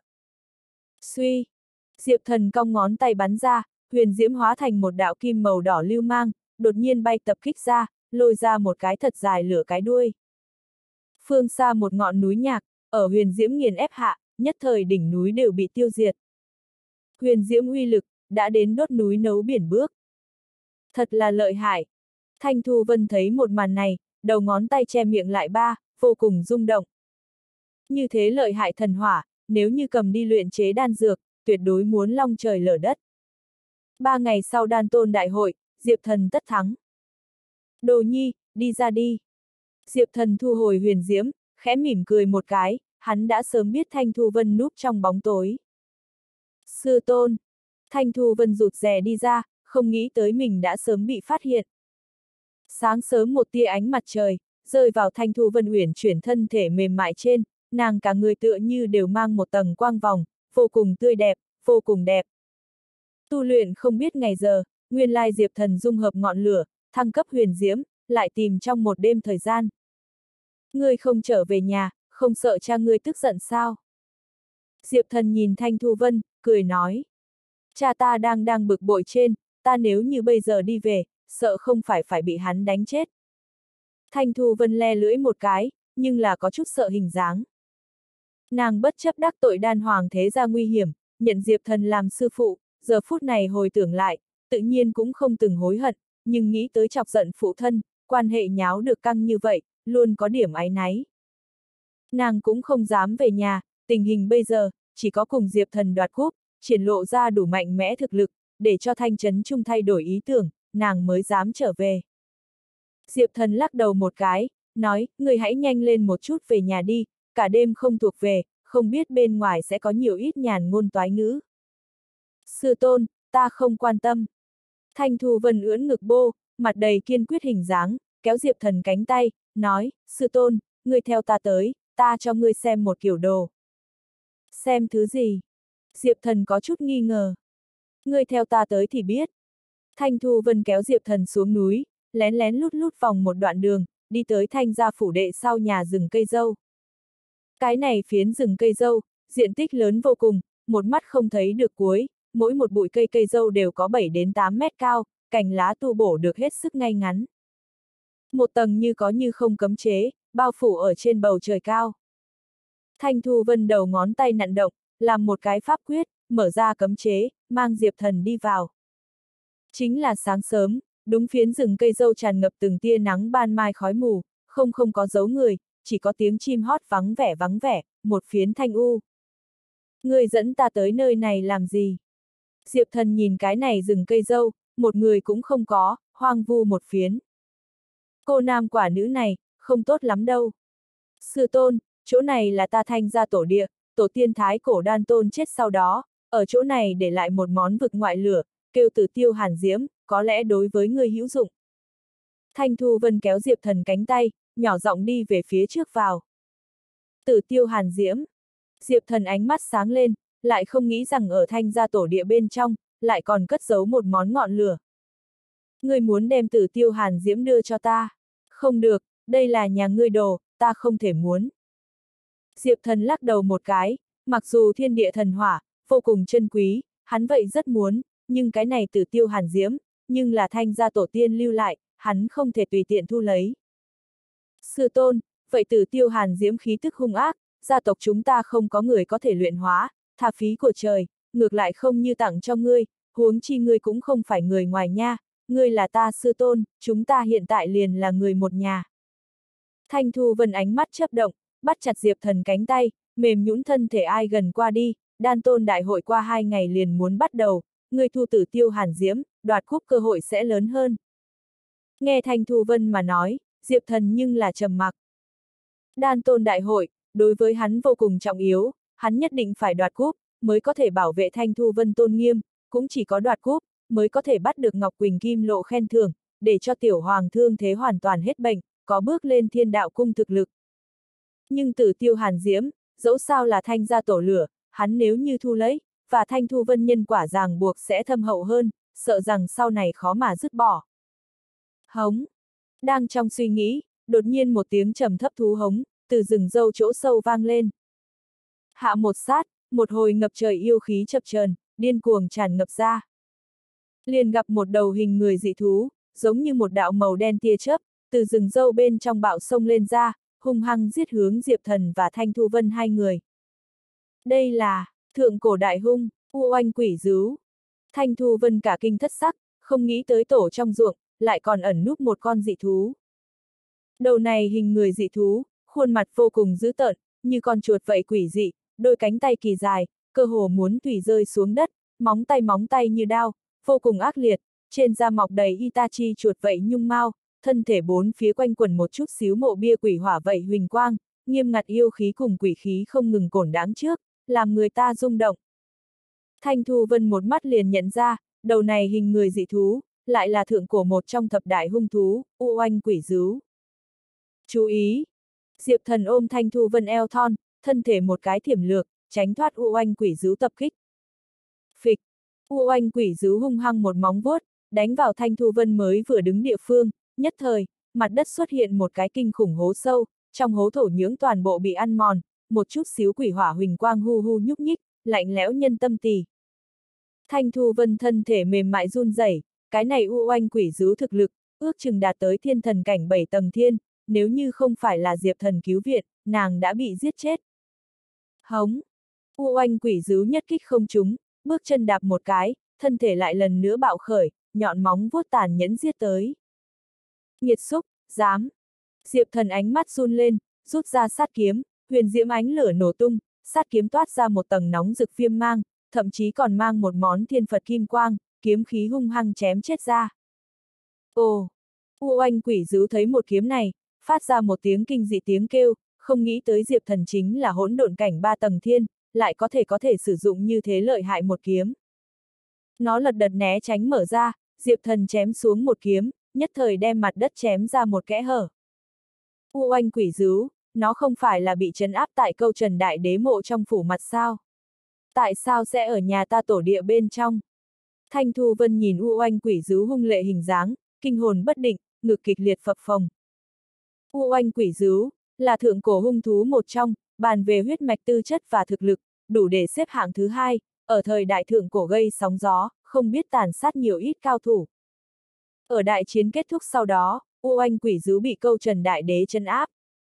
Suy! Diệp Thần cong ngón tay bắn ra, huyền diễm hóa thành một đạo kim màu đỏ lưu mang, đột nhiên bay tập kích ra, lôi ra một cái thật dài lửa cái đuôi. Phương xa một ngọn núi nhạc, ở huyền diễm nghiền ép hạ, nhất thời đỉnh núi đều bị tiêu diệt. Huyền diễm uy lực, đã đến đốt núi nấu biển bước. Thật là lợi hại. Thanh Thu Vân thấy một màn này, đầu ngón tay che miệng lại ba, vô cùng rung động. Như thế lợi hại thần hỏa, nếu như cầm đi luyện chế đan dược, tuyệt đối muốn long trời lở đất. Ba ngày sau đan tôn đại hội, Diệp Thần tất thắng. Đồ nhi, đi ra đi. Diệp Thần thu hồi huyền diễm, khẽ mỉm cười một cái, hắn đã sớm biết Thanh Thu Vân núp trong bóng tối. Sư tôn. Thanh Thu Vân rụt rè đi ra, không nghĩ tới mình đã sớm bị phát hiện. Sáng sớm một tia ánh mặt trời, rơi vào Thanh Thu Vân uyển chuyển thân thể mềm mại trên, nàng cả người tựa như đều mang một tầng quang vòng, vô cùng tươi đẹp, vô cùng đẹp. Tu luyện không biết ngày giờ, nguyên lai Diệp Thần dung hợp ngọn lửa, thăng cấp huyền diễm, lại tìm trong một đêm thời gian. Ngươi không trở về nhà, không sợ cha ngươi tức giận sao? Diệp Thần nhìn Thanh Thu Vân, cười nói. Cha ta đang đang bực bội trên, ta nếu như bây giờ đi về, sợ không phải phải bị hắn đánh chết. Thanh Thu Vân le lưỡi một cái, nhưng là có chút sợ hình dáng. Nàng bất chấp đắc tội đan hoàng thế gia nguy hiểm, nhận Diệp Thần làm sư phụ, giờ phút này hồi tưởng lại, tự nhiên cũng không từng hối hận, nhưng nghĩ tới chọc giận phụ thân, quan hệ nháo được căng như vậy, luôn có điểm áy náy. Nàng cũng không dám về nhà, tình hình bây giờ, chỉ có cùng Diệp Thần đoạt cúp, triển lộ ra đủ mạnh mẽ thực lực, để cho Thanh Trấn Trung thay đổi ý tưởng, nàng mới dám trở về. Diệp Thần lắc đầu một cái, nói, người hãy nhanh lên một chút về nhà đi, cả đêm không thuộc về, không biết bên ngoài sẽ có nhiều ít nhàn ngôn toái ngữ. Sư tôn, ta không quan tâm. Thanh Thu Vân ưỡn ngực bô, mặt đầy kiên quyết hình dáng, kéo Diệp Thần cánh tay, nói, sư tôn, ngươi theo ta tới, ta cho ngươi xem một kiểu đồ. Xem thứ gì? Diệp Thần có chút nghi ngờ. Ngươi theo ta tới thì biết. Thanh Thu Vân kéo Diệp Thần xuống núi, lén lén lút lút vòng một đoạn đường, đi tới Thanh gia phủ đệ sau nhà rừng cây dâu. Cái này phiến rừng cây dâu, diện tích lớn vô cùng, một mắt không thấy được cuối, mỗi một bụi cây cây dâu đều có bảy đến tám mét cao, cành lá tu bổ được hết sức ngay ngắn. Một tầng như có như không cấm chế, bao phủ ở trên bầu trời cao. Thanh Thu Vân đầu ngón tay nặn động, làm một cái pháp quyết, mở ra cấm chế, mang Diệp Thần đi vào. Chính là sáng sớm, đúng phiến rừng cây dâu tràn ngập từng tia nắng ban mai khói mù, không không có dấu người, chỉ có tiếng chim hót vắng vẻ vắng vẻ, một phiến thanh u. Người dẫn ta tới nơi này làm gì? Diệp Thần nhìn cái này rừng cây dâu, một người cũng không có, hoang vu một phiến. Cô nam quả nữ này, không tốt lắm đâu. Sư tôn, chỗ này là ta Thanh gia tổ địa, tổ tiên thái cổ đan tôn chết sau đó, ở chỗ này để lại một món vực ngoại lửa, kêu Tử Tiêu Hàn Diễm, có lẽ đối với người hữu dụng. Thanh Thu Vân kéo Diệp Thần cánh tay, nhỏ giọng đi về phía trước vào. Tử Tiêu Hàn Diễm. Diệp Thần ánh mắt sáng lên, lại không nghĩ rằng ở Thanh gia tổ địa bên trong, lại còn cất giấu một món ngọn lửa. Ngươi muốn đem Tử Tiêu Hàn Diễm đưa cho ta? Không được, đây là nhà ngươi đồ, ta không thể muốn. Diệp Thần lắc đầu một cái, mặc dù thiên địa thần hỏa, vô cùng chân quý, hắn vậy rất muốn, nhưng cái này Tử Tiêu Hàn Diễm, nhưng là Thanh gia tổ tiên lưu lại, hắn không thể tùy tiện thu lấy. Sư tôn, vậy Tử Tiêu Hàn Diễm khí tức hung ác, gia tộc chúng ta không có người có thể luyện hóa, tha phí của trời, ngược lại không như tặng cho ngươi, huống chi ngươi cũng không phải người ngoài nha, ngươi là ta sư tôn, chúng ta hiện tại liền là người một nhà. Thanh Thu Vân ánh mắt chớp động, bắt chặt Diệp Thần cánh tay, mềm nhũn thân thể ai gần qua đi, đan tôn đại hội qua hai ngày liền muốn bắt đầu, ngươi thu Tử Tiêu Hàn Diễm, đoạt cúp cơ hội sẽ lớn hơn. Nghe Thanh Thu Vân mà nói, Diệp Thần nhưng là trầm mặc. Đan tôn đại hội, đối với hắn vô cùng trọng yếu, hắn nhất định phải đoạt cúp, mới có thể bảo vệ Thanh Thu Vân tôn nghiêm, cũng chỉ có đoạt cúp, mới có thể bắt được Ngọc Quỳnh Kim Lộ khen thưởng, để cho tiểu hoàng thương thế hoàn toàn hết bệnh, có bước lên thiên đạo cung thực lực. Nhưng Tử Tiêu Hàn Diễm, dẫu sao là Thanh gia tổ lửa, hắn nếu như thu lấy, và Thanh Thu Vân nhân quả ràng buộc sẽ thâm hậu hơn, sợ rằng sau này khó mà dứt bỏ. Hống! Đang trong suy nghĩ, đột nhiên một tiếng trầm thấp thú hống, từ rừng dâu chỗ sâu vang lên. Hạ một sát, một hồi ngập trời yêu khí chập chờn, điên cuồng tràn ngập ra. Liền gặp một đầu hình người dị thú, giống như một đạo màu đen tia chớp, từ rừng dâu bên trong bạo sông lên ra, hung hăng giết hướng Diệp Thần và Thanh Thu Vân hai người. Đây là thượng cổ đại hung, u oanh quỷ dứu. Thanh Thu Vân cả kinh thất sắc, không nghĩ tới tổ trong ruộng, lại còn ẩn núp một con dị thú. Đầu này hình người dị thú, khuôn mặt vô cùng dữ tợn, như con chuột vậy quỷ dị, đôi cánh tay kỳ dài, cơ hồ muốn tùy rơi xuống đất, móng tay móng tay như đao, vô cùng ác liệt, trên da mọc đầy Itachi chuột vậy nhung mao, thân thể bốn phía quanh quẩn một chút xíu mộ bia quỷ hỏa vậy huỳnh quang, nghiêm ngặt yêu khí cùng quỷ khí không ngừng cổn đáng trước, làm người ta rung động. Thanh Thu Vân một mắt liền nhận ra, đầu này hình người dị thú, lại là thượng cổ một trong thập đại hung thú, u oanh quỷ dứu. Chú ý! Diệp Thần ôm Thanh Thu Vân eo thon, thân thể một cái thiểm lược, tránh thoát u oanh quỷ dứu tập kích. Phịch! U oanh quỷ dứu hung hăng một móng vuốt, đánh vào Thanh Thu Vân mới vừa đứng địa phương, nhất thời, mặt đất xuất hiện một cái kinh khủng hố sâu, trong hố thổ nhưỡng toàn bộ bị ăn mòn, một chút xíu quỷ hỏa huỳnh quang hu hu nhúc nhích, lạnh lẽo nhân tâm tỳ. Thanh Thu Vân thân thể mềm mại run rẩy, cái này u oanh quỷ dứu thực lực, ước chừng đạt tới thiên thần cảnh bảy tầng thiên, nếu như không phải là Diệp Thần cứu viện, nàng đã bị giết chết. Hống! U oanh quỷ dứu nhất kích không trúng, bước chân đạp một cái, thân thể lại lần nữa bạo khởi, nhọn móng vuốt tàn nhẫn giết tới. Nghiệt xúc, dám! Diệp Thần ánh mắt run lên, rút ra sát kiếm, huyền diễm ánh lửa nổ tung, sát kiếm toát ra một tầng nóng rực viêm mang, thậm chí còn mang một món thiên Phật kim quang, kiếm khí hung hăng chém chết ra. Ồ! U oanh quỷ dứu thấy một kiếm này, phát ra một tiếng kinh dị tiếng kêu, không nghĩ tới Diệp Thần chính là hỗn độn cảnh ba tầng thiên, lại có thể có thể sử dụng như thế lợi hại một kiếm. Nó lật đật né tránh mở ra, Diệp Thần chém xuống một kiếm, nhất thời đem mặt đất chém ra một kẽ hở. U oanh quỷ dứu, nó không phải là bị trấn áp tại câu Trần Đại Đế mộ trong phủ mặt sao? Tại sao sẽ ở nhà ta tổ địa bên trong? Thanh Thu Vân nhìn u oanh quỷ dứu hung lệ hình dáng, kinh hồn bất định, ngực kịch liệt phập phồng. U oanh quỷ dứu là thượng cổ hung thú một trong, bàn về huyết mạch tư chất và thực lực, đủ để xếp hạng thứ hai, ở thời đại thượng cổ gây sóng gió, không biết tàn sát nhiều ít cao thủ. Ở đại chiến kết thúc sau đó, U Oanh Quỷ Dứ bị Câu Trần Đại Đế trấn áp.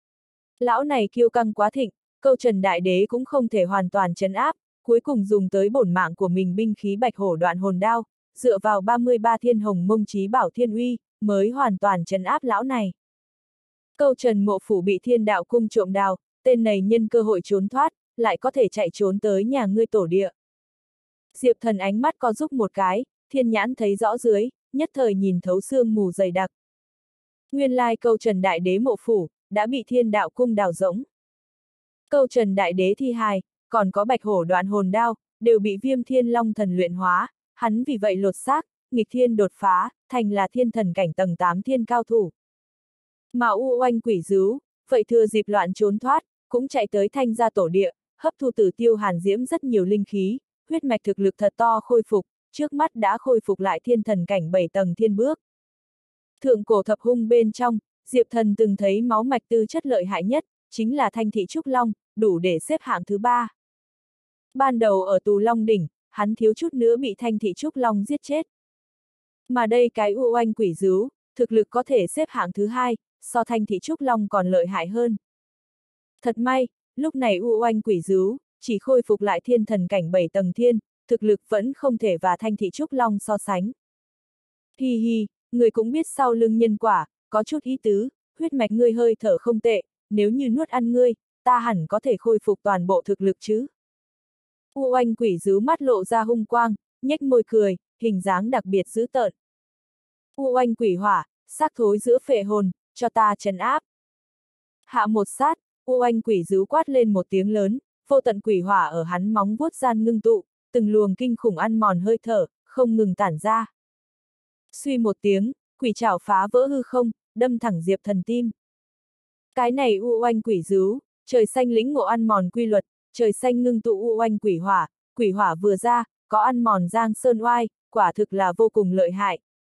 Lão này kiêu căng quá thịnh, Câu Trần Đại Đế cũng không thể hoàn toàn trấn áp, cuối cùng dùng tới bổn mạng của mình binh khí Bạch Hổ Đoạn Hồn Đao, dựa vào ba mươi ba thiên hồng mông chí bảo thiên uy, mới hoàn toàn trấn áp lão này. Câu Trần Mộ Phủ bị Thiên Đạo Cung trộm đào, tên này nhân cơ hội trốn thoát, lại có thể chạy trốn tới nhà ngươi tổ địa. Diệp Thần ánh mắt co rúm một cái, thiên nhãn thấy rõ dưới, nhất thời nhìn thấu sương mù dày đặc. Nguyên lai Câu Trần Đại Đế mộ phủ, đã bị Thiên Đạo Cung đào rỗng. Câu Trần Đại Đế thi hài, còn có Bạch Hổ Đoạn Hồn Đao, đều bị Viêm Thiên Long Thần luyện hóa, hắn vì vậy lột xác, nghịch thiên đột phá, thành là thiên thần cảnh tầng tám thiên cao thủ. Mà U Oanh Quỷ Dứ, vậy thừa dịp loạn trốn thoát, cũng chạy tới Thanh gia tổ địa, hấp thu Tử Tiêu Hàn Diễm rất nhiều linh khí, huyết mạch thực lực thật to khôi phục, trước mắt đã khôi phục lại thiên thần cảnh bảy tầng thiên bước. Thượng cổ thập hung bên trong, Diệp Thần từng thấy máu mạch tư chất lợi hại nhất, chính là Thanh Thị Trúc Long, đủ để xếp hạng thứ ba. Ban đầu ở Tù Long Đỉnh, hắn thiếu chút nữa bị Thanh Thị Trúc Long giết chết. Mà đây cái U Oanh Quỷ Dứ, thực lực có thể xếp hạng thứ hai, so Thanh Thị Trúc Long còn lợi hại hơn. Thật may, lúc này U Oanh Quỷ Dứ chỉ khôi phục lại thiên thần cảnh bảy tầng thiên, thực lực vẫn không thể và Thanh Thị Trúc Long so sánh. Hi hi, người cũng biết sau lưng nhân quả, có chút ý tứ, huyết mạch ngươi hơi thở không tệ, nếu như nuốt ăn ngươi, ta hẳn có thể khôi phục toàn bộ thực lực chứ. U Oanh Quỷ Dứ mắt lộ ra hung quang, nhếch môi cười, hình dáng đặc biệt dữ tợn. U Oanh Quỷ Hỏa, xác thối giữa phệ hồn, cho ta trấn áp. Hạ một sát, U Oanh Quỷ Dứ quát lên một tiếng lớn, vô tận quỷ hỏa ở hắn móng vuốt gian ngưng tụ, từng luồng kinh khủng ăn mòn hơi thở, không ngừng tản ra. Suy một tiếng, quỷ trảo phá vỡ hư không, đâm thẳng Diệp Thần tim. Cái này U Oanh Quỷ Dứ, trời xanh lĩnh ngộ ăn mòn quy luật, trời xanh ngưng tụ U Oanh Quỷ Hỏa, quỷ hỏa vừa ra, có ăn mòn giang sơn oai, quả thực là vô cùng lợi hại.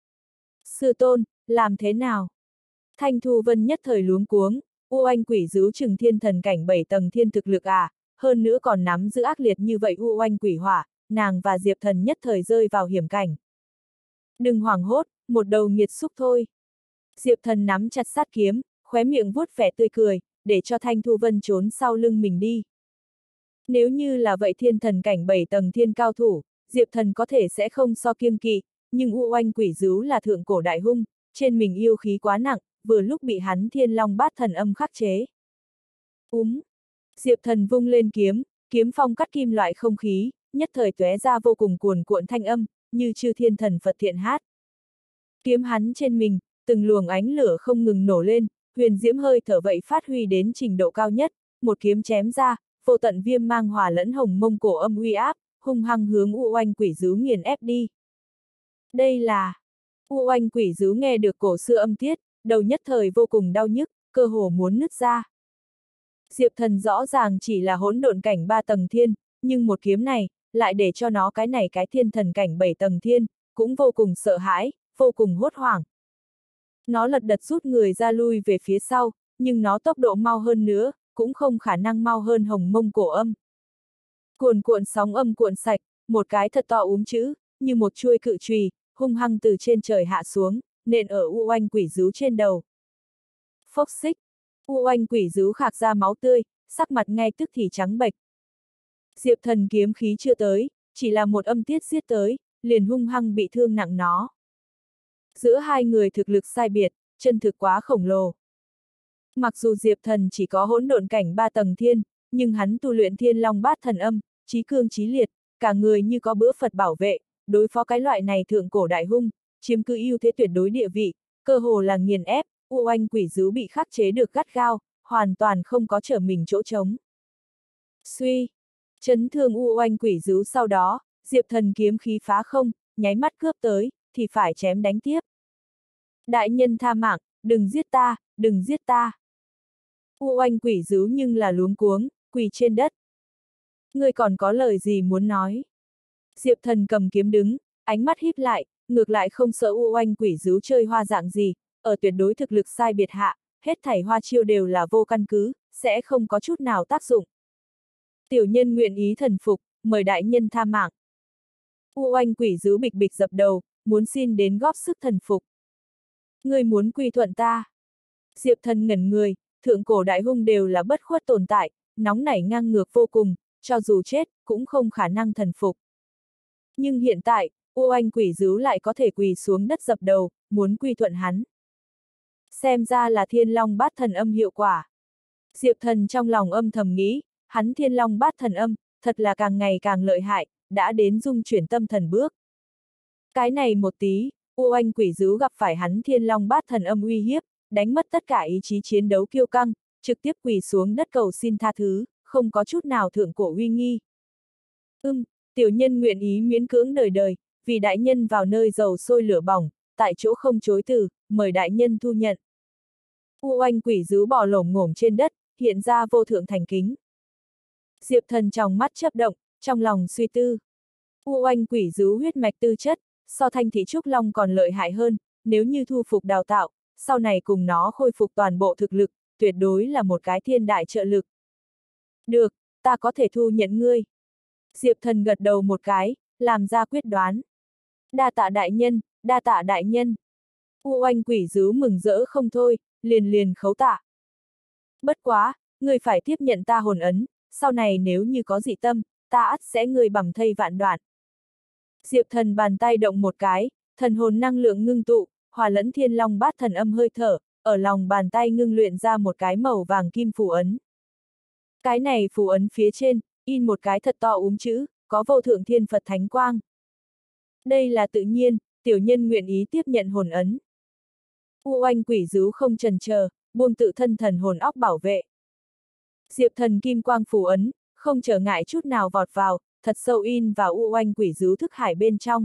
Sư tôn, làm thế nào? Thanh Thu Vân nhất thời luống cuống, U Oanh Quỷ Dứ chừng thiên thần cảnh bảy tầng thiên thực lực à, hơn nữa còn nắm giữ ác liệt như vậy U Oanh Quỷ Hỏa, nàng và Diệp Thần nhất thời rơi vào hiểm cảnh. Đừng hoảng hốt, một đầu nghiệt xúc thôi. Diệp Thần nắm chặt sát kiếm, khóe miệng vuốt vẻ tươi cười, để cho Thanh Thu Vân trốn sau lưng mình đi. Nếu như là vậy thiên thần cảnh bảy tầng thiên cao thủ, Diệp Thần có thể sẽ không so kiêng kỵ, nhưng U Oanh Quỷ Dứ là thượng cổ đại hung, trên mình yêu khí quá nặng, vừa lúc bị hắn Thiên Long Bát Thần Âm khắc chế. Úm! Diệp Thần vung lên kiếm, kiếm phong cắt kim loại không khí, nhất thời tóe ra vô cùng cuồn cuộn thanh âm, như chư thiên thần Phật thiện hát. Kiếm hắn trên mình, từng luồng ánh lửa không ngừng nổ lên, huyền diễm hơi thở vậy phát huy đến trình độ cao nhất, một kiếm chém ra, vô tận viêm mang hòa lẫn hồng mông cổ âm uy áp, hung hăng hướng U Oanh Quỷ Dứ nghiền ép đi. Đây là... U Oanh Quỷ Dứ nghe được cổ xưa âm tiết, đầu nhất thời vô cùng đau nhức, cơ hồ muốn nứt ra. Diệp Thần rõ ràng chỉ là hỗn độn cảnh ba tầng thiên, nhưng một kiếm này, lại để cho nó cái này cái thiên thần cảnh bảy tầng thiên, cũng vô cùng sợ hãi, vô cùng hốt hoảng. Nó lật đật rút người ra lui về phía sau, nhưng nó tốc độ mau hơn nữa, cũng không khả năng mau hơn hồng mông cổ âm. Cuồn cuộn sóng âm cuộn sạch, một cái thật to úm chữ, như một chuôi cự chùy, hung hăng từ trên trời hạ xuống, nện ở U Oanh Quỷ Dứ trên đầu. Phốc xích, U Oanh Quỷ Dứ khạc ra máu tươi, sắc mặt ngay tức thì trắng bệch. Diệp Thần kiếm khí chưa tới, chỉ là một âm tiết giết tới, liền hung hăng bị thương nặng nó. Giữa hai người thực lực sai biệt, chân thực quá khổng lồ. Mặc dù Diệp Thần chỉ có hỗn độn cảnh ba tầng thiên, nhưng hắn tu luyện Thiên Long Bát Thần Âm, chí cương chí liệt, cả người như có bữa Phật bảo vệ, đối phó cái loại này thượng cổ đại hung, chiếm cứ ưu thế tuyệt đối địa vị, cơ hồ là nghiền ép, U Oanh Quỷ Dứ bị khắc chế được gắt gao, hoàn toàn không có trở mình chỗ trống. Suy, chấn thương U Oanh Quỷ Dứ sau đó, Diệp Thần kiếm khí phá không, nháy mắt cướp tới, thì phải chém đánh tiếp. Đại nhân tha mạng, đừng giết ta, đừng giết ta. U Oanh Quỷ Dứ nhưng là luống cuống, quỳ trên đất. Ngươi còn có lời gì muốn nói? Diệp Thần cầm kiếm đứng, ánh mắt híp lại, ngược lại không sợ U Oanh Quỷ Dứ chơi hoa dạng gì, ở tuyệt đối thực lực sai biệt hạ, hết thảy hoa chiêu đều là vô căn cứ, sẽ không có chút nào tác dụng. Tiểu nhân nguyện ý thần phục, mời đại nhân tha mạng. U oanh quỷ dữ bịch bịch dập đầu, muốn xin đến góp sức thần phục. Ngươi muốn quy thuận ta. Diệp Thần ngẩn người, thượng cổ đại hung đều là bất khuất tồn tại, nóng nảy ngang ngược vô cùng, cho dù chết, cũng không khả năng thần phục. Nhưng hiện tại, U oanh quỷ dữ lại có thể quỳ xuống đất dập đầu, muốn quy thuận hắn. Xem ra là Thiên Long Bát Thần Âm hiệu quả. Diệp Thần trong lòng âm thầm nghĩ, hắn Thiên Long Bát Thần Âm, thật là càng ngày càng lợi hại, đã đến dung chuyển tâm thần bước. Cái này một tí, U oanh quỷ dữ gặp phải hắn Thiên Long Bát Thần Âm uy hiếp, đánh mất tất cả ý chí chiến đấu kiêu căng, trực tiếp quỳ xuống đất cầu xin tha thứ, không có chút nào thượng cổ uy nghi. Ưm, tiểu nhân nguyện ý miễn cưỡng đời đời, vì đại nhân vào nơi dầu sôi lửa bỏng, tại chỗ không chối từ, mời đại nhân thu nhận. U oanh quỷ dữ bò lổm ngổm trên đất, hiện ra vô thượng thành kính. Diệp Thần trong mắt chớp động, trong lòng suy tư. U oanh quỷ dữ huyết mạch tư chất, so Thanh Thị Trúc Long còn lợi hại hơn, nếu như thu phục đào tạo, sau này cùng nó khôi phục toàn bộ thực lực, tuyệt đối là một cái thiên đại trợ lực. Được, ta có thể thu nhận ngươi. Diệp Thần gật đầu một cái, làm ra quyết đoán. Đa tạ đại nhân, đa tạ đại nhân. U oanh quỷ dữ mừng rỡ không thôi, liền liền khấu tạ. Bất quá, ngươi phải tiếp nhận ta hồn ấn, sau này nếu như có dị tâm, ta ắt sẽ ngươi bầm thây vạn đoạn. Diệp Thần bàn tay động một cái, thần hồn năng lượng ngưng tụ, hòa lẫn Thiên Long Bát Thần Âm hơi thở, ở lòng bàn tay ngưng luyện ra một cái màu vàng kim phù ấn. Cái này phù ấn phía trên, in một cái thật to úm chữ, có vô thượng thiên Phật thánh quang. Đây là tự nhiên, tiểu nhân nguyện ý tiếp nhận hồn ấn. U oanh quỷ dữ không chần chờ, buông tự thân thần hồn óc bảo vệ. Diệp Thần kim quang phù ấn, không trở ngại chút nào vọt vào, thật sâu in vào u oanh quỷ dữ thức hải bên trong.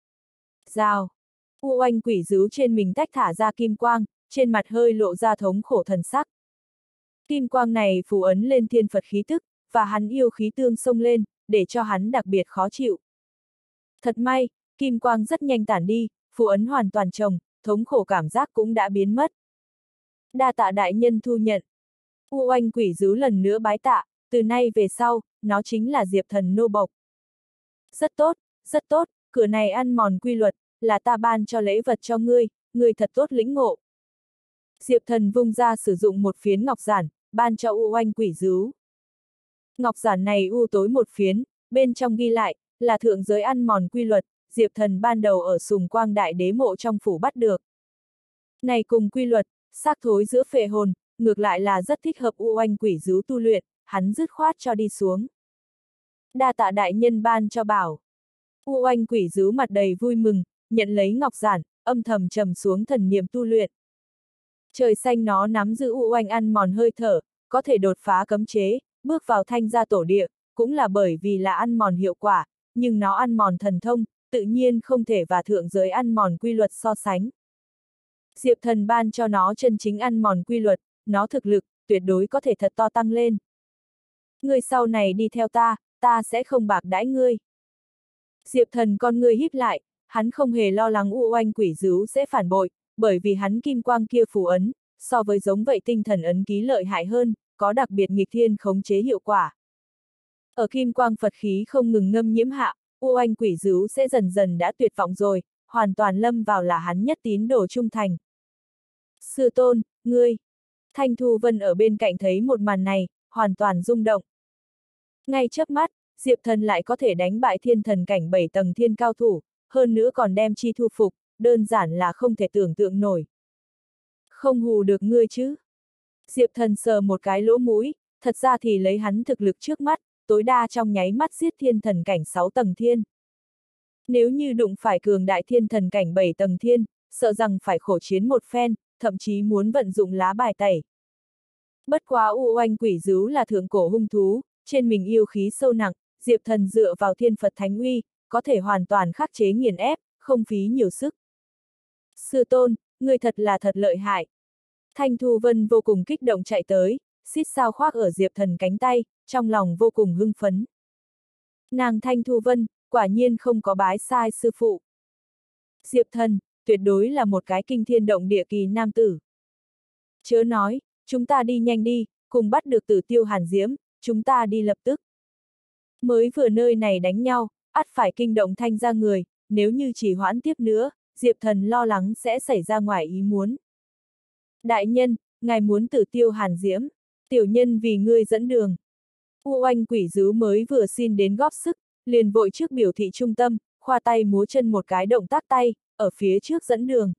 Rào! U oanh quỷ dữ trên mình tách thả ra kim quang, trên mặt hơi lộ ra thống khổ thần sắc. Kim quang này phù ấn lên thiên Phật khí tức, và hắn yêu khí tương xông lên, để cho hắn đặc biệt khó chịu. Thật may, kim quang rất nhanh tản đi, phù ấn hoàn toàn trồng, thống khổ cảm giác cũng đã biến mất. Đa tạ đại nhân thu nhận. U oanh quỷ dữ lần nữa bái tạ, từ nay về sau, nó chính là Diệp Thần nô bộc. Rất tốt, rất tốt, cửa này ăn mòn quy luật, là ta ban cho lễ vật cho ngươi, ngươi thật tốt lĩnh ngộ. Diệp Thần vung ra sử dụng một phiến ngọc giản, ban cho U oanh quỷ dữ. Ngọc giản này u tối một phiến, bên trong ghi lại, là thượng giới ăn mòn quy luật, Diệp Thần ban đầu ở Sùng Quang Đại Đế mộ trong phủ bắt được. Này cùng quy luật, xác thối giữa phệ hồn, ngược lại là rất thích hợp U oanh quỷ dữ tu luyện, hắn dứt khoát cho đi xuống. Đa tạ đại nhân ban cho bảo. U oanh quỷ dữ mặt đầy vui mừng, nhận lấy ngọc giản, âm thầm trầm xuống thần niệm tu luyện. Trời xanh nó nắm giữ U oanh ăn mòn hơi thở, có thể đột phá cấm chế, bước vào thanh gia tổ địa, cũng là bởi vì là ăn mòn hiệu quả, nhưng nó ăn mòn thần thông, tự nhiên không thể và thượng giới ăn mòn quy luật so sánh. Diệp Thần ban cho nó chân chính ăn mòn quy luật, nó thực lực, tuyệt đối có thể thật to tăng lên. Ngươi sau này đi theo ta, ta sẽ không bạc đãi ngươi. Diệp Thần con ngươi híp lại, hắn không hề lo lắng U oanh quỷ dữ sẽ phản bội, bởi vì hắn kim quang kia phù ấn, so với giống vậy tinh thần ấn ký lợi hại hơn, có đặc biệt nghịch thiên khống chế hiệu quả. Ở kim quang Phật khí không ngừng ngâm nhiễm hạ, U oanh quỷ dữ sẽ dần dần đã tuyệt vọng rồi, hoàn toàn lâm vào là hắn nhất tín đồ trung thành. Sư tôn, ngươi! Thanh Thu Vân ở bên cạnh thấy một màn này, hoàn toàn rung động. Ngay chớp mắt, Diệp Thần lại có thể đánh bại thiên thần cảnh bảy tầng thiên cao thủ, hơn nữa còn đem chi thu phục, đơn giản là không thể tưởng tượng nổi. Không hù được ngươi chứ? Diệp Thần sờ một cái lỗ mũi, thật ra thì lấy hắn thực lực trước mắt, tối đa trong nháy mắt giết thiên thần cảnh sáu tầng thiên. Nếu như đụng phải cường đại thiên thần cảnh bảy tầng thiên, sợ rằng phải khổ chiến một phen, thậm chí muốn vận dụng lá bài tẩy. Bất quá U oanh quỷ dữ là thượng cổ hung thú, trên mình yêu khí sâu nặng, Diệp Thần dựa vào thiên Phật thánh uy, có thể hoàn toàn khắc chế nghiền ép, không phí nhiều sức. Sư tôn, ngươi thật là thật lợi hại. Thanh Thu Vân vô cùng kích động chạy tới, xít sao khoác ở Diệp Thần cánh tay, trong lòng vô cùng hưng phấn. Nàng Thanh Thu Vân, quả nhiên không có bái sai sư phụ. Diệp Thần, tuyệt đối là một cái kinh thiên động địa kỳ nam tử. Chớ nói, chúng ta đi nhanh đi, cùng bắt được Tử Tiêu Hàn Diễm, chúng ta đi lập tức. Mới vừa nơi này đánh nhau, ắt phải kinh động Thanh gia người, nếu như chỉ hoãn tiếp nữa, Diệp Thần lo lắng sẽ xảy ra ngoài ý muốn. Đại nhân, ngài muốn Tử Tiêu Hàn Diễm, tiểu nhân vì ngươi dẫn đường. U Oanh Quỷ Dứ mới vừa xin đến góp sức, liền vội trước biểu thị trung tâm, khoa tay múa chân một cái động tác tay, ở phía trước dẫn đường.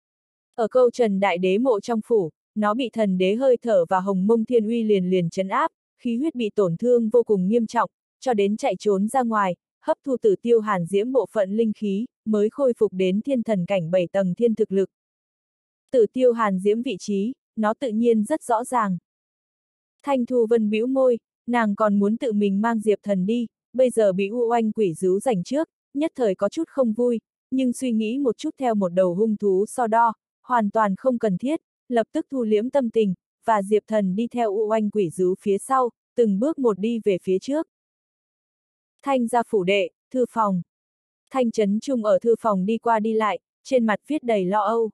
Ở câu Trần Đại Đế mộ trong phủ, nó bị thần đế hơi thở và Hồng Mông Thiên Uy liền liền trấn áp, khí huyết bị tổn thương vô cùng nghiêm trọng, cho đến chạy trốn ra ngoài, hấp thu Tử Tiêu Hàn Diễm bộ phận linh khí, mới khôi phục đến thiên thần cảnh bảy tầng thiên thực lực. Tử Tiêu Hàn Diễm vị trí, nó tự nhiên rất rõ ràng. Thanh Thu Vân bĩu môi, nàng còn muốn tự mình mang Diệp Thần đi, bây giờ bị U Oanh Quỷ Dứ giành trước, nhất thời có chút không vui, nhưng suy nghĩ một chút theo một đầu hung thú so đo, hoàn toàn không cần thiết, lập tức thu liễm tâm tình, và Diệp Thần đi theo U Oanh Quỷ Dứ phía sau, từng bước một đi về phía trước. Thanh gia phủ đệ, thư phòng. Thanh Trấn Trung ở thư phòng đi qua đi lại, trên mặt viết đầy lo âu.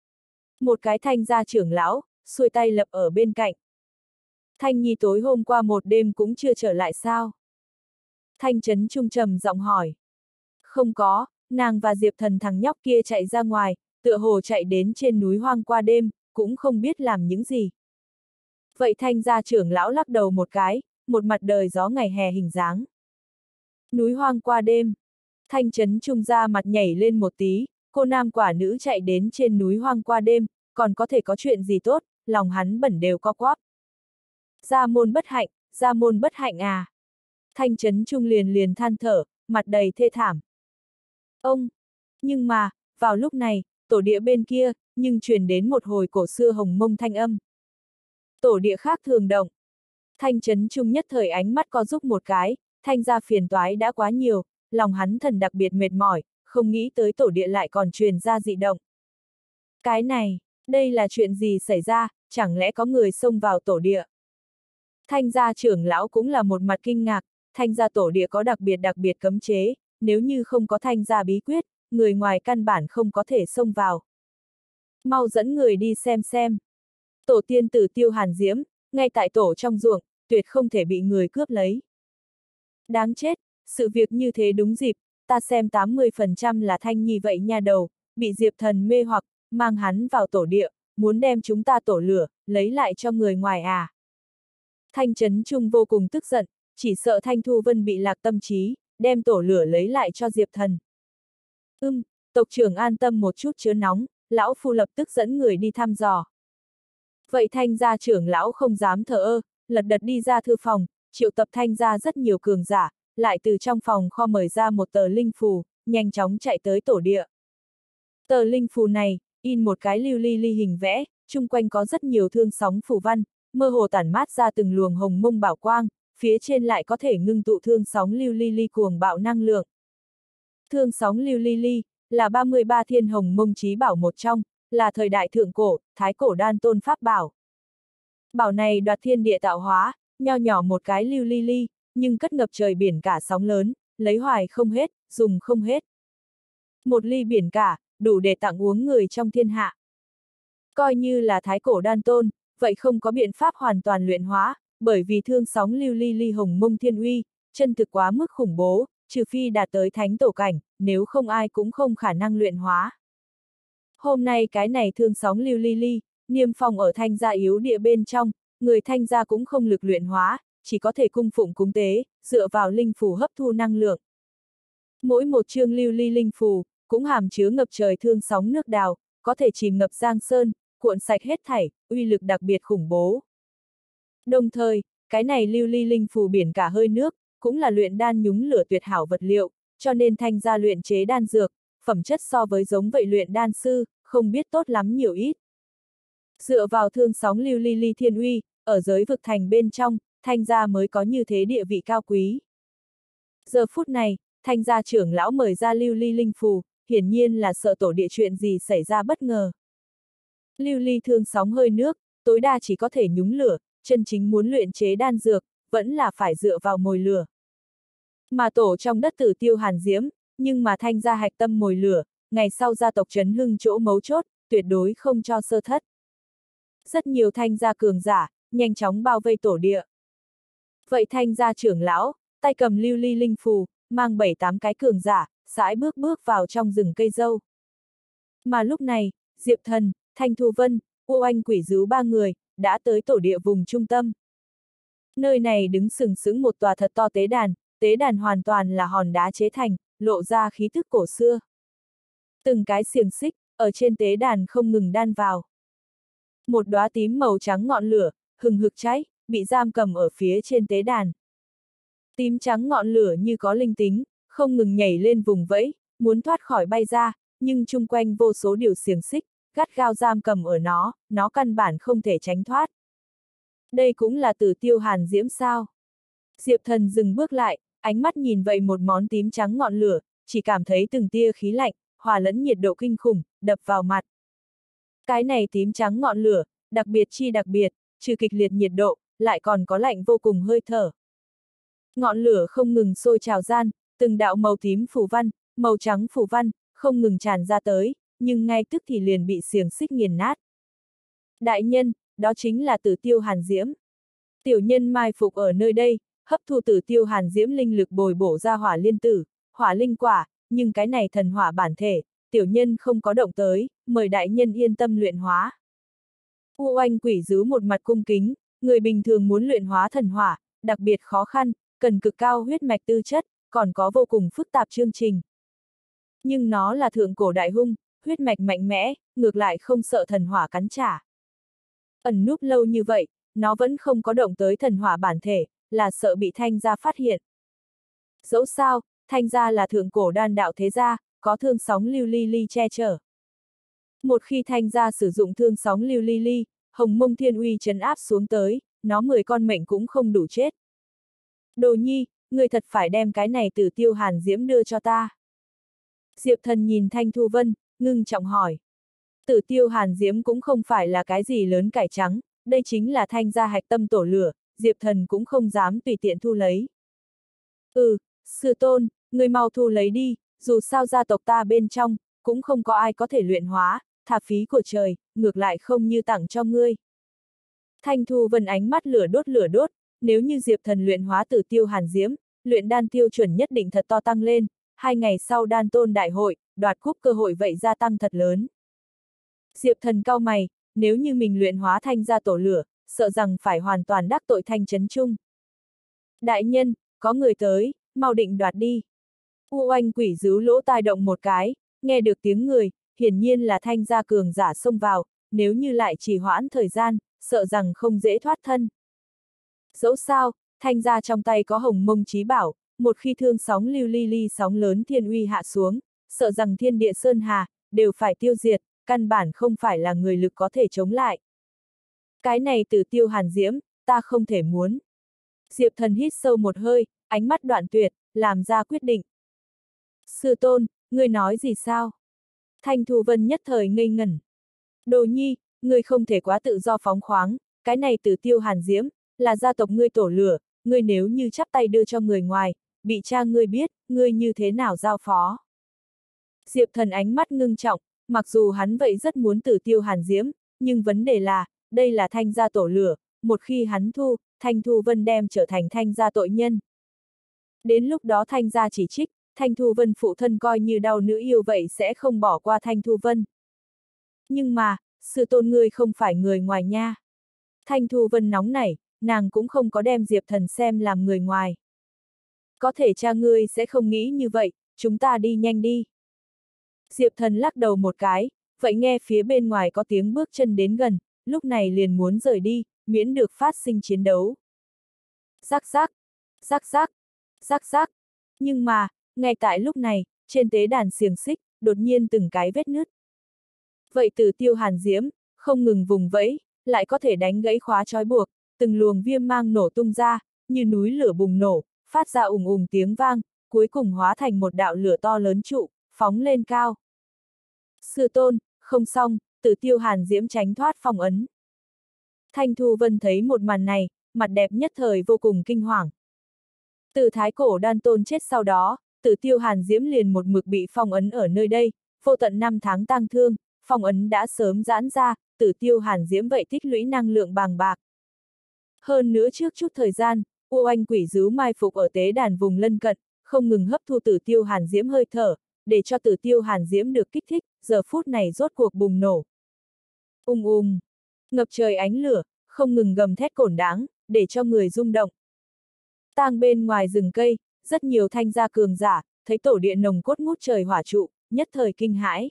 Một cái Thanh gia trưởng lão, xuôi tay lập ở bên cạnh. Thanh Nhi tối hôm qua một đêm cũng chưa trở lại sao? Thanh Trấn Trung trầm giọng hỏi. Không có, nàng và Diệp Thần thằng nhóc kia chạy ra ngoài, tựa hồ chạy đến trên núi hoang qua đêm, cũng không biết làm những gì. Vậy Thanh gia trưởng lão lắc đầu một cái, một mặt đời gió ngày hè hình dáng. Núi hoang qua đêm. Thanh Trấn Trung ra mặt nhảy lên một tí, cô nam quả nữ chạy đến trên núi hoang qua đêm, còn có thể có chuyện gì tốt, lòng hắn bẩn đều co quắp. Gia môn bất hạnh, gia môn bất hạnh à. Thanh Trấn Trung liền liền than thở, mặt đầy thê thảm. Ông! Nhưng mà, vào lúc này, tổ địa bên kia, nhưng truyền đến một hồi cổ xưa hồng mông thanh âm. Tổ địa khác thường động. Thanh Trấn Trung nhất thời ánh mắt co giúp một cái, Thanh gia phiền toái đã quá nhiều, lòng hắn thần đặc biệt mệt mỏi, không nghĩ tới tổ địa lại còn truyền ra dị động. Cái này, đây là chuyện gì xảy ra, chẳng lẽ có người xông vào tổ địa? Thanh gia trưởng lão cũng là một mặt kinh ngạc, Thanh gia tổ địa có đặc biệt đặc biệt cấm chế, nếu như không có Thanh gia bí quyết, người ngoài căn bản không có thể xông vào. Mau dẫn người đi xem xem. Tổ tiên Tử Tiêu Hàn Diễm, ngay tại tổ trong ruộng, tuyệt không thể bị người cướp lấy. Đáng chết, sự việc như thế đúng dịp, ta xem tám mươi phần trăm là Thanh Nhi vậy nha đầu, bị Diệp Thần mê hoặc, mang hắn vào tổ địa, muốn đem chúng ta tổ lửa, lấy lại cho người ngoài à. Thanh Trấn Trung vô cùng tức giận, chỉ sợ Thanh Thu Vân bị lạc tâm trí, đem tổ lửa lấy lại cho Diệp Thần. Ưm, tộc trưởng an tâm một chút chớ nóng, lão phu lập tức dẫn người đi thăm dò. Vậy Thanh gia trưởng lão không dám thờ ơ, lật đật đi ra thư phòng, triệu tập Thanh gia rất nhiều cường giả, lại từ trong phòng kho mời ra một tờ linh phù, nhanh chóng chạy tới tổ địa. Tờ linh phù này, in một cái lưu ly ly hình vẽ, chung quanh có rất nhiều thương sóng phù văn, mơ hồ tản mát ra từng luồng hồng mông bảo quang, phía trên lại có thể ngưng tụ thương sóng lưu ly ly cuồng bạo năng lượng. Thương sóng lưu ly ly, là ba mươi ba thiên hồng mông chí bảo một trong, là thời đại thượng cổ, thái cổ đan tôn pháp bảo. Bảo này đoạt thiên địa tạo hóa, nho nhỏ một cái lưu ly ly, nhưng cất ngập trời biển cả sóng lớn, lấy hoài không hết, dùng không hết. Một ly biển cả, đủ để tặng uống người trong thiên hạ. Coi như là thái cổ đan tôn, vậy không có biện pháp hoàn toàn luyện hóa, bởi vì thương sóng lưu ly ly hồng mông thiên uy, chân thực quá mức khủng bố, trừ phi đạt tới thánh tổ cảnh, nếu không ai cũng không khả năng luyện hóa. Hôm nay cái này thương sóng lưu ly ly, niêm phong ở Thanh gia yếu địa bên trong, người Thanh gia cũng không lực luyện hóa, chỉ có thể cung phụng cúng tế, dựa vào linh phù hấp thu năng lượng. Mỗi một chương lưu ly linh phù, cũng hàm chứa ngập trời thương sóng nước đào, có thể chìm ngập giang sơn, cuộn sạch hết thảy, uy lực đặc biệt khủng bố. Đồng thời, cái này lưu ly linh phù biển cả hơi nước, cũng là luyện đan nhúng lửa tuyệt hảo vật liệu, cho nên Thanh gia luyện chế đan dược, phẩm chất so với giống vậy luyện đan sư, không biết tốt lắm nhiều ít. Dựa vào thương sóng lưu ly ly thiên uy, ở giới vực thành bên trong, Thanh gia mới có như thế địa vị cao quý. Giờ phút này, Thanh gia trưởng lão mời ra lưu ly linh phù, hiển nhiên là sợ tổ địa chuyện gì xảy ra bất ngờ. Lưu ly thương sóng hơi nước, tối đa chỉ có thể nhúng lửa, chân chính muốn luyện chế đan dược, vẫn là phải dựa vào mồi lửa. Mà tổ trong đất Tử Tiêu Hàn Diễm, nhưng mà Thanh gia hạch tâm mồi lửa, ngày sau gia tộc Trấn Hưng chỗ mấu chốt, tuyệt đối không cho sơ thất. Rất nhiều Thanh gia cường giả, nhanh chóng bao vây tổ địa. Vậy Thanh gia trưởng lão, tay cầm lưu ly linh phù, mang bảy tám cái cường giả, sải bước bước vào trong rừng cây dâu. Mà lúc này, Diệp Thần, Thanh Thu Vân, U Anh Quỷ Dứu ba người, đã tới tổ địa vùng trung tâm. Nơi này đứng sừng sững một tòa thật to tế đàn, tế đàn hoàn toàn là hòn đá chế thành, lộ ra khí thức cổ xưa. Từng cái xiềng xích, ở trên tế đàn không ngừng đan vào. Một đóa tím màu trắng ngọn lửa, hừng hực cháy, bị giam cầm ở phía trên tế đàn. Tím trắng ngọn lửa như có linh tính, không ngừng nhảy lên vùng vẫy, muốn thoát khỏi bay ra, nhưng chung quanh vô số điều xiềng xích, gắt gao giam cầm ở nó, nó căn bản không thể tránh thoát. Đây cũng là Tử Tiêu Hàn Diễm sao? Diệp Thần dừng bước lại, ánh mắt nhìn vậy một món tím trắng ngọn lửa, chỉ cảm thấy từng tia khí lạnh, hòa lẫn nhiệt độ kinh khủng, đập vào mặt. Cái này tím trắng ngọn lửa, đặc biệt chi đặc biệt, trừ kịch liệt nhiệt độ, lại còn có lạnh vô cùng hơi thở. Ngọn lửa không ngừng sôi trào gian, từng đạo màu tím phù văn, màu trắng phù văn, không ngừng tràn ra tới, nhưng ngay tức thì liền bị xiềng xích nghiền nát. Đại nhân, đó chính là Tử Tiêu Hàn Diễm. Tiểu nhân mai phục ở nơi đây, hấp thu Tử Tiêu Hàn Diễm linh lực bồi bổ ra hỏa liên tử, hỏa linh quả, nhưng cái này thần hỏa bản thể, tiểu nhân không có động tới, mời đại nhân yên tâm luyện hóa. U Anh Quỷ Dứu một mặt cung kính, người bình thường muốn luyện hóa thần hỏa, đặc biệt khó khăn, cần cực cao huyết mạch tư chất, còn có vô cùng phức tạp chương trình. Nhưng nó là thượng cổ đại hung, huyết mạch mạnh mẽ, ngược lại không sợ thần hỏa cắn trả. Ẩn núp lâu như vậy, nó vẫn không có động tới thần hỏa bản thể, là sợ bị Thanh gia phát hiện. Dẫu sao, Thanh gia là thượng cổ đan đạo thế gia, có thương sóng lưu ly ly che chở. Một khi Thanh gia sử dụng thương sóng lưu ly ly, Hồng Mông Thiên Uy trấn áp xuống tới, nó mười con mệnh cũng không đủ chết. Đồ nhi, người thật phải đem cái này Tử Tiêu Hàn Diễm đưa cho ta. Diệp Thần nhìn Thanh Thu Vân, ngưng trọng hỏi. Tử Tiêu Hàn Diễm cũng không phải là cái gì lớn cải trắng, đây chính là Thanh gia hạch tâm tổ lửa, Diệp Thần cũng không dám tùy tiện thu lấy. Ừ, sư tôn, người mau thu lấy đi, dù sao gia tộc ta bên trong, cũng không có ai có thể luyện hóa, thà phí của trời, ngược lại không như tặng cho ngươi. Thanh Thu Vân ánh mắt lửa đốt lửa đốt, nếu như Diệp Thần luyện hóa Tử Tiêu Hàn Diễm, luyện đan tiêu chuẩn nhất định thật to tăng lên, hai ngày sau đan tôn đại hội, đoạt cúp cơ hội vậy gia tăng thật lớn. Diệp Thần cau mày, nếu như mình luyện hóa Thanh gia tổ lửa, sợ rằng phải hoàn toàn đắc tội Thanh trấn trung. Đại nhân, có người tới, mau định đoạt đi. U Anh Quỷ Dứu lỗ tai động một cái, nghe được tiếng người, hiển nhiên là Thanh gia cường giả xông vào, nếu như lại trì hoãn thời gian, sợ rằng không dễ thoát thân. Dẫu sao, Thanh gia trong tay có Hồng Mông Chí Bảo, một khi thương sóng lưu ly ly sóng lớn thiên uy hạ xuống, sợ rằng thiên địa sơn hà, đều phải tiêu diệt, căn bản không phải là người lực có thể chống lại. Cái này Tử Tiêu Hàn Diễm, ta không thể muốn. Diệp Thần hít sâu một hơi, ánh mắt đoạn tuyệt, làm ra quyết định. Sư tôn, ngươi nói gì sao? Thanh Thu Vân nhất thời ngây ngẩn. Đồ nhi, ngươi không thể quá tự do phóng khoáng, cái này Tử Tiêu Hàn Diễm, là gia tộc ngươi tổ lửa, ngươi nếu như chắp tay đưa cho người ngoài, bị cha ngươi biết, ngươi như thế nào giao phó. Diệp Thần ánh mắt ngưng trọng, mặc dù hắn vậy rất muốn Tử Tiêu Hàn Diễm, nhưng vấn đề là, đây là Thanh gia tổ lửa, một khi hắn thu, Thanh Thu Vân đem trở thành Thanh gia tội nhân. Đến lúc đó Thanh gia chỉ trích, Thanh Thu Vân phụ thân coi như đau nữ yêu vậy sẽ không bỏ qua Thanh Thu Vân. Nhưng mà, sư tôn ngươi không phải người ngoài nha. Thanh Thu Vân nóng nảy, nàng cũng không có đem Diệp Thần xem làm người ngoài. Có thể cha ngươi sẽ không nghĩ như vậy, chúng ta đi nhanh đi. Diệp Thần lắc đầu một cái, vậy nghe phía bên ngoài có tiếng bước chân đến gần, lúc này liền muốn rời đi, miễn được phát sinh chiến đấu. Rắc rắc, rắc rắc, rắc rắc. Nhưng mà, ngay tại lúc này, trên tế đàn xiềng xích, đột nhiên từng cái vết nứt. Vậy Tử Tiêu Hàn Diễm, không ngừng vùng vẫy, lại có thể đánh gãy khóa trói buộc, từng luồng viêm mang nổ tung ra, như núi lửa bùng nổ, phát ra ùng ùng tiếng vang, cuối cùng hóa thành một đạo lửa to lớn trụ, phóng lên cao. Sư tôn, không xong, Tử Tiêu Hàn Diễm tránh thoát phong ấn. Thanh Thu Vân thấy một màn này, mặt đẹp nhất thời vô cùng kinh hoàng. Từ thái cổ đan tôn chết sau đó, Tử Tiêu Hàn Diễm liền một mực bị phong ấn ở nơi đây, vô tận năm tháng tang thương, phong ấn đã sớm giãn ra, Tử Tiêu Hàn Diễm vậy tích lũy năng lượng bàng bạc. Hơn nữa trước chút thời gian, U Oanh quỷ dứ mai phục ở tế đàn vùng lân cận, không ngừng hấp thu Tử Tiêu Hàn Diễm hơi thở, để cho Tử Tiêu Hàn Diễm được kích thích, giờ phút này rốt cuộc bùng nổ. Ung ung, ngập trời ánh lửa, không ngừng gầm thét cổn đáng, để cho người rung động. Tang bên ngoài rừng cây, rất nhiều thanh gia cường giả, thấy tổ địa nồng cốt ngút trời hỏa trụ, nhất thời kinh hãi.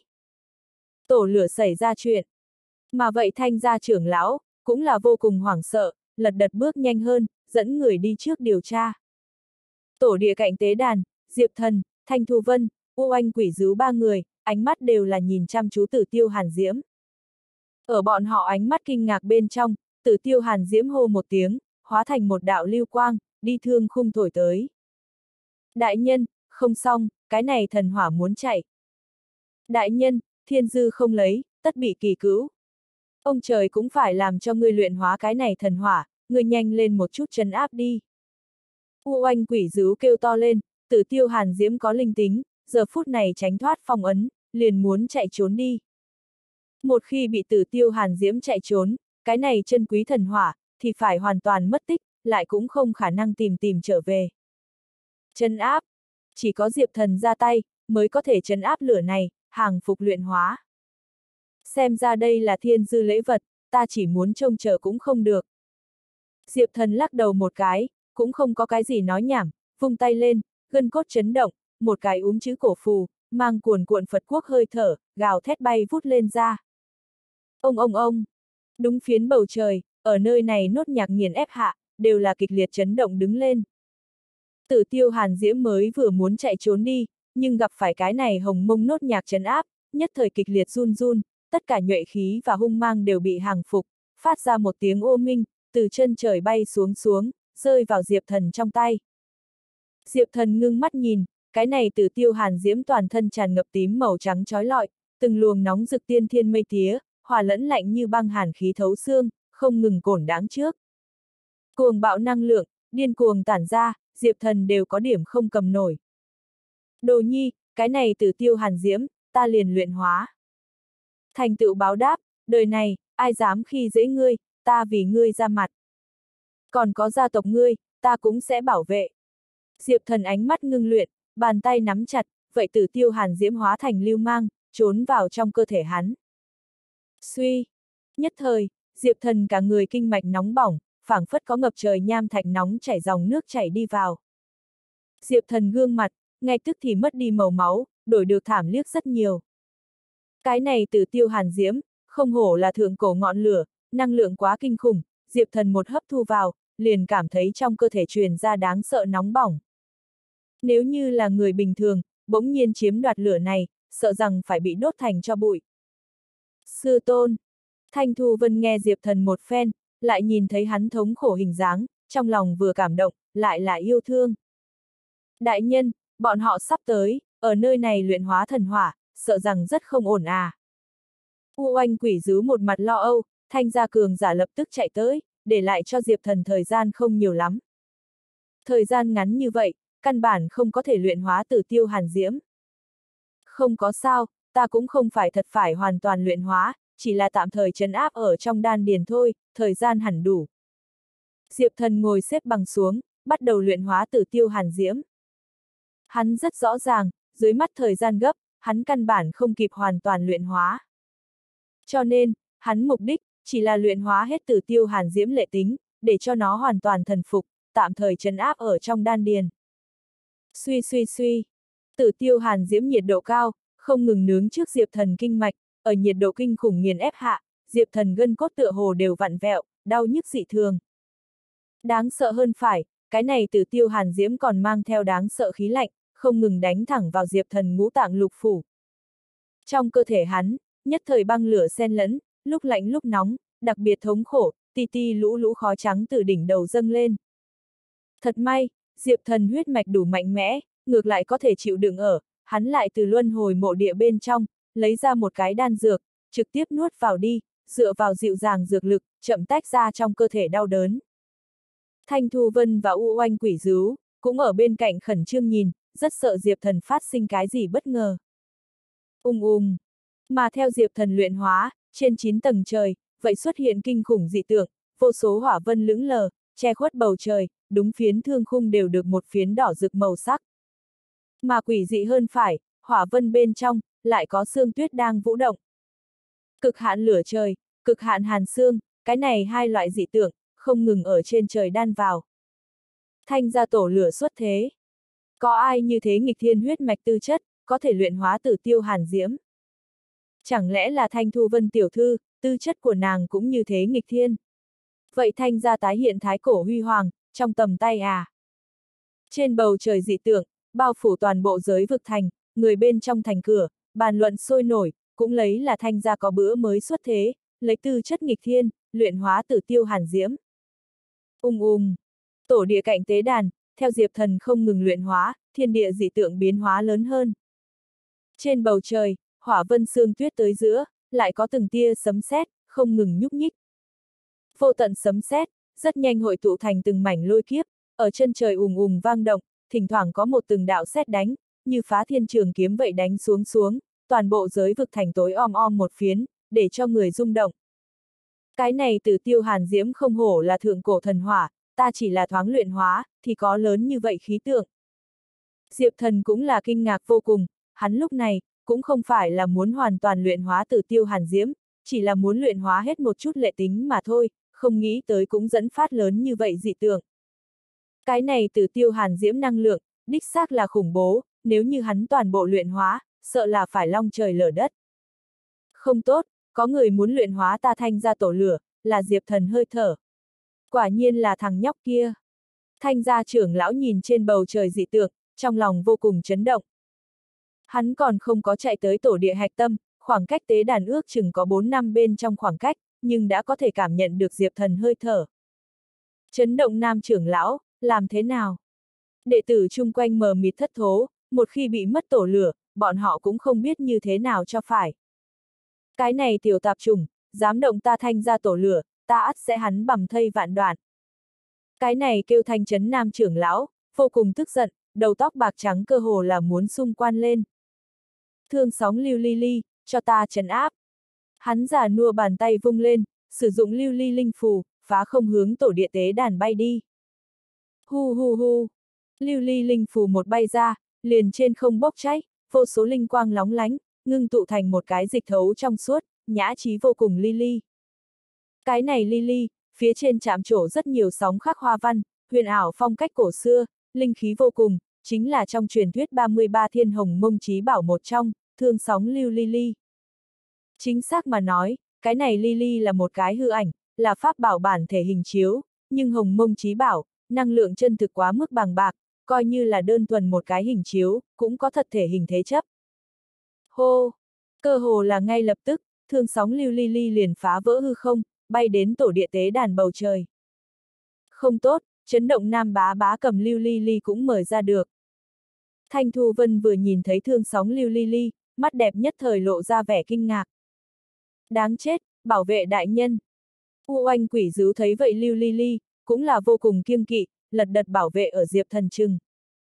Tổ lửa xảy ra chuyện. Mà vậy thanh gia trưởng lão, cũng là vô cùng hoảng sợ, lật đật bước nhanh hơn, dẫn người đi trước điều tra. Tổ địa cạnh tế đàn, Diệp Thần, Thanh Thu Vân, U Oanh quỷ dứ ba người, ánh mắt đều là nhìn chăm chú Tử Tiêu Hàn Diễm. Ở bọn họ ánh mắt kinh ngạc bên trong, Tử Tiêu Hàn Diễm hô một tiếng, hóa thành một đạo lưu quang, đi thương khung thổi tới. Đại nhân, không xong, cái này thần hỏa muốn chạy. Đại nhân, thiên dư không lấy, tất bị kỳ cữu. Ông trời cũng phải làm cho ngươi luyện hóa cái này thần hỏa, ngươi nhanh lên một chút trấn áp đi. U Oanh quỷ dứ kêu to lên, Tử Tiêu Hàn Diễm có linh tính, giờ phút này tránh thoát phong ấn, liền muốn chạy trốn đi. Một khi bị Tử Tiêu Hàn Diễm chạy trốn, cái này chân quý thần hỏa, thì phải hoàn toàn mất tích, lại cũng không khả năng tìm tìm trở về. Trấn áp, chỉ có Diệp Thần ra tay, mới có thể trấn áp lửa này, hàng phục luyện hóa. Xem ra đây là thiên dư lễ vật, ta chỉ muốn trông chờ cũng không được. Diệp Thần lắc đầu một cái, cũng không có cái gì nói nhảm, vung tay lên, gân cốt chấn động, một cái úm chữ cổ phù, mang cuồn cuộn Phật quốc hơi thở, gào thét bay vút lên ra. Ông ông ông, đúng phiến bầu trời, ở nơi này nốt nhạc nghiền ép hạ, đều là kịch liệt chấn động đứng lên. Tử Tiêu Hàn Diễm mới vừa muốn chạy trốn đi, nhưng gặp phải cái này hồng mông nốt nhạc trấn áp, nhất thời kịch liệt run run, tất cả nhuệ khí và hung mang đều bị hàng phục, phát ra một tiếng ô minh, từ chân trời bay xuống xuống, rơi vào Diệp Thần trong tay. Diệp Thần ngưng mắt nhìn, cái này Tử Tiêu Hàn Diễm toàn thân tràn ngập tím màu trắng chói lọi, từng luồng nóng rực tiên thiên mây tía, hòa lẫn lạnh như băng hàn khí thấu xương, không ngừng cổn đáng trước. Cuồng bạo năng lượng, điên cuồng tản ra, Diệp Thần đều có điểm không cầm nổi. Đồ nhi, cái này Tử Tiêu Hàn Diễm, ta liền luyện hóa. Thành tựu báo đáp, đời này, ai dám khi dễ ngươi, ta vì ngươi ra mặt. Còn có gia tộc ngươi, ta cũng sẽ bảo vệ. Diệp Thần ánh mắt ngưng luyện, bàn tay nắm chặt, vậy Tử Tiêu Hàn Diễm hóa thành lưu mang, trốn vào trong cơ thể hắn. Suy! Nhất thời, Diệp Thần cả người kinh mạch nóng bỏng, phảng phất có ngập trời nham thạch nóng chảy dòng nước chảy đi vào. Diệp Thần gương mặt, ngay tức thì mất đi màu máu, đổi được thảm liếc rất nhiều. Cái này Tử Tiêu Hàn Diễm, không hổ là thượng cổ ngọn lửa, năng lượng quá kinh khủng, Diệp Thần một hấp thu vào, liền cảm thấy trong cơ thể truyền ra đáng sợ nóng bỏng. Nếu như là người bình thường, bỗng nhiên chiếm đoạt lửa này, sợ rằng phải bị đốt thành cho bụi. Sư tôn! Thanh Thu Vân nghe Diệp Thần một phen, lại nhìn thấy hắn thống khổ hình dáng, trong lòng vừa cảm động, lại là yêu thương. Đại nhân, bọn họ sắp tới, ở nơi này luyện hóa thần hỏa, sợ rằng rất không ổn à. U Oanh quỷ dứ một mặt lo âu, thanh gia cường giả lập tức chạy tới, để lại cho Diệp Thần thời gian không nhiều lắm. Thời gian ngắn như vậy, căn bản không có thể luyện hóa Tử Tiêu Hàn Diễm. Không có sao, ta cũng không phải thật phải hoàn toàn luyện hóa, chỉ là tạm thời trấn áp ở trong đan điền thôi, thời gian hẳn đủ. Diệp Thần ngồi xếp bằng xuống, bắt đầu luyện hóa Tử Tiêu Hàn Diễm. Hắn rất rõ ràng, dưới mắt thời gian gấp, hắn căn bản không kịp hoàn toàn luyện hóa. Cho nên, hắn mục đích, chỉ là luyện hóa hết Tử Tiêu Hàn Diễm lệ tính, để cho nó hoàn toàn thần phục, tạm thời trấn áp ở trong đan điền. Suy suy suy, Tử Tiêu Hàn Diễm nhiệt độ cao, không ngừng nướng trước Diệp Thần kinh mạch, ở nhiệt độ kinh khủng nghiền ép hạ, Diệp Thần gân cốt tựa hồ đều vặn vẹo, đau nhức dị thường. Đáng sợ hơn phải, cái này Tử Tiêu Hàn Diễm còn mang theo đáng sợ khí lạnh, không ngừng đánh thẳng vào Diệp Thần ngũ tạng lục phủ. Trong cơ thể hắn, nhất thời băng lửa xen lẫn, lúc lạnh lúc nóng, đặc biệt thống khổ, ti ti lũ lũ khói trắng từ đỉnh đầu dâng lên. Thật may, Diệp Thần huyết mạch đủ mạnh mẽ, ngược lại có thể chịu đựng ở, hắn lại từ luân hồi mộ địa bên trong, lấy ra một cái đan dược, trực tiếp nuốt vào đi, dựa vào dịu dàng dược lực, chậm tách ra trong cơ thể đau đớn. Thanh Thu Vân và U Oanh quỷ dứ cũng ở bên cạnh khẩn trương nhìn, rất sợ Diệp Thần phát sinh cái gì bất ngờ. Ung ung, mà theo Diệp Thần luyện hóa, trên chín tầng trời, vậy xuất hiện kinh khủng dị tượng, vô số hỏa vân lững lờ, che khuất bầu trời, đúng phiến thương khung đều được một phiến đỏ rực màu sắc. Mà quỷ dị hơn phải, hỏa vân bên trong, lại có sương tuyết đang vũ động. Cực hạn lửa trời, cực hạn hàn sương, cái này hai loại dị tượng, không ngừng ở trên trời đan vào. Thanh gia tổ lửa xuất thế. Có ai như thế nghịch thiên huyết mạch tư chất, có thể luyện hóa tử tiêu hàn diễm? Chẳng lẽ là Thanh Thu Vân tiểu thư, tư chất của nàng cũng như thế nghịch thiên? Vậy Thanh gia tái hiện thái cổ huy hoàng, trong tầm tay à? Trên bầu trời dị tượng, bao phủ toàn bộ giới vực thành, người bên trong thành cửa, bàn luận sôi nổi, cũng lấy là Thanh gia có bữa mới xuất thế, lấy tư chất nghịch thiên, luyện hóa tử tiêu hàn diễm. Ung ung, tổ địa cạnh tế đàn, theo Diệp Thần không ngừng luyện hóa, thiên địa dị tượng biến hóa lớn hơn. Trên bầu trời, hỏa vân sương tuyết tới giữa, lại có từng tia sấm sét, không ngừng nhúc nhích. Vô tận sấm sét, rất nhanh hội tụ thành từng mảnh lôi kiếp, ở chân trời ùng ùng vang động, thỉnh thoảng có một từng đạo sét đánh, như phá thiên trường kiếm vậy đánh xuống xuống, toàn bộ giới vực thành tối om om một phiến, để cho người rung động. Cái này tử tiêu hàn diễm không hổ là thượng cổ thần hỏa, ta chỉ là thoáng luyện hóa, thì có lớn như vậy khí tượng. Diệp Thần cũng là kinh ngạc vô cùng, hắn lúc này, cũng không phải là muốn hoàn toàn luyện hóa tử tiêu hàn diễm, chỉ là muốn luyện hóa hết một chút lệ tính mà thôi, không nghĩ tới cũng dẫn phát lớn như vậy dị tượng. Cái này tử tiêu hàn diễm năng lượng, đích xác là khủng bố, nếu như hắn toàn bộ luyện hóa, sợ là phải long trời lở đất. Không tốt, có người muốn luyện hóa ta Thanh gia tổ lửa, là Diệp Thần hơi thở. Quả nhiên là thằng nhóc kia. Thanh gia trưởng lão nhìn trên bầu trời dị tượng, trong lòng vô cùng chấn động. Hắn còn không có chạy tới tổ địa hạch tâm, khoảng cách tế đàn ước chừng có bốn năm bên trong khoảng cách, nhưng đã có thể cảm nhận được Diệp Thần hơi thở. Chấn động nam trưởng lão, làm thế nào? Đệ tử chung quanh mờ mịt thất thố, một khi bị mất tổ lửa, bọn họ cũng không biết như thế nào cho phải. Cái này tiểu tạp chủng, dám động ta Thanh gia tổ lửa, ta ắt sẽ hắn bầm thây vạn đoạn. Cái này kêu Thanh chấn nam trưởng lão, vô cùng tức giận, đầu tóc bạc trắng cơ hồ là muốn xung quan lên. Thương sóng lưu ly ly, cho ta trấn áp. Hắn già nua bàn tay vung lên, sử dụng lưu ly linh phù, phá không hướng tổ địa tế đàn bay đi. Hu hu hu, lưu ly linh phù một bay ra, liền trên không bốc cháy, vô số linh quang lóng lánh, ngưng tụ thành một cái dịch thấu trong suốt, nhã trí vô cùng ly ly. Cái này ly ly, phía trên chạm trổ rất nhiều sóng khắc hoa văn, huyền ảo phong cách cổ xưa, linh khí vô cùng, chính là trong truyền thuyết ba mươi ba thiên hồng mông chí bảo một trong, thương sóng lưu ly ly. Chính xác mà nói, cái này ly ly là một cái hư ảnh, là pháp bảo bản thể hình chiếu, nhưng hồng mông chí bảo, năng lượng chân thực quá mức bằng bạc, coi như là đơn thuần một cái hình chiếu, cũng có thật thể hình thế chấp. Hô! Cơ hồ là ngay lập tức, thương sóng lưu ly ly liền phá vỡ hư không, bay đến tổ địa tế đàn bầu trời. Không tốt, chấn động nam bá bá cầm lưu ly ly cũng mời ra được. Thanh Thu Vân vừa nhìn thấy thương sóng lưu ly ly, mắt đẹp nhất thời lộ ra vẻ kinh ngạc. Đáng chết, bảo vệ đại nhân. U oanh quỷ dứ thấy vậy lưu ly ly, cũng là vô cùng kiêng kỵ, lật đật bảo vệ ở Diệp Thần chừng.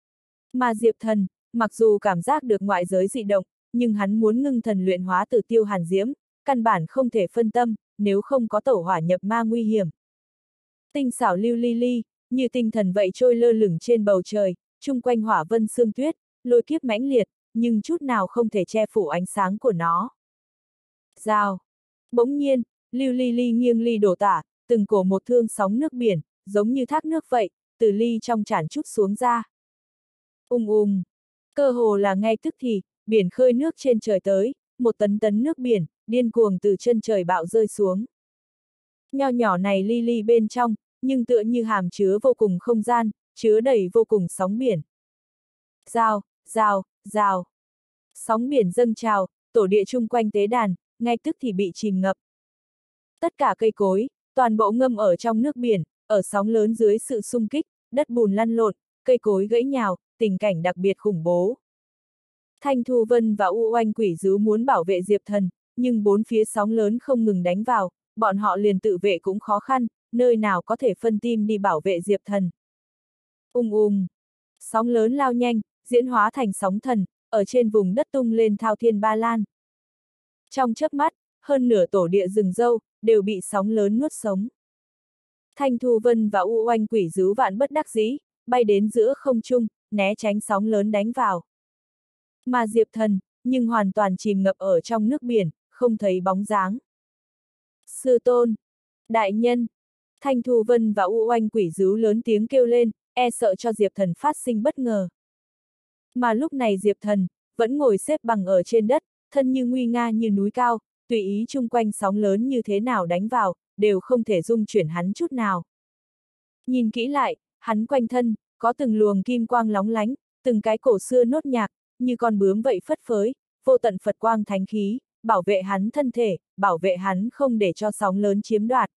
Mà Diệp Thần, mặc dù cảm giác được ngoại giới dị động, nhưng hắn muốn ngưng thần luyện hóa tử tiêu hàn diễm, căn bản không thể phân tâm, nếu không có tẩu hỏa nhập ma nguy hiểm. Tinh xảo lưu ly ly, như tinh thần vậy trôi lơ lửng trên bầu trời, chung quanh hỏa vân sương tuyết, lôi kiếp mãnh liệt, nhưng chút nào không thể che phủ ánh sáng của nó. Rào! Bỗng nhiên, lưu ly ly nghiêng ly đổ tả, từng cổ một thương sóng nước biển, giống như thác nước vậy, từ ly trong tràn chút xuống ra. Ung ung! Cơ hồ là ngay tức thì, biển khơi nước trên trời tới, một tấn tấn nước biển, điên cuồng từ chân trời bạo rơi xuống. Nho nhỏ này ly ly bên trong, nhưng tựa như hàm chứa vô cùng không gian, chứa đầy vô cùng sóng biển. Rào, rào, rào. Sóng biển dâng trào, tổ địa chung quanh tế đàn, ngay tức thì bị chìm ngập. Tất cả cây cối, toàn bộ ngâm ở trong nước biển, ở sóng lớn dưới sự xung kích, đất bùn lăn lộn, cây cối gãy nhào, tình cảnh đặc biệt khủng bố. Thanh Thu Vân và U Oanh Quỷ Dứ muốn bảo vệ Diệp Thần, nhưng bốn phía sóng lớn không ngừng đánh vào, bọn họ liền tự vệ cũng khó khăn, nơi nào có thể phân tim đi bảo vệ Diệp Thần. Ung ung, sóng lớn lao nhanh, diễn hóa thành sóng thần, ở trên vùng đất tung lên thao thiên ba lan. Trong chớp mắt, hơn nửa tổ địa rừng dâu, đều bị sóng lớn nuốt sống. Thanh Thu Vân và U Oanh Quỷ Dứ vạn bất đắc dĩ, bay đến giữa không trung, né tránh sóng lớn đánh vào. Mà Diệp Thần, nhưng hoàn toàn chìm ngập ở trong nước biển, không thấy bóng dáng. Sư tôn, đại nhân, Thanh Thu Vân và U Oanh Quỷ Dứ lớn tiếng kêu lên, e sợ cho Diệp Thần phát sinh bất ngờ. Mà lúc này Diệp Thần, vẫn ngồi xếp bằng ở trên đất, thân như nguy nga như núi cao, tùy ý chung quanh sóng lớn như thế nào đánh vào, đều không thể rung chuyển hắn chút nào. Nhìn kỹ lại, hắn quanh thân, có từng luồng kim quang lóng lánh, từng cái cổ xưa nốt nhạc, như con bướm vậy phất phới, vô tận Phật quang thánh khí, bảo vệ hắn thân thể, bảo vệ hắn không để cho sóng lớn chiếm đoạt.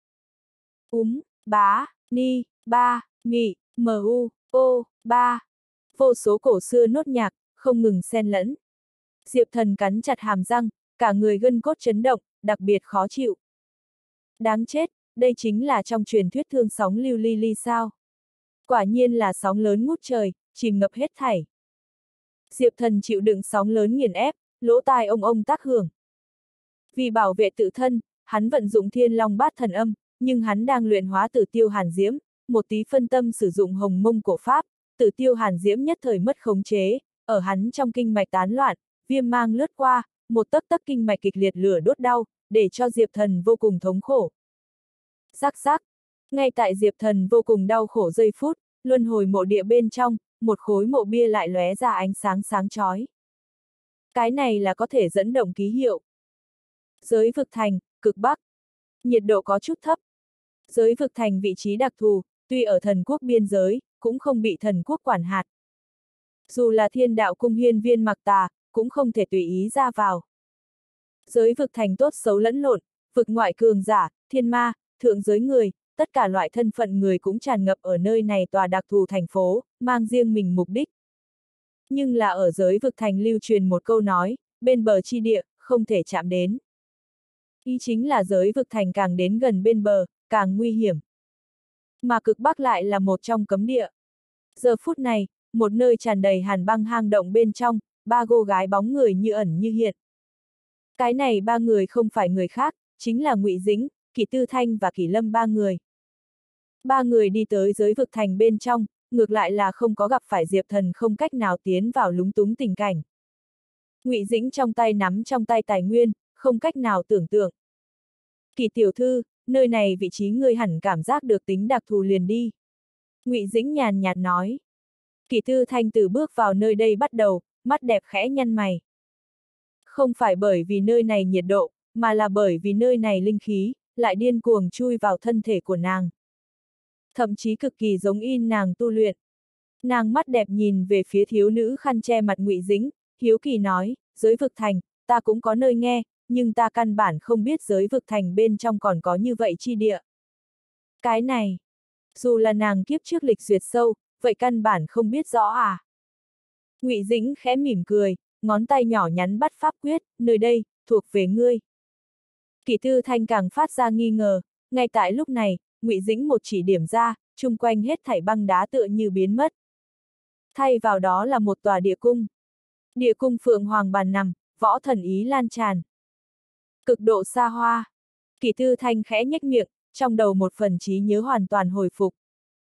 Úm, bá, ni, ba, mị, mu, ô, ba. Vô số cổ xưa nốt nhạc, không ngừng xen lẫn. Diệp Thần cắn chặt hàm răng, cả người gân cốt chấn động, đặc biệt khó chịu. Đáng chết, đây chính là trong truyền thuyết thương sóng lưu ly ly sao. Quả nhiên là sóng lớn ngút trời, chìm ngập hết thảy. Diệp Thần chịu đựng sóng lớn nghiền ép, lỗ tai ông ông tác hưởng. Vì bảo vệ tự thân, hắn vận dụng Thiên Long Bát Thần Âm, nhưng hắn đang luyện hóa Tử Tiêu Hàn Diễm, một tí phân tâm sử dụng Hồng Mông Cổ Pháp, Tử Tiêu Hàn Diễm nhất thời mất khống chế, ở hắn trong kinh mạch tán loạn, viêm mang lướt qua, một tấc tấc kinh mạch kịch liệt lửa đốt đau, để cho Diệp Thần vô cùng thống khổ. Rắc rắc, ngay tại Diệp Thần vô cùng đau khổ giây phút, luân hồi mộ địa bên trong, một khối mộ bia lại lóe ra ánh sáng sáng chói. Cái này là có thể dẫn động ký hiệu. Giới vực thành, cực bắc. Nhiệt độ có chút thấp. Giới vực thành vị trí đặc thù, tuy ở thần quốc biên giới, cũng không bị thần quốc quản hạt. Dù là Thiên Đạo Cung hiên viên mặc tà, cũng không thể tùy ý ra vào. Giới vực thành tốt xấu lẫn lộn, vực ngoại cường giả, thiên ma, thượng giới người, tất cả loại thân phận người cũng tràn ngập ở nơi này tòa đặc thù thành phố, mang riêng mình mục đích. Nhưng là ở giới vực thành lưu truyền một câu nói, bên bờ chi địa, không thể chạm đến. Ý chính là giới vực thành càng đến gần bên bờ, càng nguy hiểm. Mà cực bắc lại là một trong cấm địa. Giờ phút này, một nơi tràn đầy hàn băng hang động bên trong, ba cô gái bóng người như ẩn như hiện. Cái này ba người không phải người khác, chính là Ngụy Dĩnh, Kỷ Tư Thanh và Kỷ Lâm ba người. Ba người đi tới giới vực thành bên trong, ngược lại là không có gặp phải Diệp Thần không cách nào tiến vào lúng túng tình cảnh. Ngụy Dĩnh trong tay nắm trong tay tài nguyên, không cách nào tưởng tượng. Kỷ tiểu thư, nơi này vị trí ngươi hẳn cảm giác được tính đặc thù liền đi. Ngụy Dĩnh nhàn nhạt nói. Kỷ Tư Thanh từ bước vào nơi đây bắt đầu, mắt đẹp khẽ nhăn mày. Không phải bởi vì nơi này nhiệt độ, mà là bởi vì nơi này linh khí, lại điên cuồng chui vào thân thể của nàng. Thậm chí cực kỳ giống in nàng tu luyện. Nàng mắt đẹp nhìn về phía thiếu nữ khăn che mặt Ngụy Dĩnh, hiếu kỳ nói, giới vực thành, ta cũng có nơi nghe, nhưng ta căn bản không biết giới vực thành bên trong còn có như vậy chi địa. Cái này, dù là nàng kiếp trước lịch duyệt sâu, vậy căn bản không biết rõ à. Ngụy Dĩnh khẽ mỉm cười, ngón tay nhỏ nhắn bắt pháp quyết, nơi đây, thuộc về ngươi. Kỷ Tư Thanh càng phát ra nghi ngờ, ngay tại lúc này, Ngụy Dĩnh một chỉ điểm ra, chung quanh hết thảy băng đá tựa như biến mất. Thay vào đó là một tòa địa cung. Địa cung phượng hoàng bàn nằm, võ thần ý lan tràn. Cực độ xa hoa. Kỷ Tư Thanh khẽ nhếch miệng, trong đầu một phần trí nhớ hoàn toàn hồi phục.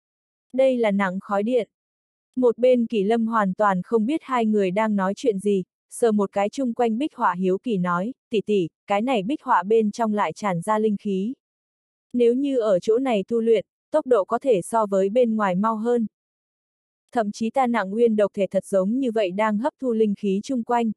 Đây là nặng khói điện. Một bên Kỷ Lâm hoàn toàn không biết hai người đang nói chuyện gì, sờ một cái chung quanh bích họa hiếu kỳ nói, tỷ tỷ, cái này bích họa bên trong lại tràn ra linh khí. Nếu như ở chỗ này tu luyện, tốc độ có thể so với bên ngoài mau hơn. Thậm chí ta nặng nguyên độc thể thật giống như vậy đang hấp thu linh khí chung quanh.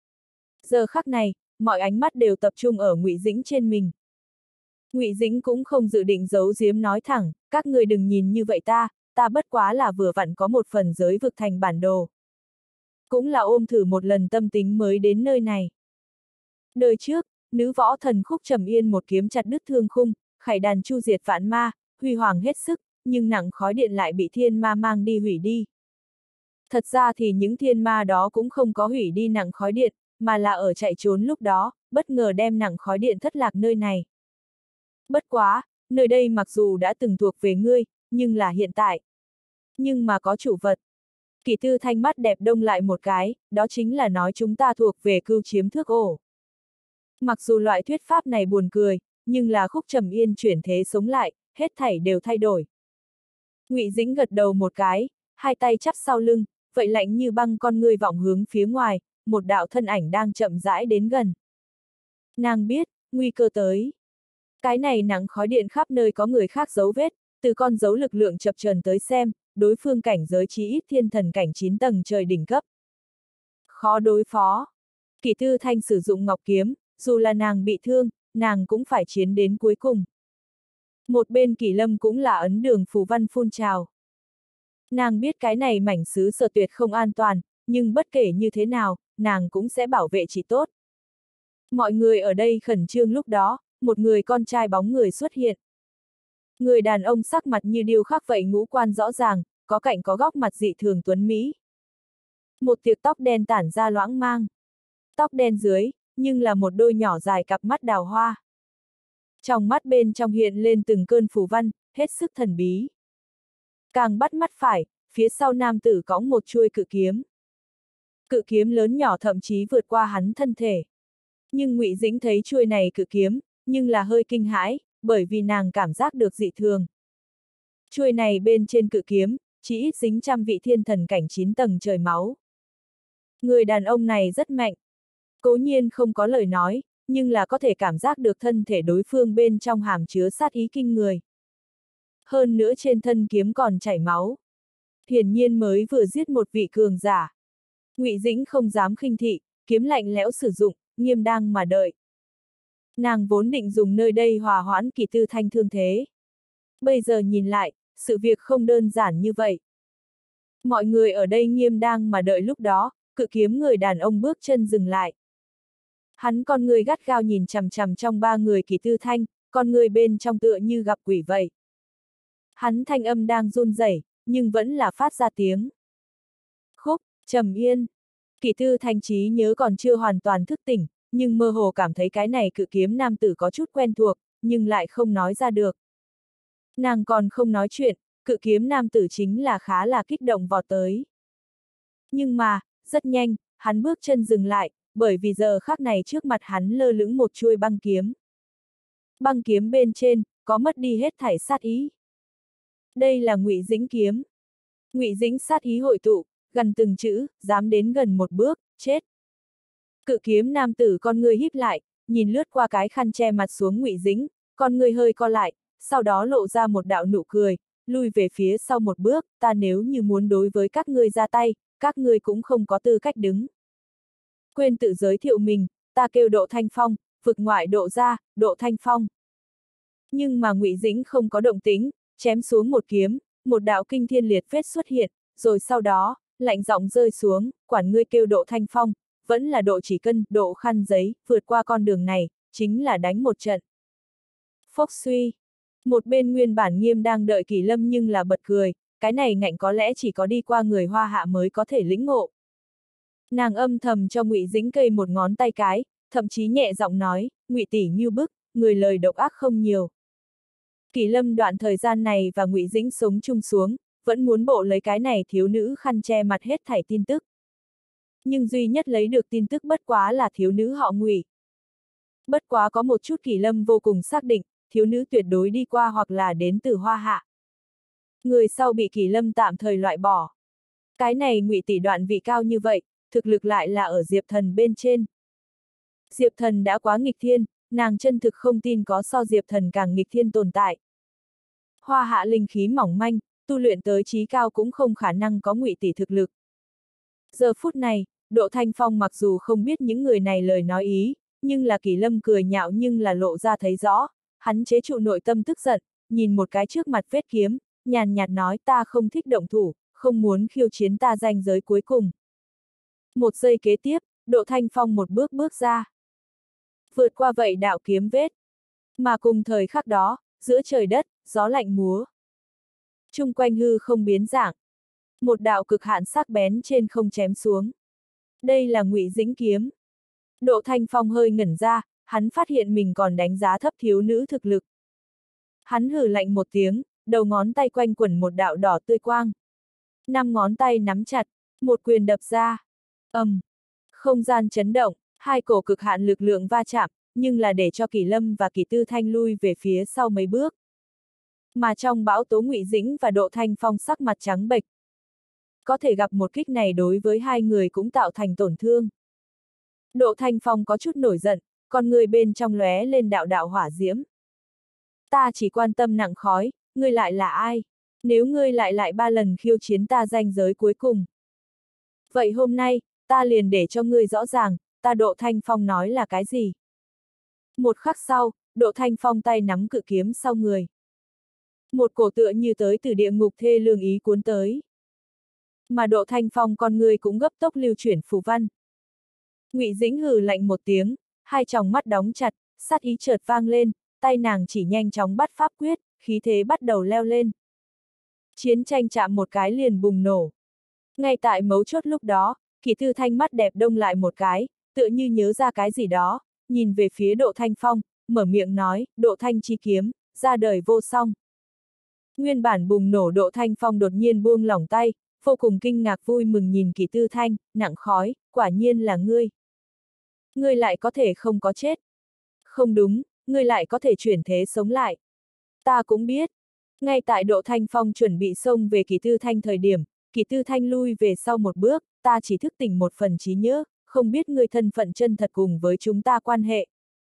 Giờ khắc này, mọi ánh mắt đều tập trung ở Ngụy Dĩnh trên mình. Ngụy Dĩnh cũng không dự định giấu giếm nói thẳng, các người đừng nhìn như vậy ta, ta bất quá là vừa vặn có một phần giới vực thành bản đồ. Cũng là ôm thử một lần tâm tính mới đến nơi này. Đời trước, nữ võ thần Khúc Trầm Yên một kiếm chặt đứt thương khung, khải đàn chu diệt vạn ma, huy hoàng hết sức, nhưng nặng khói điện lại bị thiên ma mang đi hủy đi. Thật ra thì những thiên ma đó cũng không có hủy đi nặng khói điện, mà là ở chạy trốn lúc đó, bất ngờ đem nặng khói điện thất lạc nơi này. Bất quá, nơi đây mặc dù đã từng thuộc về ngươi, nhưng là hiện tại. Nhưng mà có chủ vật. Kỷ Tư Thanh mắt đẹp đông lại một cái, đó chính là nói chúng ta thuộc về cưu chiếm thước ổ. Mặc dù loại thuyết pháp này buồn cười, nhưng là Khúc Trầm Yên chuyển thế sống lại, hết thảy đều thay đổi. Ngụy Dĩnh gật đầu một cái, hai tay chắp sau lưng, vậy lạnh như băng con ngươi vọng hướng phía ngoài, một đạo thân ảnh đang chậm rãi đến gần. Nàng biết, nguy cơ tới. Cái này nắng khói điện khắp nơi có người khác dấu vết, từ con dấu lực lượng chập chờn tới xem, đối phương cảnh giới chí ít thiên thần cảnh chín tầng trời đỉnh cấp. Khó đối phó. Kỷ Tư Thanh sử dụng ngọc kiếm, dù là nàng bị thương, nàng cũng phải chiến đến cuối cùng. Một bên Kỷ Lâm cũng là ấn đường phù văn phun trào. Nàng biết cái này mảnh xứ sở tuyệt không an toàn, nhưng bất kể như thế nào, nàng cũng sẽ bảo vệ chị tốt. Mọi người ở đây khẩn trương lúc đó, một người con trai bóng người xuất hiện. Người đàn ông sắc mặt như điêu khắc vậy ngũ quan rõ ràng, có cạnh có góc mặt dị thường tuấn Mỹ. Một tiệc tóc đen tản ra loãng mang. Tóc đen dưới, nhưng là một đôi nhỏ dài cặp mắt đào hoa. Trong mắt bên trong hiện lên từng cơn phù văn, hết sức thần bí. Càng bắt mắt phải, phía sau nam tử cõng một chuôi cự kiếm. Cự kiếm lớn nhỏ thậm chí vượt qua hắn thân thể. Nhưng Ngụy Dĩnh thấy chuôi này cự kiếm, nhưng là hơi kinh hãi, bởi vì nàng cảm giác được dị thường. Chuôi này bên trên cự kiếm, chỉ ít dính trăm vị thiên thần cảnh chín tầng trời máu. Người đàn ông này rất mạnh. Cố nhiên không có lời nói, nhưng là có thể cảm giác được thân thể đối phương bên trong hàm chứa sát ý kinh người. Hơn nữa trên thân kiếm còn chảy máu. Hiển nhiên mới vừa giết một vị cường giả. Ngụy Dĩnh không dám khinh thị, kiếm lạnh lẽo sử dụng, nghiêm đang mà đợi. Nàng vốn định dùng nơi đây hòa hoãn Kỷ Tư Thanh thương thế. Bây giờ nhìn lại, sự việc không đơn giản như vậy. Mọi người ở đây nghiêm đang mà đợi lúc đó, cự kiếm người đàn ông bước chân dừng lại. Hắn con người gắt gao nhìn chằm chằm trong ba người Kỷ Tư Thanh, con người bên trong tựa như gặp quỷ vậy. Hắn thanh âm đang run rẩy, nhưng vẫn là phát ra tiếng. Khúc, trầm yên. Kỷ Tư Thanh trí nhớ còn chưa hoàn toàn thức tỉnh, nhưng mơ hồ cảm thấy cái này cự kiếm nam tử có chút quen thuộc, nhưng lại không nói ra được. Nàng còn không nói chuyện, cự kiếm nam tử chính là khá là kích động vọt tới. Nhưng mà, rất nhanh, hắn bước chân dừng lại, bởi vì giờ khắc này trước mặt hắn lơ lửng một chuôi băng kiếm. Băng kiếm bên trên, có mất đi hết thảy sát ý. Đây là Ngụy Dĩnh kiếm. Ngụy Dĩnh sát ý hội tụ, gần từng chữ, dám đến gần một bước, chết. Cự kiếm nam tử con người híp lại, nhìn lướt qua cái khăn che mặt xuống Ngụy Dĩnh, con người hơi co lại, sau đó lộ ra một đạo nụ cười, lui về phía sau một bước, ta nếu như muốn đối với các ngươi ra tay, các ngươi cũng không có tư cách đứng. Quên tự giới thiệu mình, ta kêu Độ Thanh Phong, vực ngoại độ ra, Độ Thanh Phong. Nhưng mà Ngụy Dĩnh không có động tĩnh, chém xuống một kiếm, một đạo kinh thiên liệt phết xuất hiện, rồi sau đó, lạnh giọng rơi xuống, quản ngươi kêu Độ Thanh Phong, vẫn là độ chỉ cân, độ khăn giấy, vượt qua con đường này, chính là đánh một trận. Phốc suy. Một bên nguyên bản nghiêm đang đợi Kỷ Lâm nhưng là bật cười, cái này ngạnh có lẽ chỉ có đi qua người Hoa Hạ mới có thể lĩnh ngộ. Nàng âm thầm cho Ngụy Dĩnh cây một ngón tay cái, thậm chí nhẹ giọng nói, Ngụy tỷ như bức, người lời độc ác không nhiều. Kỷ Lâm đoạn thời gian này và Ngụy Dĩnh sống chung xuống, vẫn muốn bộ lấy cái này thiếu nữ khăn che mặt hết thảy tin tức. Nhưng duy nhất lấy được tin tức bất quá là thiếu nữ họ Ngụy. Bất quá có một chút Kỷ Lâm vô cùng xác định, thiếu nữ tuyệt đối đi qua hoặc là đến từ Hoa Hạ. Người sau bị Kỷ Lâm tạm thời loại bỏ. Cái này Ngụy tỷ đoạn vị cao như vậy, thực lực lại là ở Diệp Thần bên trên. Diệp Thần đã quá nghịch thiên, nàng chân thực không tin có so Diệp Thần càng nghịch thiên tồn tại. Hoa Hạ linh khí mỏng manh, tu luyện tới trí cao cũng không khả năng có Ngụy tỷ thực lực. Giờ phút này, Độ Thanh Phong mặc dù không biết những người này lời nói ý, nhưng là Kỷ Lâm cười nhạo nhưng là lộ ra thấy rõ, hắn chế trụ nội tâm tức giận, nhìn một cái trước mặt vết kiếm, nhàn nhạt nói ta không thích động thủ, không muốn khiêu chiến ta ranh giới cuối cùng. Một giây kế tiếp, Độ Thanh Phong một bước bước ra. Vượt qua vậy đạo kiếm vết. Mà cùng thời khắc đó, giữa trời đất, gió lạnh múa. Trung quanh hư không biến dạng. Một đạo cực hạn sắc bén trên không chém xuống. Đây là Ngụy Dĩnh kiếm. Độ Thanh Phong hơi ngẩn ra, hắn phát hiện mình còn đánh giá thấp thiếu nữ thực lực. Hắn hừ lạnh một tiếng, đầu ngón tay quanh quẩn một đạo đỏ tươi quang. Năm ngón tay nắm chặt, một quyền đập ra. ầm, um, không gian chấn động, hai cổ cực hạn lực lượng va chạm, nhưng là để cho Kỷ Lâm và Kỷ Tư Thanh lui về phía sau mấy bước. Mà trong bão tố Ngụy Dĩnh và Độ Thanh Phong sắc mặt trắng bệch. Có thể gặp một kích này đối với hai người cũng tạo thành tổn thương. Độ Thanh Phong có chút nổi giận, con người bên trong lóe lên đạo đạo hỏa diễm. Ta chỉ quan tâm nặng khói, ngươi lại là ai? Nếu ngươi lại lại ba lần khiêu chiến ta ranh giới cuối cùng. Vậy hôm nay, ta liền để cho ngươi rõ ràng, ta Độ Thanh Phong nói là cái gì? Một khắc sau, Độ Thanh Phong tay nắm cự kiếm sau người. Một cổ tựa như tới từ địa ngục thê lương ý cuốn tới. Mà Độ Thanh Phong con người cũng gấp tốc lưu chuyển phù văn. Ngụy Dĩnh hừ lạnh một tiếng, hai tròng mắt đóng chặt, sát ý chợt vang lên, tay nàng chỉ nhanh chóng bắt pháp quyết, khí thế bắt đầu leo lên. Chiến tranh chạm một cái liền bùng nổ. Ngay tại mấu chốt lúc đó, Kỷ Tư Thanh mắt đẹp đông lại một cái, tựa như nhớ ra cái gì đó, nhìn về phía Độ Thanh Phong, mở miệng nói, Độ Thanh chi kiếm, ra đời vô song. Nguyên bản bùng nổ Độ Thanh Phong đột nhiên buông lỏng tay, vô cùng kinh ngạc vui mừng nhìn Kỷ Tư Thanh, nặng khói, quả nhiên là ngươi. Ngươi lại có thể không có chết. Không đúng, ngươi lại có thể chuyển thế sống lại. Ta cũng biết. Ngay tại Độ Thanh Phong chuẩn bị xông về Kỷ Tư Thanh thời điểm, Kỷ Tư Thanh lui về sau một bước, ta chỉ thức tỉnh một phần trí nhớ, không biết ngươi thân phận chân thật cùng với chúng ta quan hệ.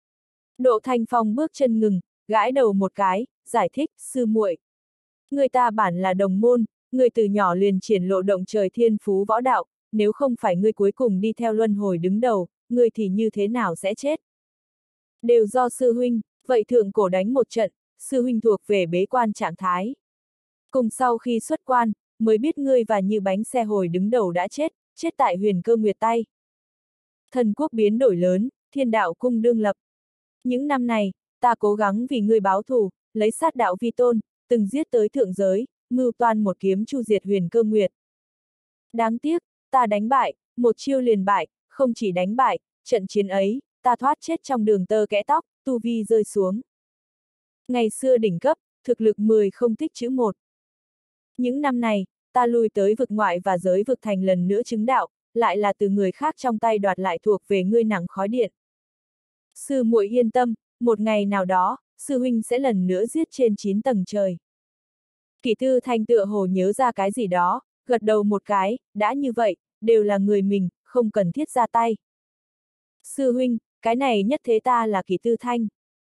Độ Thanh Phong bước chân ngừng, gãi đầu một cái, giải thích, sư muội. Người ta bản là đồng môn, người từ nhỏ liền triển lộ động trời thiên phú võ đạo, nếu không phải ngươi cuối cùng đi theo luân hồi đứng đầu, ngươi thì như thế nào sẽ chết? Đều do sư huynh, vậy thượng cổ đánh một trận, sư huynh thuộc về bế quan trạng thái. Cùng sau khi xuất quan, mới biết ngươi và Như Bánh Xe hồi đứng đầu đã chết, chết tại Huyền Cơ Nguyệt tay. Thần quốc biến đổi lớn, thiên đạo cung đương lập. Những năm này, ta cố gắng vì ngươi báo thù, lấy sát đạo vi tôn, từng giết tới thượng giới, mưu toan một kiếm chu diệt Huyền Cơ Nguyệt. Đáng tiếc, ta đánh bại, một chiêu liền bại, không chỉ đánh bại, trận chiến ấy, ta thoát chết trong đường tơ kẽ tóc, tu vi rơi xuống. Ngày xưa đỉnh cấp, thực lực mười không tích chữ một. Những năm này, ta lui tới vực ngoại và giới vực thành lần nữa chứng đạo, lại là từ người khác trong tay đoạt lại thuộc về ngươi nặng khói điện. Sư muội yên tâm, một ngày nào đó, sư huynh sẽ lần nữa giết trên chín tầng trời. Kỷ Tư Thanh tựa hồ nhớ ra cái gì đó, gật đầu một cái, đã như vậy, đều là người mình, không cần thiết ra tay. Sư huynh, cái này nhất thế ta là Kỷ Tư Thanh.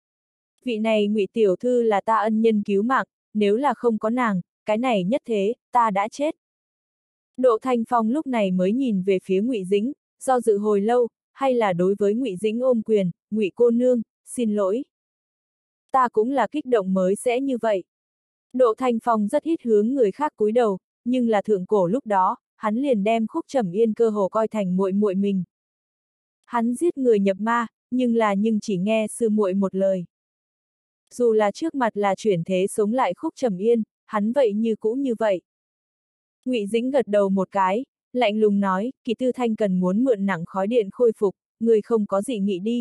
Vị này Ngụy tiểu thư là ta ân nhân cứu mạng, nếu là không có nàng, cái này nhất thế, ta đã chết. Độ Thanh Phong lúc này mới nhìn về phía Ngụy Dĩnh, do dự hồi lâu, hay là đối với Ngụy Dĩnh ôm quyền, Ngụy cô nương, xin lỗi. Ta cũng là kích động mới sẽ như vậy. Độ Thanh Phong rất ít hướng người khác cúi đầu, nhưng là thượng cổ lúc đó, hắn liền đem Khúc Trầm Yên cơ hồ coi thành muội muội mình. Hắn giết người nhập ma, nhưng là nhưng chỉ nghe sư muội một lời. Dù là trước mặt là chuyển thế sống lại Khúc Trầm Yên, hắn vậy như cũ như vậy. Ngụy Dĩnh gật đầu một cái, lạnh lùng nói, Kỷ Tư Thanh cần muốn mượn nặng khói điện khôi phục, người không có gì nghĩ đi.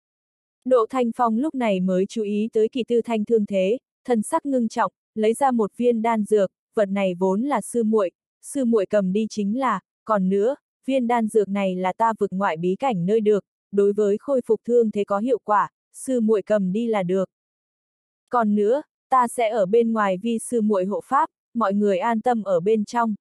Độ Thanh Phong lúc này mới chú ý tới Kỷ Tư Thanh thương thế, thân sắc ngưng trọng, lấy ra một viên đan dược, vật này vốn là sư muội, sư muội cầm đi chính là, còn nữa, viên đan dược này là ta vực ngoại bí cảnh nơi được, đối với khôi phục thương thế có hiệu quả, sư muội cầm đi là được. Còn nữa, ta sẽ ở bên ngoài vi sư muội hộ pháp, mọi người an tâm ở bên trong.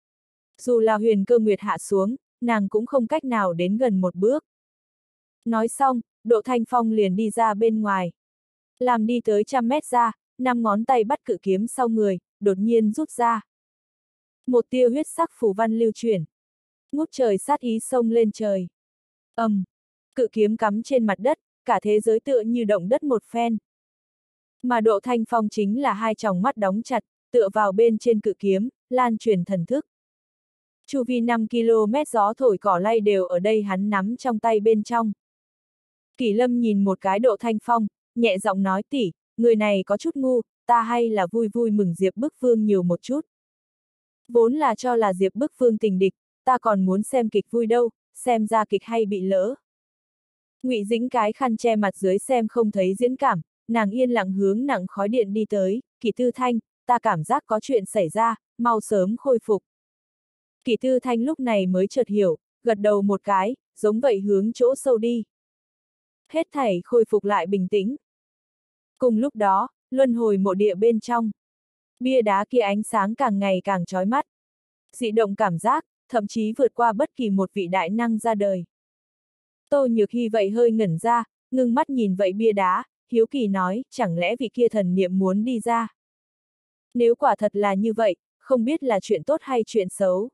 Dù là Huyền Cơ Nguyệt hạ xuống, nàng cũng không cách nào đến gần một bước. Nói xong, Độ Thanh Phong liền đi ra bên ngoài. Làm đi tới trăm mét ra, năm ngón tay bắt cự kiếm sau người, đột nhiên rút ra. Một tia huyết sắc phù văn lưu chuyển. Ngút trời sát ý xông lên trời. ầm, um, cự kiếm cắm trên mặt đất, cả thế giới tựa như động đất một phen. Mà Độ Thanh Phong chính là hai tròng mắt đóng chặt, tựa vào bên trên cự kiếm, lan truyền thần thức. Chu vi năm ki lô mét gió thổi cỏ lay đều ở đây hắn nắm trong tay bên trong. Kỷ Lâm nhìn một cái Độ Thanh Phong, nhẹ giọng nói tỷ, người này có chút ngu, ta hay là vui vui mừng Diệp Bức Vương nhiều một chút. Vốn là cho là Diệp Bức Vương tình địch, ta còn muốn xem kịch vui đâu, xem ra kịch hay bị lỡ. Ngụy Dĩnh cái khăn che mặt dưới xem không thấy diễn cảm, nàng yên lặng hướng nặng khói điện đi tới, Kỷ Tư Thanh, ta cảm giác có chuyện xảy ra, mau sớm khôi phục. Kỷ Tư Thanh lúc này mới chợt hiểu, gật đầu một cái, giống vậy hướng chỗ sâu đi. Hết thảy khôi phục lại bình tĩnh. Cùng lúc đó, Luân hồi mộ địa bên trong. Bia đá kia ánh sáng càng ngày càng chói mắt. Dị động cảm giác, thậm chí vượt qua bất kỳ một vị đại năng ra đời. Tô Nhược Hy vậy hơi ngẩn ra, ngưng mắt nhìn vậy bia đá, hiếu kỳ nói, chẳng lẽ vị kia thần niệm muốn đi ra? Nếu quả thật là như vậy, không biết là chuyện tốt hay chuyện xấu.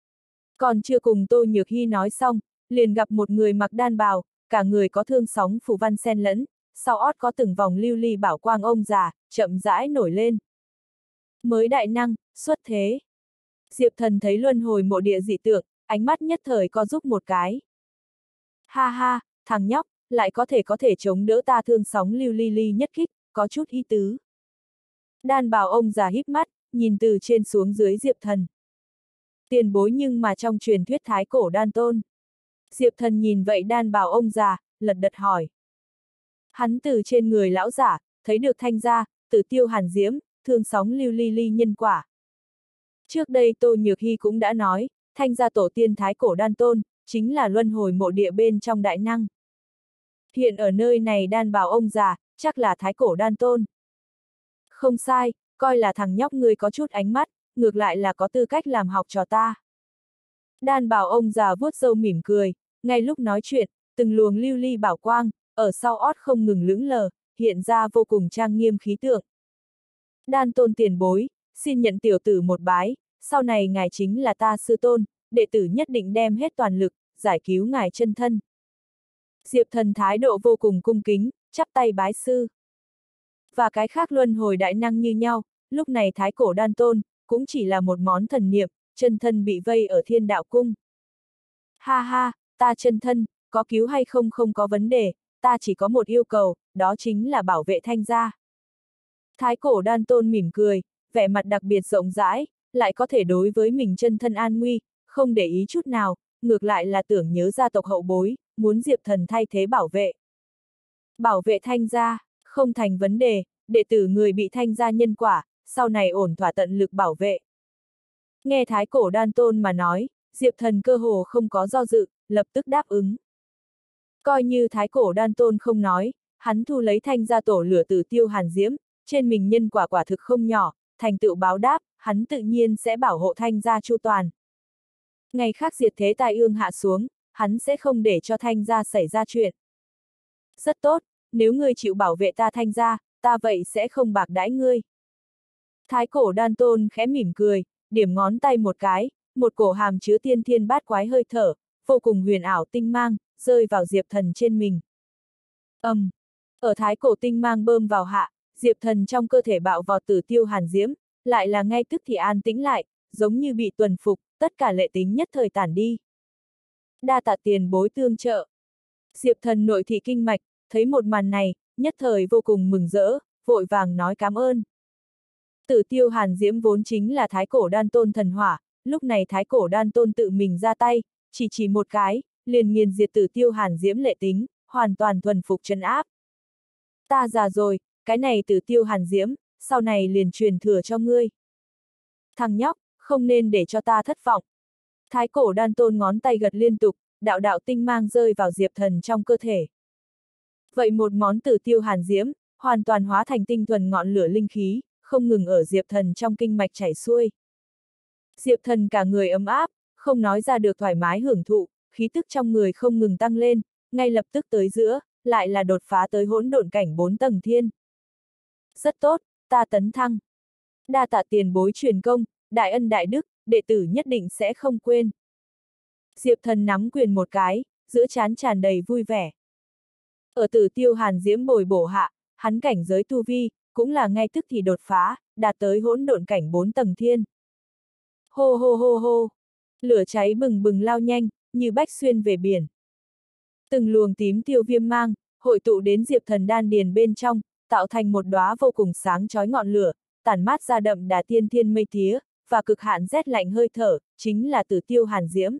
Còn chưa cùng Tô Nhược Hy nói xong, liền gặp một người mặc đan bào, cả người có thương sóng phù văn xen lẫn, sau ót có từng vòng lưu ly bảo quang ông già, chậm rãi nổi lên. Mới đại năng, xuất thế. Diệp Thần thấy luân hồi mộ địa dị tượng, ánh mắt nhất thời co giúp một cái. Ha ha, thằng nhóc, lại có thể có thể chống đỡ ta thương sóng lưu ly ly nhất kích, có chút ý tứ. Đan bào ông già híp mắt, nhìn từ trên xuống dưới Diệp Thần. Tiền bối nhưng mà trong truyền thuyết thái cổ đan tôn. Diệp Thần nhìn vậy đan bào ông già, lật đật hỏi. Hắn từ trên người lão giả, thấy được thanh gia, tử tiêu hàn diễm, thương sóng lưu ly ly nhân quả. Trước đây Tô Nhược Hy cũng đã nói, thanh gia tổ tiên thái cổ đan tôn, chính là luân hồi mộ địa bên trong đại năng. Hiện ở nơi này đan bào ông già, chắc là thái cổ đan tôn. Không sai, coi là thằng nhóc ngươi có chút ánh mắt, ngược lại là có tư cách làm học trò ta. Đan bào ông già vuốt râu mỉm cười, ngay lúc nói chuyện, từng luồng lưu ly bảo quang, ở sau ót không ngừng lững lờ, hiện ra vô cùng trang nghiêm khí tượng. Đan tôn tiền bối, xin nhận tiểu tử một bái, sau này ngài chính là ta sư tôn, đệ tử nhất định đem hết toàn lực, giải cứu ngài chân thân. Diệp Thần thái độ vô cùng cung kính, chắp tay bái sư. Và cái khác luân hồi đại năng như nhau, lúc này thái cổ đan tôn, cũng chỉ là một món thần niệm, chân thân bị vây ở thiên đạo cung. Ha ha, ta chân thân, có cứu hay không không có vấn đề, ta chỉ có một yêu cầu, đó chính là bảo vệ thanh gia. Thái cổ đan tôn mỉm cười, vẻ mặt đặc biệt rộng rãi, lại có thể đối với mình chân thân an nguy, không để ý chút nào, ngược lại là tưởng nhớ gia tộc hậu bối, muốn Diệp Thần thay thế bảo vệ. Bảo vệ thanh gia, không thành vấn đề, đệ tử người bị thanh gia nhân quả, sau này ổn thỏa tận lực bảo vệ. Nghe thái cổ đan tôn mà nói, Diệp Thần cơ hồ không có do dự, lập tức đáp ứng. Coi như thái cổ đan tôn không nói, hắn thu lấy thanh gia tổ lửa tử tiêu hàn diễm, trên mình nhân quả quả thực không nhỏ, thành tựu báo đáp, hắn tự nhiên sẽ bảo hộ thanh gia chu toàn. Ngày khác diệt thế tai ương hạ xuống, hắn sẽ không để cho thanh gia xảy ra chuyện. Rất tốt, nếu ngươi chịu bảo vệ ta thanh gia, ta vậy sẽ không bạc đãi ngươi. Thái cổ đan tôn khẽ mỉm cười, điểm ngón tay một cái, một cổ hàm chứa tiên thiên bát quái hơi thở, vô cùng huyền ảo tinh mang, rơi vào Diệp Thần trên mình. Ầm, um, ở thái cổ tinh mang bơm vào hạ, Diệp Thần trong cơ thể bạo vọt tử tiêu hàn diễm, lại là ngay tức thì an tĩnh lại, giống như bị tuần phục, tất cả lệ tính nhất thời tản đi. Đa tạ tiền bối tương trợ. Diệp Thần nội thị kinh mạch, thấy một màn này, nhất thời vô cùng mừng rỡ, vội vàng nói cảm ơn. Tử tiêu hàn diễm vốn chính là thái cổ đan tôn thần hỏa, lúc này thái cổ đan tôn tự mình ra tay, chỉ chỉ một cái, liền nghiền diệt tử tiêu hàn diễm lệ tính, hoàn toàn thuần phục trấn áp. Ta già rồi, cái này tử tiêu hàn diễm, sau này liền truyền thừa cho ngươi. Thằng nhóc, không nên để cho ta thất vọng. Thái cổ đan tôn ngón tay gật liên tục, đạo đạo tinh mang rơi vào Diệp Thần trong cơ thể. Vậy một món tử tiêu hàn diễm, hoàn toàn hóa thành tinh thuần ngọn lửa linh khí, không ngừng ở Diệp Thần trong kinh mạch chảy xuôi. Diệp Thần cả người ấm áp, không nói ra được thoải mái hưởng thụ, khí tức trong người không ngừng tăng lên, ngay lập tức tới giữa, lại là đột phá tới hỗn độn cảnh bốn tầng thiên. Rất tốt, ta tấn thăng. Đa tạ tiền bối truyền công, đại ân đại đức, đệ tử nhất định sẽ không quên. Diệp Thần nắm quyền một cái, giữa trán tràn đầy vui vẻ. Ở tử tiêu hàn diễm bồi bổ hạ, hắn cảnh giới tu vi, cũng là ngay tức thì đột phá, đạt tới hỗn độn cảnh bốn tầng thiên. Hô hô hô hô, lửa cháy bừng bừng lao nhanh, như bách xuyên về biển. Từng luồng tím tiêu viêm mang, hội tụ đến Diệp Thần đan điền bên trong, tạo thành một đóa vô cùng sáng chói ngọn lửa, tản mát ra đậm đà tiên thiên mây tía, và cực hạn rét lạnh hơi thở, chính là tử tiêu hàn diễm.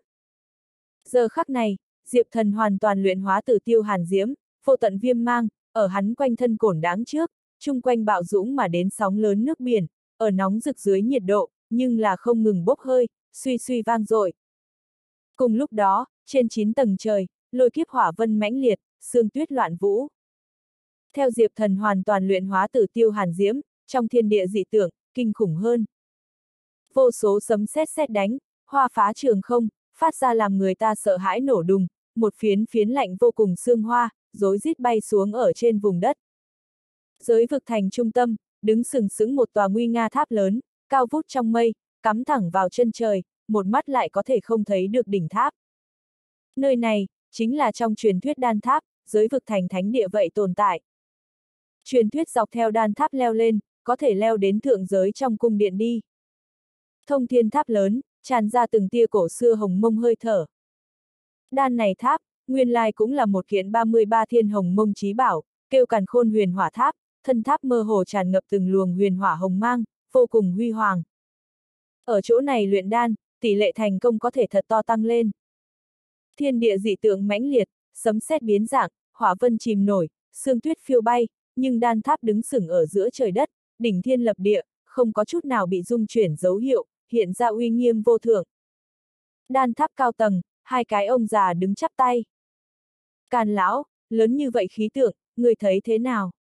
Giờ khắc này, Diệp Thần hoàn toàn luyện hóa tử tiêu hàn diễm, vô tận viêm mang, ở hắn quanh thân cổn đáng trước, chung quanh bạo dũng mà đến sóng lớn nước biển, ở nóng rực dưới nhiệt độ, nhưng là không ngừng bốc hơi, suy suy vang dội. Cùng lúc đó, trên chín tầng trời, lôi kiếp hỏa vân mãnh liệt, sương tuyết loạn vũ. Theo Diệp Thần hoàn toàn luyện hóa tử tiêu hàn diễm, trong thiên địa dị tượng, kinh khủng hơn. Vô số sấm sét sét đánh, hoa phá trường không, phát ra làm người ta sợ hãi nổ đùng, một phiến phiến lạnh vô cùng sương hoa, rối rít bay xuống ở trên vùng đất. Giới vực thành trung tâm, đứng sừng sững một tòa nguy nga tháp lớn, cao vút trong mây, cắm thẳng vào chân trời, một mắt lại có thể không thấy được đỉnh tháp. Nơi này, chính là trong truyền thuyết đan tháp, giới vực thành thánh địa vậy tồn tại. Truyền thuyết dọc theo đan tháp leo lên, có thể leo đến thượng giới trong cung điện đi. Thông thiên tháp lớn, tràn ra từng tia cổ xưa hồng mông hơi thở. Đan này tháp, nguyên lai cũng là một kiện ba mươi ba thiên hồng mông chí bảo, kêu càn khôn huyền hỏa tháp, thân tháp mơ hồ tràn ngập từng luồng huyền hỏa hồng mang, vô cùng huy hoàng. Ở chỗ này luyện đan, tỷ lệ thành công có thể thật to tăng lên. Thiên địa dị tượng mãnh liệt, sấm sét biến dạng, hỏa vân chìm nổi, sương tuyết phiêu bay, nhưng đan tháp đứng sừng ở giữa trời đất, đỉnh thiên lập địa, không có chút nào bị rung chuyển dấu hiệu, hiện ra uy nghiêm vô thượng. Đan tháp cao tầng, hai cái ông già đứng chắp tay. Càn lão, lớn như vậy khí tượng, người thấy thế nào?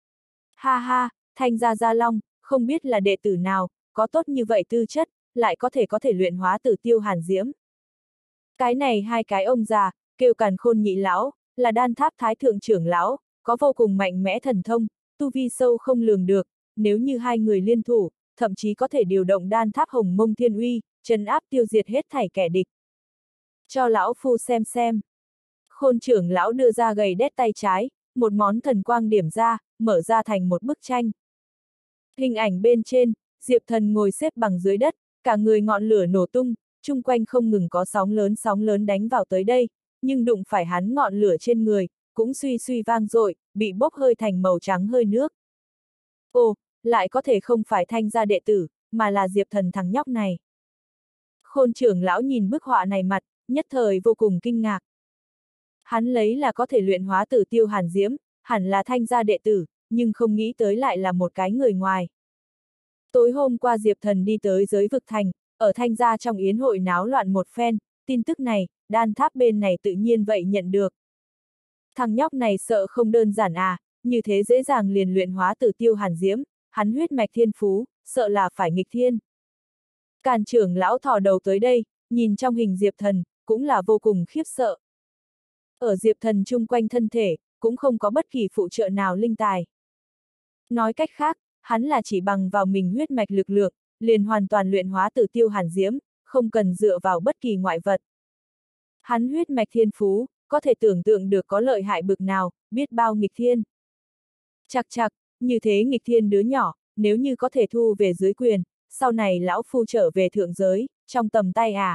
Ha ha, Thanh gia Gia Long, không biết là đệ tử nào, có tốt như vậy tư chất, lại có thể có thể luyện hóa tử tiêu hàn diễm. Cái này hai cái ông già, kêu Càn Khôn nhị lão, là đan tháp thái thượng trưởng lão, có vô cùng mạnh mẽ thần thông, tu vi sâu không lường được, nếu như hai người liên thủ, thậm chí có thể điều động đan tháp hồng mông thiên uy, trấn áp tiêu diệt hết thảy kẻ địch. Cho lão phu xem xem. Khôn trưởng lão đưa ra gầy đét tay trái, một món thần quang điểm ra, mở ra thành một bức tranh. Hình ảnh bên trên, Diệp Thần ngồi xếp bằng dưới đất, cả người ngọn lửa nổ tung, chung quanh không ngừng có sóng lớn sóng lớn đánh vào tới đây, nhưng đụng phải hắn ngọn lửa trên người, cũng suy suy vang dội, bị bốc hơi thành màu trắng hơi nước. Ồ, lại có thể không phải Thanh gia đệ tử, mà là Diệp Thần thằng nhóc này. Khôn trưởng lão nhìn bức họa này mặt, nhất thời vô cùng kinh ngạc. Hắn lấy là có thể luyện hóa tử tiêu hàn diễm, hẳn là Thanh gia đệ tử, nhưng không nghĩ tới lại là một cái người ngoài. Tối hôm qua Diệp Thần đi tới giới vực thành, ở Thanh gia trong yến hội náo loạn một phen, tin tức này, đan tháp bên này tự nhiên vậy nhận được. Thằng nhóc này sợ không đơn giản à, như thế dễ dàng liền luyện hóa tử tiêu hàn diễm, hắn huyết mạch thiên phú, sợ là phải nghịch thiên. Càn trưởng lão thò đầu tới đây, nhìn trong hình Diệp Thần, cũng là vô cùng khiếp sợ. Ở Diệp Thần chung quanh thân thể, cũng không có bất kỳ phụ trợ nào linh tài. Nói cách khác, hắn là chỉ bằng vào mình huyết mạch lực lượng, liền hoàn toàn luyện hóa tử tiêu hàn diễm, không cần dựa vào bất kỳ ngoại vật. Hắn huyết mạch thiên phú, có thể tưởng tượng được có lợi hại bực nào, biết bao nghịch thiên. Chạc chạc, như thế nghịch thiên đứa nhỏ, nếu như có thể thu về dưới quyền, sau này lão phu trở về thượng giới, trong tầm tay à.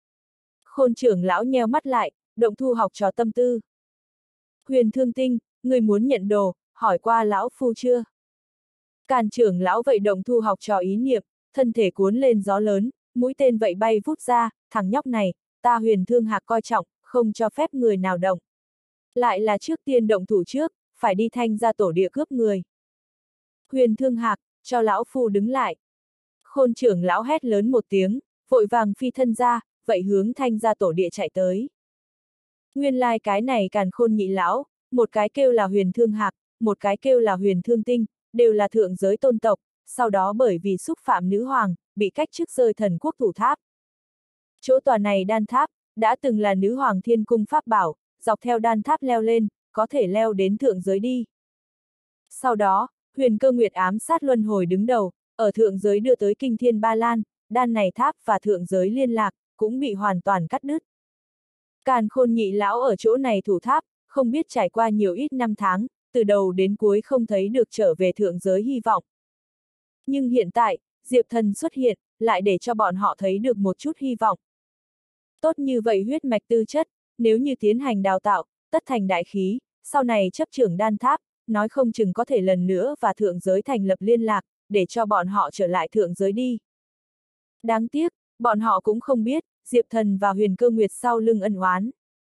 Khôn trưởng lão nheo mắt lại, động thu học trò tâm tư. Huyền Thương Tinh, người muốn nhận đồ, hỏi qua lão phu chưa? Càn trưởng lão vậy động thu học trò ý niệm, thân thể cuốn lên gió lớn, mũi tên vậy bay vút ra, thằng nhóc này, ta Huyền Thương Hạc coi trọng, không cho phép người nào động. Lại là trước tiên động thủ trước, phải đi Thanh gia tổ địa cướp người. Huyền Thương Hạc, cho lão phu đứng lại. Khôn trưởng lão hét lớn một tiếng, vội vàng phi thân ra, vậy hướng Thanh gia tổ địa chạy tới. Nguyên lai like cái này Càn Khôn nhị lão, một cái kêu là Huyền Thương Hạc, một cái kêu là Huyền Thương Tinh, đều là thượng giới tôn tộc, sau đó bởi vì xúc phạm nữ hoàng, bị cách chức rơi thần quốc thủ tháp. Chỗ tòa này đan tháp, đã từng là nữ hoàng thiên cung pháp bảo, dọc theo đan tháp leo lên, có thể leo đến thượng giới đi. Sau đó, Huyền Cơ Nguyệt ám sát luân hồi đứng đầu, ở thượng giới đưa tới kinh thiên ba lan, đan này tháp và thượng giới liên lạc, cũng bị hoàn toàn cắt đứt. Càn Khôn nhị lão ở chỗ này thủ tháp, không biết trải qua nhiều ít năm tháng, từ đầu đến cuối không thấy được trở về thượng giới hy vọng. Nhưng hiện tại, Diệp Thần xuất hiện, lại để cho bọn họ thấy được một chút hy vọng. Tốt như vậy huyết mạch tư chất, nếu như tiến hành đào tạo, tất thành đại khí, sau này chấp trưởng đan tháp, nói không chừng có thể lần nữa và thượng giới thành lập liên lạc, để cho bọn họ trở lại thượng giới đi. Đáng tiếc, bọn họ cũng không biết, Diệp Thần và Huyền Cơ Nguyệt sau lưng ân oán.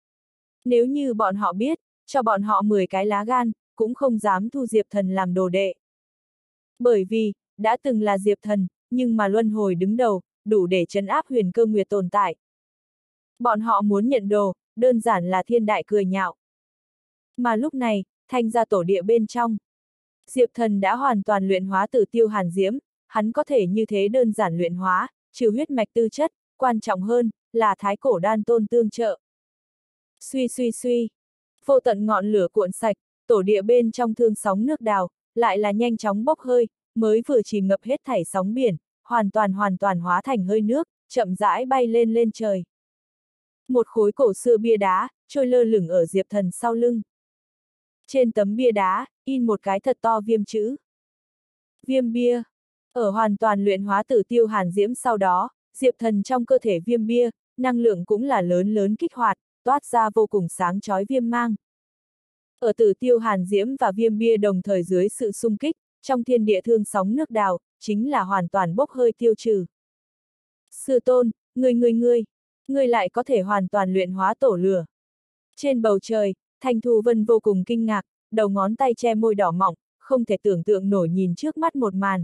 Nếu như bọn họ biết, cho bọn họ mười cái lá gan, cũng không dám thu Diệp Thần làm đồ đệ. Bởi vì, đã từng là Diệp Thần, nhưng mà luân hồi đứng đầu, đủ để trấn áp Huyền Cơ Nguyệt tồn tại. Bọn họ muốn nhận đồ, đơn giản là thiên đại cười nhạo. Mà lúc này, thanh gia tổ địa bên trong. Diệp Thần đã hoàn toàn luyện hóa Tử Tiêu Hàn Diễm, hắn có thể như thế đơn giản luyện hóa, trừ huyết mạch tư chất, quan trọng hơn, là thái cổ đan tôn tương trợ. Suy suy suy, vô tận ngọn lửa cuộn sạch, tổ địa bên trong thương sóng nước đào, lại là nhanh chóng bốc hơi, mới vừa chìm ngập hết thảy sóng biển, hoàn toàn hoàn toàn hóa thành hơi nước, chậm rãi bay lên lên trời. Một khối cổ xưa bia đá, trôi lơ lửng ở Diệp Thần sau lưng. Trên tấm bia đá, in một cái thật to viêm chữ. Viêm bia. Ở hoàn toàn luyện hóa Tử Tiêu Hàn Diễm sau đó, Diệp Thần trong cơ thể viêm bia, năng lượng cũng là lớn lớn kích hoạt, toát ra vô cùng sáng chói viêm mang. Ở Tử Tiêu Hàn Diễm và viêm bia đồng thời dưới sự xung kích, trong thiên địa thương sóng nước đào, chính là hoàn toàn bốc hơi tiêu trừ. Sư tôn, ngươi ngươi ngươi, ngươi lại có thể hoàn toàn luyện hóa tổ lửa. Trên bầu trời, Thanh Thu Vân vô cùng kinh ngạc, đầu ngón tay che môi đỏ mọng, không thể tưởng tượng nổi nhìn trước mắt một màn.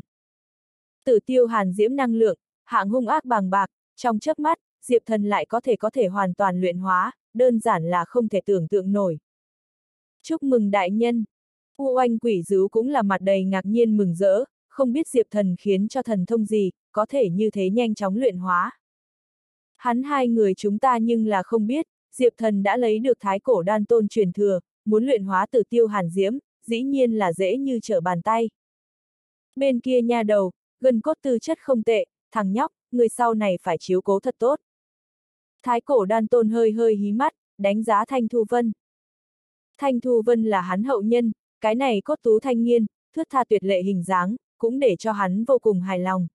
Tử Tiêu Hàn Diễm năng lượng, hạng hung ác bàng bạc, trong chớp mắt, Diệp Thần lại có thể có thể hoàn toàn luyện hóa, đơn giản là không thể tưởng tượng nổi. Chúc mừng đại nhân. U Oanh Quỷ Dữ cũng là mặt đầy ngạc nhiên mừng rỡ, không biết Diệp Thần khiến cho thần thông gì, có thể như thế nhanh chóng luyện hóa. Hắn hai người chúng ta nhưng là không biết, Diệp Thần đã lấy được thái cổ đan tôn truyền thừa, muốn luyện hóa Tử Tiêu Hàn Diễm, dĩ nhiên là dễ như trở bàn tay. Bên kia nha đầu, gân cốt tư chất không tệ, thằng nhóc, người sau này phải chiếu cố thật tốt. Thái cổ đan tôn hơi hơi hí mắt, đánh giá Thanh Thu Vân. Thanh Thu Vân là hắn hậu nhân, cái này cốt tú thanh niên, thướt tha tuyệt lệ hình dáng, cũng để cho hắn vô cùng hài lòng.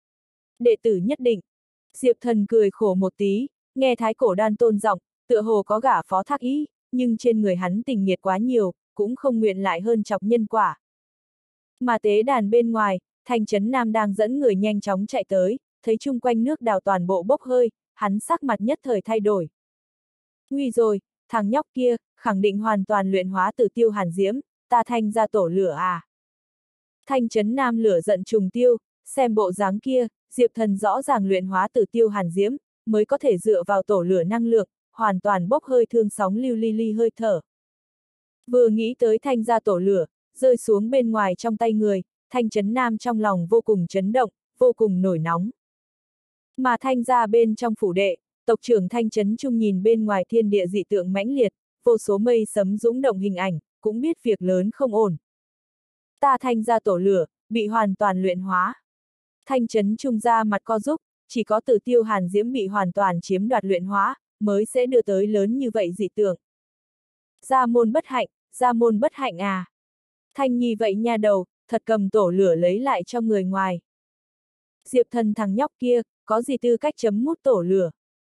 Đệ tử nhất định. Diệp Thần cười khổ một tí, nghe thái cổ đan tôn giọng, tựa hồ có gả phó thác ý, nhưng trên người hắn tình nghiệt quá nhiều, cũng không nguyện lại hơn chọc nhân quả. Mà tế đàn bên ngoài, Thanh Trấn Nam đang dẫn người nhanh chóng chạy tới, thấy chung quanh nước đào toàn bộ bốc hơi, hắn sắc mặt nhất thời thay đổi. Nguy rồi, thằng nhóc kia, khẳng định hoàn toàn luyện hóa Tử Tiêu Hàn Diễm, ta Thanh ra tổ lửa à. Thanh Trấn Nam lửa giận trùng tiêu, xem bộ dáng kia, Diệp Thần rõ ràng luyện hóa Tử Tiêu Hàn Diễm, mới có thể dựa vào tổ lửa năng lượng, hoàn toàn bốc hơi thương sóng lưu ly ly hơi thở. Vừa nghĩ tới Thanh ra tổ lửa, rơi xuống bên ngoài trong tay người, Thanh Trấn Nam trong lòng vô cùng chấn động, vô cùng nổi nóng. Mà Thanh ra bên trong phủ đệ, tộc trưởng Thanh Trấn Trung nhìn bên ngoài thiên địa dị tượng mãnh liệt, vô số mây sấm dũng động hình ảnh, cũng biết việc lớn không ổn. Ta Thanh ra tổ lửa, bị hoàn toàn luyện hóa. Thanh Trấn Trung ra mặt co rúc, chỉ có Tử Tiêu Hàn Diễm bị hoàn toàn chiếm đoạt luyện hóa, mới sẽ đưa tới lớn như vậy dị tượng. Gia môn bất hạnh, gia môn bất hạnh à. Thanh Nhi vậy nha đầu, thật cầm tổ lửa lấy lại cho người ngoài. Diệp Thần thằng nhóc kia, có gì tư cách chấm mút tổ lửa.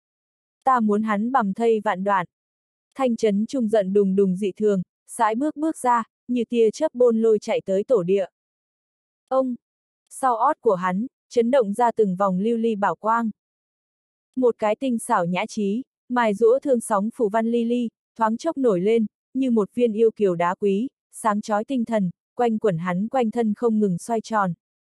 Ta muốn hắn bầm thây vạn đoạn. Thanh Trấn Trung giận đùng đùng dị thường, sải bước bước ra, như tia chớp bôn lôi chạy tới tổ địa. Ông! Sau ót của hắn, chấn động ra từng vòng lưu ly bảo quang. Một cái tinh xảo nhã trí, mài rũa thương sóng phủ văn ly ly, thoáng chốc nổi lên, như một viên yêu kiều đá quý, sáng chói tinh thần, quanh quẩn hắn quanh thân không ngừng xoay tròn.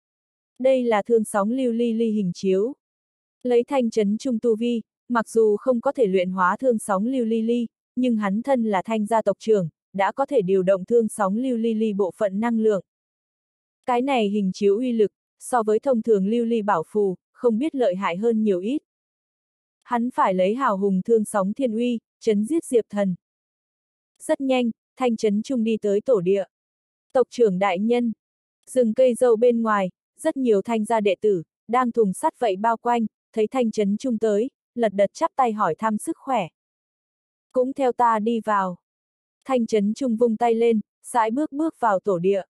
Đây là thương sóng lưu ly ly hình chiếu. Lấy Thanh Trấn Trung tu vi, mặc dù không có thể luyện hóa thương sóng lưu ly ly, nhưng hắn thân là Thanh gia tộc trưởng, đã có thể điều động thương sóng lưu ly ly bộ phận năng lượng. Cái này hình chiếu uy lực, so với thông thường lưu ly bảo phù, không biết lợi hại hơn nhiều ít. Hắn phải lấy hào hùng thương sóng thiên uy, chấn giết Diệp Thần. Rất nhanh, Thanh Trấn Trung đi tới tổ địa. Tộc trưởng đại nhân, rừng cây dâu bên ngoài, rất nhiều Thanh gia đệ tử, đang thùng sắt vậy bao quanh, thấy Thanh Trấn Trung tới, lật đật chắp tay hỏi thăm sức khỏe. Cũng theo ta đi vào. Thanh Trấn Trung vung tay lên, sải bước bước vào tổ địa.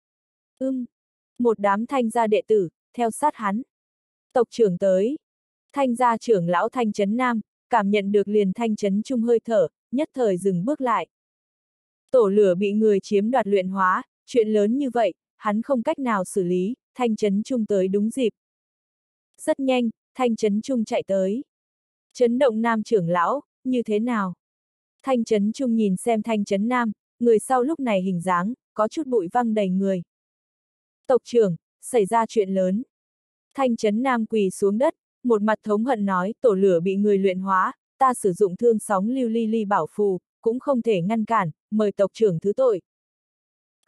Ưm, một đám Thanh gia đệ tử, theo sát hắn. Tộc trưởng tới. Thanh gia trưởng lão Thanh Trấn Nam, cảm nhận được liền Thanh Trấn Trung hơi thở, nhất thời dừng bước lại. Tổ lửa bị người chiếm đoạt luyện hóa, chuyện lớn như vậy, hắn không cách nào xử lý, Thanh Trấn Trung tới đúng dịp. Rất nhanh, Thanh Trấn Trung chạy tới. Chấn động Nam trưởng lão, như thế nào? Thanh Trấn Trung nhìn xem Thanh Trấn Nam, người sau lúc này hình dáng, có chút bụi văng đầy người. Tộc trưởng, xảy ra chuyện lớn. Thanh Trấn Nam quỳ xuống đất, một mặt thống hận nói, tổ lửa bị người luyện hóa, ta sử dụng thương sóng lưu ly ly bảo phù, cũng không thể ngăn cản, mời tộc trưởng thứ tội.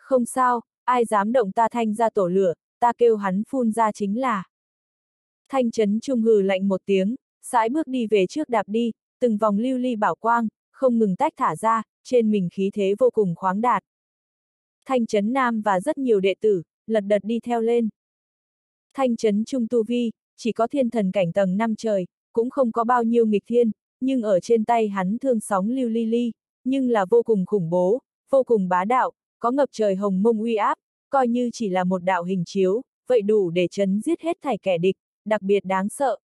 Không sao, ai dám động ta Thanh gia tổ lửa, ta kêu hắn phun ra chính là. Thanh Trấn Trung hừ lạnh một tiếng, sải bước đi về trước đạp đi, từng vòng lưu ly bảo quang, không ngừng tách thả ra, trên mình khí thế vô cùng khoáng đạt. Thanh Trấn Nam và rất nhiều đệ tử, lật đật đi theo lên. Thanh Trấn Trung tu vi, chỉ có thiên thần cảnh tầng năm trời, cũng không có bao nhiêu nghịch thiên, nhưng ở trên tay hắn thương sóng lưu ly ly, nhưng là vô cùng khủng bố, vô cùng bá đạo, có ngập trời hồng mông uy áp, coi như chỉ là một đạo hình chiếu, vậy đủ để chấn giết hết thảy kẻ địch, đặc biệt đáng sợ.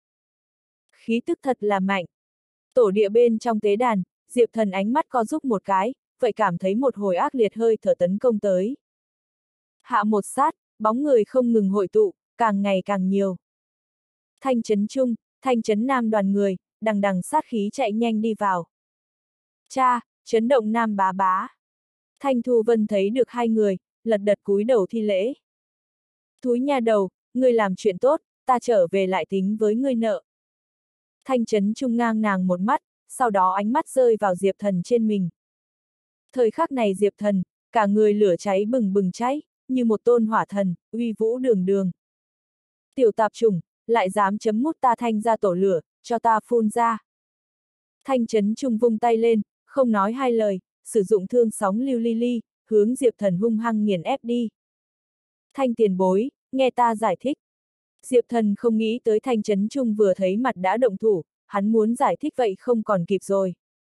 Khí tức thật là mạnh. Tổ địa bên trong tế đàn, Diệp Thần ánh mắt co rúm một cái, vậy cảm thấy một hồi ác liệt hơi thở tấn công tới. Hạ một sát, bóng người không ngừng hội tụ, càng ngày càng nhiều. Thanh Trấn Trung, Thanh Trấn Nam đoàn người, đằng đằng sát khí chạy nhanh đi vào. Cha, chấn động Nam bá bá. Thanh Thu Vân thấy được hai người, lật đật cúi đầu thi lễ. Thúi nha đầu, ngươi làm chuyện tốt, ta trở về lại tính với ngươi nợ. Thanh Trấn Trung ngang nàng một mắt, sau đó ánh mắt rơi vào Diệp Thần trên mình. Thời khắc này Diệp Thần, cả người lửa cháy bừng bừng cháy, như một tôn hỏa thần, uy vũ đường đường. Tiểu tạp chủng, lại dám chấm mút ta Thanh gia tổ lửa, cho ta phun ra. Thanh Trấn Trung vung tay lên, không nói hai lời, sử dụng thương sóng lưu ly ly, hướng Diệp Thần hung hăng nghiền ép đi. Thanh tiền bối, nghe ta giải thích. Diệp Thần không nghĩ tới Thanh Trấn Trung vừa thấy mặt đã động thủ, hắn muốn giải thích vậy không còn kịp rồi.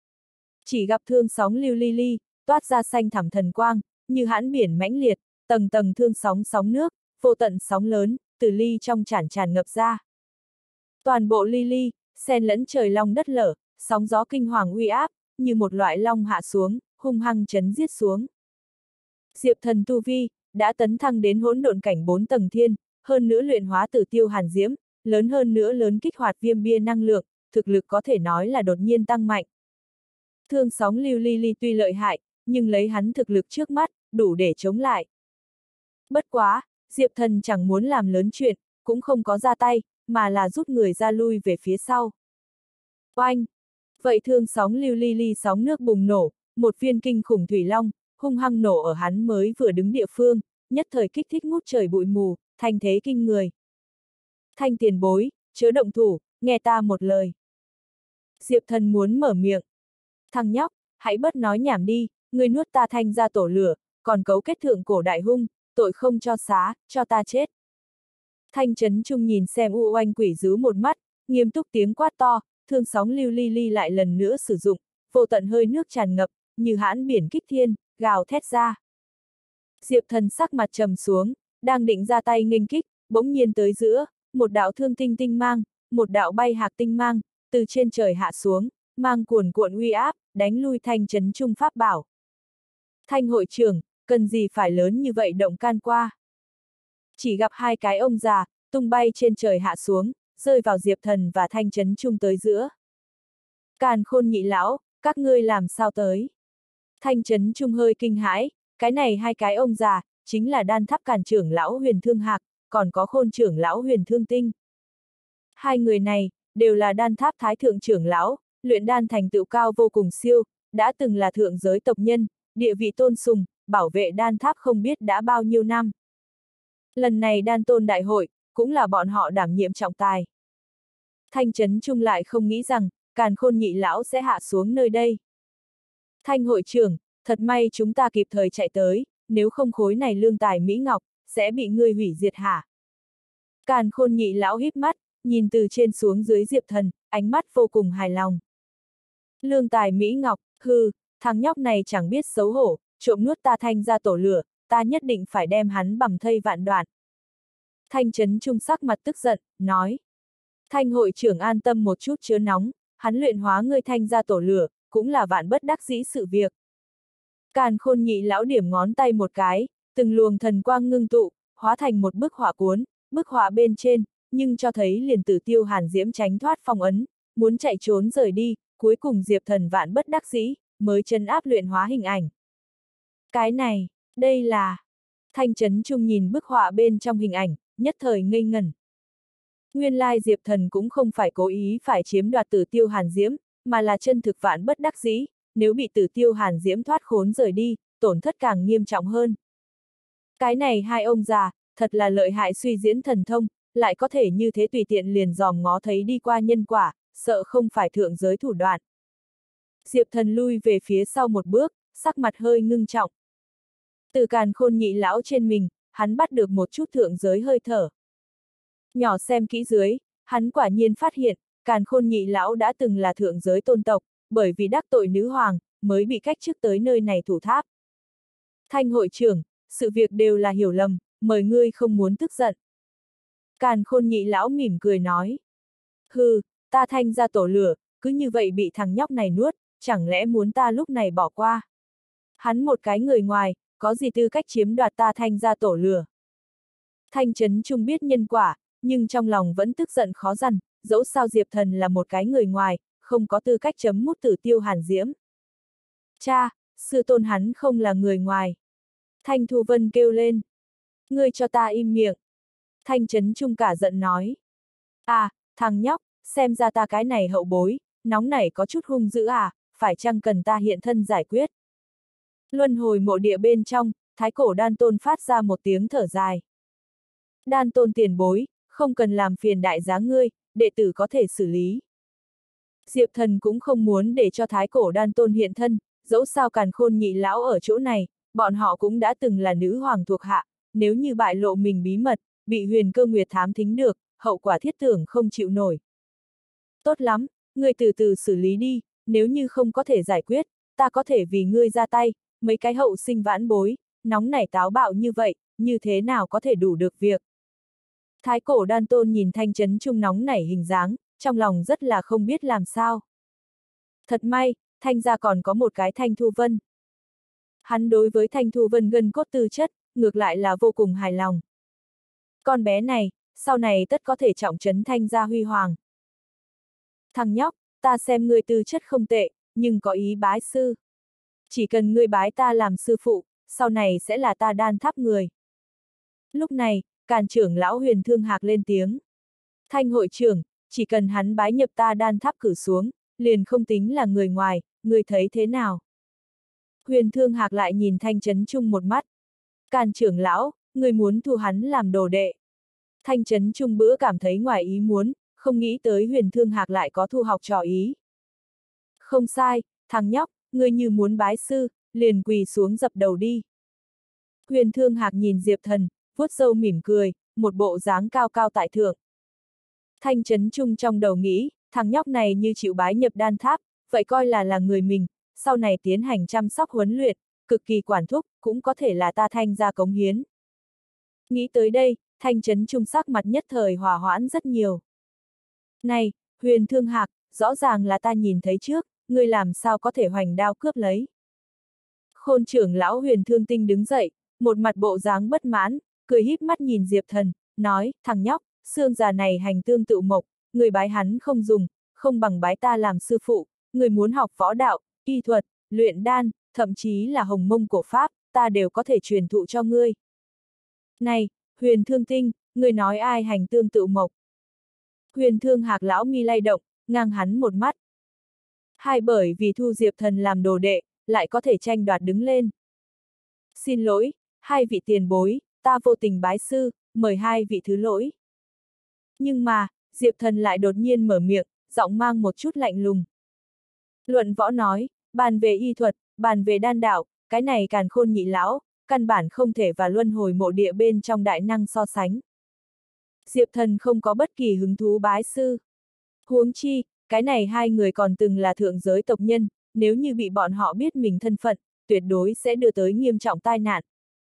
Chỉ gặp thương sóng lưu ly ly, toát ra xanh thẳm thần quang, như hãn biển mãnh liệt, tầng tầng thương sóng sóng nước, vô tận sóng lớn, từ ly trong tràn tràn ngập ra. Toàn bộ ly ly, xen lẫn trời long đất lở, sóng gió kinh hoàng uy áp, như một loại long hạ xuống, hung hăng chấn giết xuống. Diệp Thần tu vi, đã tấn thăng đến hỗn độn cảnh bốn tầng thiên, hơn nữa luyện hóa tử tiêu hàn diễm, lớn hơn nữa lớn kích hoạt viêm bia năng lượng, thực lực có thể nói là đột nhiên tăng mạnh. Thương sóng lưu ly ly tuy lợi hại, nhưng lấy hắn thực lực trước mắt, đủ để chống lại. Bất quá, Diệp Thần chẳng muốn làm lớn chuyện, cũng không có ra tay, mà là rút người ra lui về phía sau. Oanh! Vậy thương sóng lưu ly ly sóng nước bùng nổ, một viên kinh khủng thủy long, hung hăng nổ ở hắn mới vừa đứng địa phương, nhất thời kích thích ngút trời bụi mù, thành thế kinh người. Thanh tiền bối, chớ động thủ, nghe ta một lời. Diệp Thần muốn mở miệng. Thằng nhóc, hãy bớt nói nhảm đi, ngươi nuốt ta Thanh gia tổ lửa, còn cấu kết thượng cổ đại hung, tội không cho xá, cho ta chết. Thanh Trấn Trung nhìn xem u oanh quỷ dứ một mắt, nghiêm túc tiếng quát to, thương sóng lưu ly ly lại lần nữa sử dụng, vô tận hơi nước tràn ngập, như hãn biển kích thiên, gào thét ra. Diệp Thần sắc mặt trầm xuống, đang định ra tay nghênh kích, bỗng nhiên tới giữa, một đạo thương tinh tinh mang, một đạo bay hạc tinh mang, từ trên trời hạ xuống, mang cuồn cuộn uy áp, đánh lui Thanh Trấn Trung pháp bảo. Thanh hội trưởng, cần gì phải lớn như vậy động can qua. Chỉ gặp hai cái ông già, tung bay trên trời hạ xuống, rơi vào Diệp Thần và Thanh Trấn Trung tới giữa. Càn Khôn nhị lão, các ngươi làm sao tới? Thanh Trấn Trung hơi kinh hãi, cái này hai cái ông già, chính là Đan Tháp Càn trưởng lão Huyền Thương Hạc, còn có Khôn trưởng lão Huyền Thương Tinh. Hai người này, đều là Đan Tháp Thái Thượng trưởng lão, luyện đan thành tựu cao vô cùng siêu, đã từng là thượng giới tộc nhân, địa vị tôn sùng, bảo vệ Đan Tháp không biết đã bao nhiêu năm. Lần này đan tôn đại hội, cũng là bọn họ đảm nhiệm trọng tài. Thanh Trấn Trung lại không nghĩ rằng, Càn Khôn nhị lão sẽ hạ xuống nơi đây. Thanh hội trưởng, thật may chúng ta kịp thời chạy tới, nếu không khối này lương tài Mỹ Ngọc, sẽ bị ngươi hủy diệt hả? Càn Khôn nhị lão híp mắt, nhìn từ trên xuống dưới Diệp Thần, ánh mắt vô cùng hài lòng. Lương tài Mỹ Ngọc, hừ, thằng nhóc này chẳng biết xấu hổ, trộm nuốt ta Thanh gia tổ lửa, ta nhất định phải đem hắn bầm thây vạn đoạn. Thanh Trấn Trung sắc mặt tức giận, nói. Thanh hội trưởng an tâm một chút chớ nóng, hắn luyện hóa ngươi Thanh gia tổ lửa, cũng là vạn bất đắc dĩ sự việc. Càn Khôn nhị lão điểm ngón tay một cái, từng luồng thần quang ngưng tụ, hóa thành một bức họa cuốn, bức họa bên trên, nhưng cho thấy liền tử tiêu hàn diễm tránh thoát phong ấn, muốn chạy trốn rời đi, cuối cùng Diệp Thần vạn bất đắc dĩ, mới trấn áp luyện hóa hình ảnh. Cái này, đây là... Thanh Trấn Trung nhìn bức họa bên trong hình ảnh, nhất thời ngây ngẩn. Nguyên lai Diệp Thần cũng không phải cố ý phải chiếm đoạt tử tiêu hàn diễm, mà là chân thực vạn bất đắc dĩ, nếu bị tử tiêu hàn diễm thoát khốn rời đi, tổn thất càng nghiêm trọng hơn. Cái này hai ông già, thật là lợi hại suy diễn thần thông, lại có thể như thế tùy tiện liền dòm ngó thấy đi qua nhân quả, sợ không phải thượng giới thủ đoạn. Diệp Thần lui về phía sau một bước, sắc mặt hơi ngưng trọng. Từ càn khôn nhị lão trên mình, hắn bắt được một chút thượng giới hơi thở. Nhỏ xem kỹ dưới, hắn quả nhiên phát hiện, càn khôn nhị lão đã từng là thượng giới tôn tộc, bởi vì đắc tội nữ hoàng, mới bị cách chức tới nơi này thủ tháp. Thanh hội trưởng, sự việc đều là hiểu lầm, mời ngươi không muốn tức giận. Càn khôn nhị lão mỉm cười nói. Hừ, ta thanh ra tổ lửa, cứ như vậy bị thằng nhóc này nuốt, chẳng lẽ muốn ta lúc này bỏ qua. Hắn một cái người ngoài, có gì tư cách chiếm đoạt ta thanh ra tổ lửa. Thanh Trấn Trung biết nhân quả, nhưng trong lòng vẫn tức giận khó dằn, dẫu sao Diệp Thần là một cái người ngoài, không có tư cách chấm mút tử tiêu hàn diễm. Cha, sư tôn hắn không là người ngoài. Thanh Thu Vân kêu lên. Ngươi cho ta im miệng. Thanh Trấn Trung cả giận nói. À, thằng nhóc, xem ra ta cái này hậu bối, nóng nảy có chút hung dữ à, phải chăng cần ta hiện thân giải quyết. Luân hồi mộ địa bên trong, thái cổ đan tôn phát ra một tiếng thở dài. Đan tôn tiền bối, không cần làm phiền đại giá ngươi, đệ tử có thể xử lý. Diệp Thần cũng không muốn để cho thái cổ đan tôn hiện thân, dẫu sao càn khôn nhị lão ở chỗ này, bọn họ cũng đã từng là nữ hoàng thuộc hạ, nếu như bại lộ mình bí mật, bị Huyền Cơ Nguyệt thám thính được, hậu quả thiết tưởng không chịu nổi. Tốt lắm, ngươi từ từ xử lý đi, nếu như không có thể giải quyết, ta có thể vì ngươi ra tay, mấy cái hậu sinh vãn bối, nóng nảy táo bạo như vậy, như thế nào có thể đủ được việc. Thái cổ đan tôn nhìn Thanh Trấn Trung nóng nảy hình dáng, trong lòng rất là không biết làm sao. Thật may, Thanh gia còn có một cái Thanh Thu Vân. Hắn đối với Thanh Thu Vân gân cốt tư chất, ngược lại là vô cùng hài lòng. Con bé này, sau này tất có thể trọng trấn Thanh gia huy hoàng. Thằng nhóc, ta xem ngươi tư chất không tệ, nhưng có ý bái sư. Chỉ cần ngươi bái ta làm sư phụ, sau này sẽ là ta đan tháp người. Lúc này, Càn trưởng lão Huyền Thương Hạc lên tiếng. Thanh hội trưởng, chỉ cần hắn bái nhập ta đan tháp cử xuống, liền không tính là người ngoài, ngươi thấy thế nào? Huyền Thương Hạc lại nhìn Thanh Trấn Trung một mắt. Càn trưởng lão, ngươi muốn thu hắn làm đồ đệ. Thanh Trấn Trung bữa cảm thấy ngoài ý muốn, không nghĩ tới Huyền Thương Hạc lại có thu học trò ý. Không sai, thằng nhóc, ngươi như muốn bái sư, liền quỳ xuống dập đầu đi. Huyền Thương Hạc nhìn Diệp Thần, vuốt râu mỉm cười, một bộ dáng cao cao tại thượng. Thanh Trấn Trung trong đầu nghĩ, thằng nhóc này như chịu bái nhập đan tháp, vậy coi là là người mình, sau này tiến hành chăm sóc huấn luyện, cực kỳ quản thúc, cũng có thể là ta Thanh gia cống hiến. Nghĩ tới đây, Thanh Trấn Trung sắc mặt nhất thời hòa hoãn rất nhiều. Này, Huyền Thương Hạc, rõ ràng là ta nhìn thấy trước, ngươi làm sao có thể hoành đao cướp lấy. Khôn trưởng lão Huyền Thương Tinh đứng dậy, một mặt bộ dáng bất mãn, cười híp mắt nhìn Diệp Thần, nói, thằng nhóc, xương già này hành tương tự mộc, người bái hắn không dùng, không bằng bái ta làm sư phụ, người muốn học võ đạo, y thuật, luyện đan, thậm chí là hồng mông cổ pháp, ta đều có thể truyền thụ cho ngươi. Này, Huyền Thương Tinh, người nói ai hành tương tự mộc? Huyền Thương Hạc lão mi lay động, ngang hắn một mắt. Hai bởi vì thu Diệp Thần làm đồ đệ, lại có thể tranh đoạt đứng lên. Xin lỗi, hai vị tiền bối, ta vô tình bái sư, mời hai vị thứ lỗi. Nhưng mà, Diệp Thần lại đột nhiên mở miệng, giọng mang một chút lạnh lùng. Luận võ nói, bàn về y thuật, bàn về đan đạo, cái này Càn Khôn nhị lão, căn bản không thể và luân hồi mộ địa bên trong đại năng so sánh. Diệp Thần không có bất kỳ hứng thú bái sư. Huống chi, cái này hai người còn từng là thượng giới tộc nhân, nếu như bị bọn họ biết mình thân phận, tuyệt đối sẽ đưa tới nghiêm trọng tai nạn.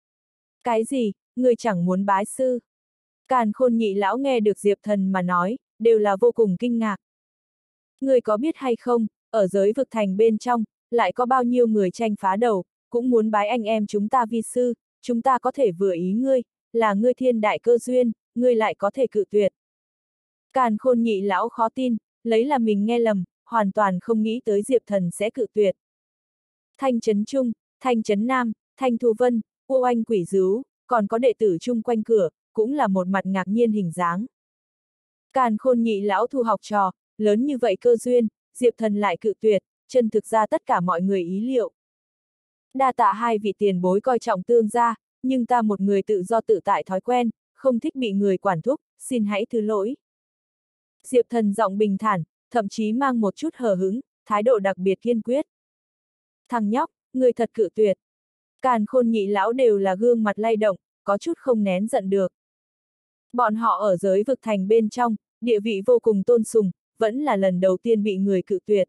Cái gì, người chẳng muốn bái sư? Càn Khôn nhị lão nghe được Diệp Thần mà nói, đều là vô cùng kinh ngạc. Người có biết hay không, ở giới vực thành bên trong, lại có bao nhiêu người tranh phá đầu, cũng muốn bái anh em chúng ta vi sư, chúng ta có thể vừa ý ngươi, là ngươi thiên đại cơ duyên, ngươi lại có thể cự tuyệt. Càn Khôn nhị lão khó tin, lấy là mình nghe lầm, hoàn toàn không nghĩ tới Diệp Thần sẽ cự tuyệt. Thanh Trấn Trung, Thanh Trấn Nam, Thanh Thu Vân, U Oanh Quỷ Dứu, còn có đệ tử chung quanh cửa, cũng là một mặt ngạc nhiên hình dáng. Càn Khôn nhị lão thu học trò, lớn như vậy cơ duyên, Diệp Thần lại cự tuyệt, chân thực ra tất cả mọi người ý liệu. Đa tạ hai vị tiền bối coi trọng tương gia, nhưng ta một người tự do tự tại thói quen, không thích bị người quản thúc, xin hãy thứ lỗi. Diệp Thần giọng bình thản, thậm chí mang một chút hờ hững, thái độ đặc biệt kiên quyết. Thằng nhóc, người thật cự tuyệt. Càn Khôn nhị lão đều là gương mặt lay động, có chút không nén giận được. Bọn họ ở giới vực thành bên trong, địa vị vô cùng tôn sùng, vẫn là lần đầu tiên bị người cự tuyệt.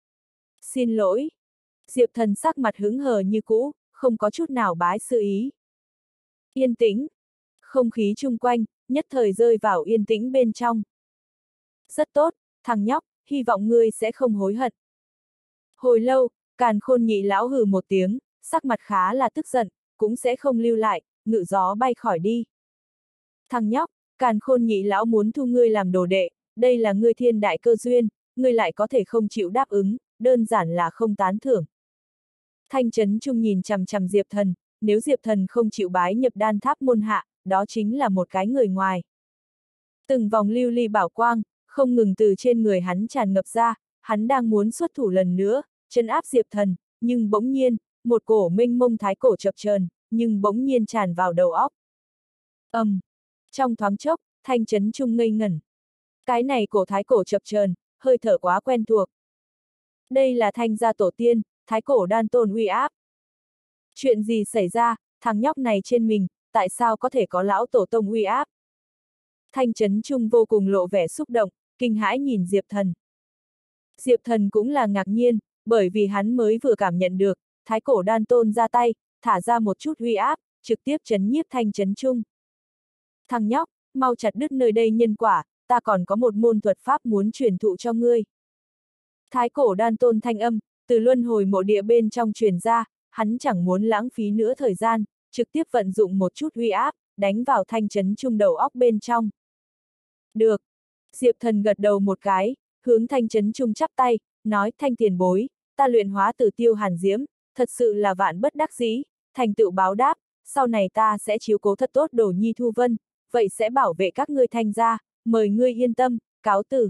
Xin lỗi. Diệp Thần sắc mặt hững hờ như cũ, không có chút nào bái sư ý. Yên tĩnh. Không khí chung quanh, nhất thời rơi vào yên tĩnh bên trong. Rất tốt, thằng nhóc, hy vọng ngươi sẽ không hối hận. Hồi lâu, Càn Khôn nhị lão hừ một tiếng, sắc mặt khá là tức giận, cũng sẽ không lưu lại, ngự gió bay khỏi đi. Thằng nhóc, Càn Khôn nhị lão muốn thu ngươi làm đồ đệ, đây là ngươi thiên đại cơ duyên, ngươi lại có thể không chịu đáp ứng, đơn giản là không tán thưởng. Thanh Trấn Trung nhìn chằm chằm Diệp Thần, nếu Diệp Thần không chịu bái nhập đan tháp môn hạ, đó chính là một cái người ngoài. Từng vòng lưu ly bảo quang, không ngừng từ trên người hắn tràn ngập ra, hắn đang muốn xuất thủ lần nữa, trấn áp Diệp Thần, nhưng bỗng nhiên, một cổ mênh mông thái cổ chập chờn, nhưng bỗng nhiên tràn vào đầu óc. Ầm, um, trong thoáng chốc, Thanh Trấn Trung ngây ngẩn. Cái này cổ thái cổ chập chờn, hơi thở quá quen thuộc. Đây là Thanh gia tổ tiên, thái cổ đan tôn uy áp. Chuyện gì xảy ra, thằng nhóc này trên mình, tại sao có thể có lão tổ tông uy áp? Thanh Trấn Trung vô cùng lộ vẻ xúc động, kinh hãi nhìn Diệp Thần. Diệp Thần cũng là ngạc nhiên, bởi vì hắn mới vừa cảm nhận được, thái cổ đan tôn ra tay, thả ra một chút uy áp, trực tiếp chấn nhiếp Thanh Trấn Trung. Thằng nhóc, mau chặt đứt nơi đây nhân quả, ta còn có một môn thuật pháp muốn truyền thụ cho ngươi. Thái cổ đan tôn thanh âm, từ luân hồi mộ địa bên trong truyền ra, hắn chẳng muốn lãng phí nữa thời gian, trực tiếp vận dụng một chút uy áp, đánh vào Thanh Trấn Trung đầu óc bên trong. Được. Diệp Thần gật đầu một cái, hướng Thanh Trấn Trung chắp tay, nói Thanh tiền bối, ta luyện hóa tử tiêu hàn diễm, thật sự là vạn bất đắc dĩ, thành tựu báo đáp, sau này ta sẽ chiếu cố thật tốt Đồ Nhi Thu Vân, vậy sẽ bảo vệ các ngươi Thanh gia, mời ngươi yên tâm, cáo từ.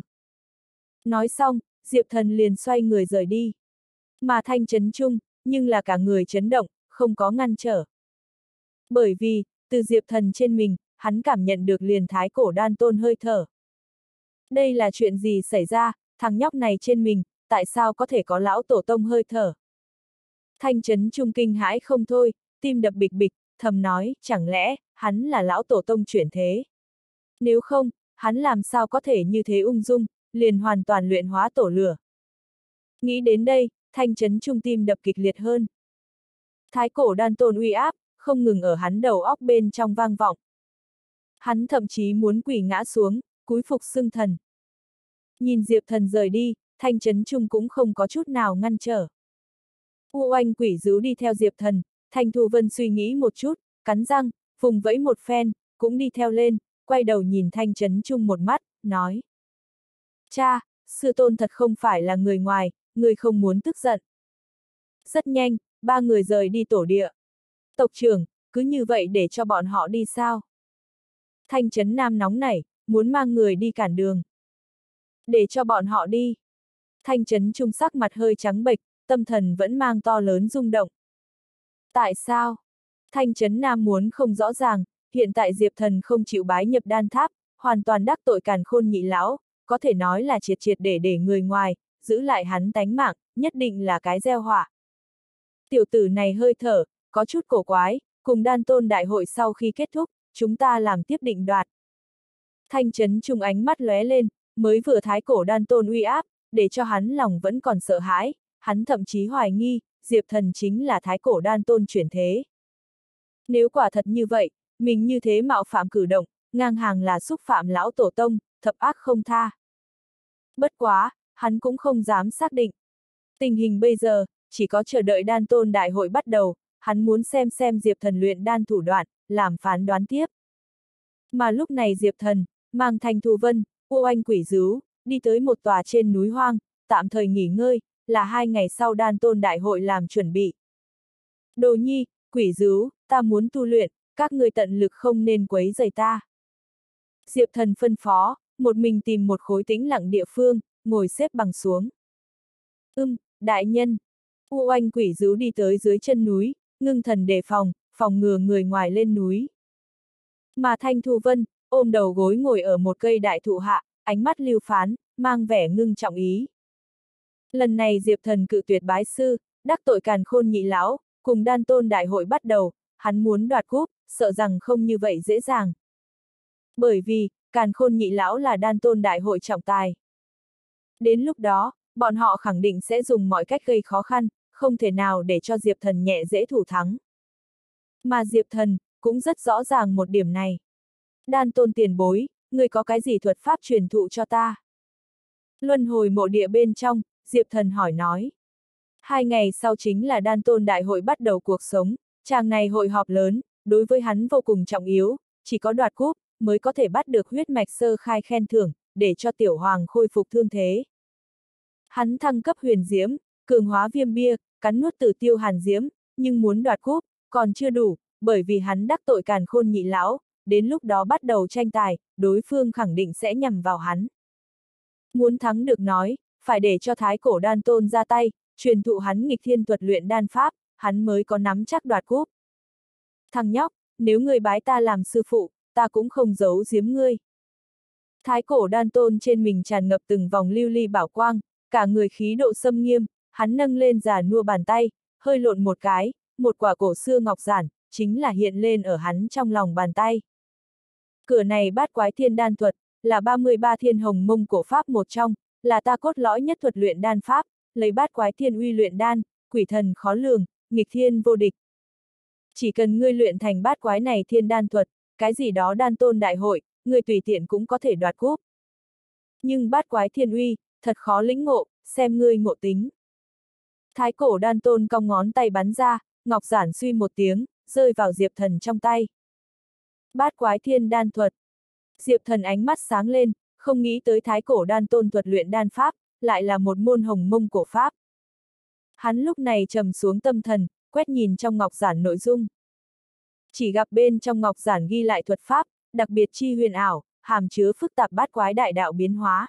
Nói xong, Diệp Thần liền xoay người rời đi. Mà Thanh Trấn Trung, nhưng là cả người chấn động, không có ngăn trở. Bởi vì, từ Diệp Thần trên mình, hắn cảm nhận được liền thái cổ đan tôn hơi thở. Đây là chuyện gì xảy ra, thằng nhóc này trên mình, tại sao có thể có lão tổ tông hơi thở? Thanh Trấn Trung kinh hãi không thôi, tim đập bịch bịch, thầm nói, chẳng lẽ, hắn là lão tổ tông chuyển thế? Nếu không, hắn làm sao có thể như thế ung dung, liền hoàn toàn luyện hóa tổ lửa? Nghĩ đến đây, Thanh Trấn Trung tim đập kịch liệt hơn. Thái cổ đan tôn uy áp, không ngừng ở hắn đầu óc bên trong vang vọng. Hắn thậm chí muốn quỳ ngã xuống, cúi phục xưng thần. Nhìn Diệp Thần rời đi, Thanh Trấn Trung cũng không có chút nào ngăn trở. U oanh quỷ dữ đi theo Diệp Thần, Thanh Thu Vân suy nghĩ một chút, cắn răng, vùng vẫy một phen, cũng đi theo lên, quay đầu nhìn Thanh Trấn Trung một mắt, nói. Cha, sư tôn thật không phải là người ngoài, người không muốn tức giận. Rất nhanh, ba người rời đi tổ địa. Tộc trưởng, cứ như vậy để cho bọn họ đi sao? Thanh Trấn Nam nóng nảy, muốn mang người đi cản đường. Để cho bọn họ đi. Thanh Trấn Trung sắc mặt hơi trắng bệch, tâm thần vẫn mang to lớn rung động. Tại sao? Thanh Trấn Nam muốn không rõ ràng, hiện tại Diệp Thần không chịu bái nhập đan tháp, hoàn toàn đắc tội Càn Khôn nhị lão, có thể nói là triệt triệt để để người ngoài, giữ lại hắn tánh mạng, nhất định là cái gieo họa. Tiểu tử này hơi thở, có chút cổ quái, cùng đan tôn đại hội sau khi kết thúc, chúng ta làm tiếp định đoạt. Thanh Trấn Trung ánh mắt lóe lên, mới vừa thái cổ đan tôn uy áp, để cho hắn lòng vẫn còn sợ hãi, hắn thậm chí hoài nghi, Diệp Thần chính là thái cổ đan tôn chuyển thế. Nếu quả thật như vậy, mình như thế mạo phạm cử động, ngang hàng là xúc phạm lão tổ tông, thập ác không tha. Bất quá, hắn cũng không dám xác định. Tình hình bây giờ, chỉ có chờ đợi đan tôn đại hội bắt đầu, hắn muốn xem xem Diệp Thần luyện đan thủ đoạn, làm phán đoán tiếp. Mà lúc này Diệp Thần, mang Thanh Thu Vân, U oanh quỷ dữ, đi tới một tòa trên núi hoang, tạm thời nghỉ ngơi, là hai ngày sau đan tôn đại hội làm chuẩn bị. Đồ Nhi, quỷ dữ, ta muốn tu luyện, các người tận lực không nên quấy rầy ta. Diệp Thần phân phó, một mình tìm một khối tĩnh lặng địa phương, ngồi xếp bằng xuống. Ưm, đại nhân. U oanh quỷ dữ đi tới dưới chân núi, ngưng thần đề phòng, phòng ngừa người ngoài lên núi. Mà Thanh Thu Vân, ôm đầu gối ngồi ở một cây đại thụ hạ, ánh mắt lưu phán, mang vẻ ngưng trọng ý. Lần này Diệp Thần cự tuyệt bái sư, đắc tội Càn Khôn nhị lão, cùng Đan Tôn đại hội bắt đầu, hắn muốn đoạt cúp, sợ rằng không như vậy dễ dàng. Bởi vì, Càn Khôn nhị lão là Đan Tôn đại hội trọng tài. Đến lúc đó, bọn họ khẳng định sẽ dùng mọi cách gây khó khăn, không thể nào để cho Diệp Thần nhẹ dễ thủ thắng. Mà Diệp Thần, cũng rất rõ ràng một điểm này. Đan Tôn tiền bối, người có cái gì thuật pháp truyền thụ cho ta? Luân hồi mộ địa bên trong, Diệp Thần hỏi nói. Hai ngày sau chính là Đan Tôn đại hội bắt đầu cuộc sống, chàng này hội họp lớn, đối với hắn vô cùng trọng yếu, chỉ có đoạt cúp, mới có thể bắt được huyết mạch sơ khai khen thưởng, để cho tiểu hoàng khôi phục thương thế. Hắn thăng cấp huyền diễm, cường hóa viêm bia, cắn nuốt tử tiêu hàn diễm, nhưng muốn đoạt cúp, còn chưa đủ, bởi vì hắn đắc tội Càn Khôn nhị lão, đến lúc đó bắt đầu tranh tài, đối phương khẳng định sẽ nhằm vào hắn. Muốn thắng được nói, phải để cho Thái Cổ Đan Tôn ra tay, truyền thụ hắn nghịch thiên thuật luyện đan pháp, hắn mới có nắm chắc đoạt cúp. Thằng nhóc, nếu ngươi bái ta làm sư phụ, ta cũng không giấu giếm ngươi. Thái Cổ Đan Tôn trên mình tràn ngập từng vòng lưu ly bảo quang, cả người khí độ xâm nghiêm, hắn nâng lên già nua bàn tay, hơi lộn một cái, một quả cổ xưa ngọc giản, chính là hiện lên ở hắn trong lòng bàn tay. Cửa này bát quái thiên đan thuật, là ba mươi ba thiên hồng mông cổ pháp một trong, là ta cốt lõi nhất thuật luyện đan pháp, lấy bát quái thiên uy luyện đan, quỷ thần khó lường, nghịch thiên vô địch. Chỉ cần ngươi luyện thành bát quái này thiên đan thuật, cái gì đó Đan Tôn đại hội, ngươi tùy tiện cũng có thể đoạt cúp. Nhưng bát quái thiên uy, thật khó lĩnh ngộ, xem ngươi ngộ tính. Thái Cổ Đan Tôn cong ngón tay bắn ra, ngọc giản suy một tiếng, rơi vào Diệp Thần trong tay. Bát quái thiên đan thuật. Diệp Thần ánh mắt sáng lên, không nghĩ tới Thái Cổ Đan Tôn thuật luyện đan pháp, lại là một môn hồng mông cổ pháp. Hắn lúc này trầm xuống tâm thần, quét nhìn trong ngọc giản nội dung. Chỉ gặp bên trong ngọc giản ghi lại thuật pháp, đặc biệt chi huyền ảo, hàm chứa phức tạp bát quái đại đạo biến hóa.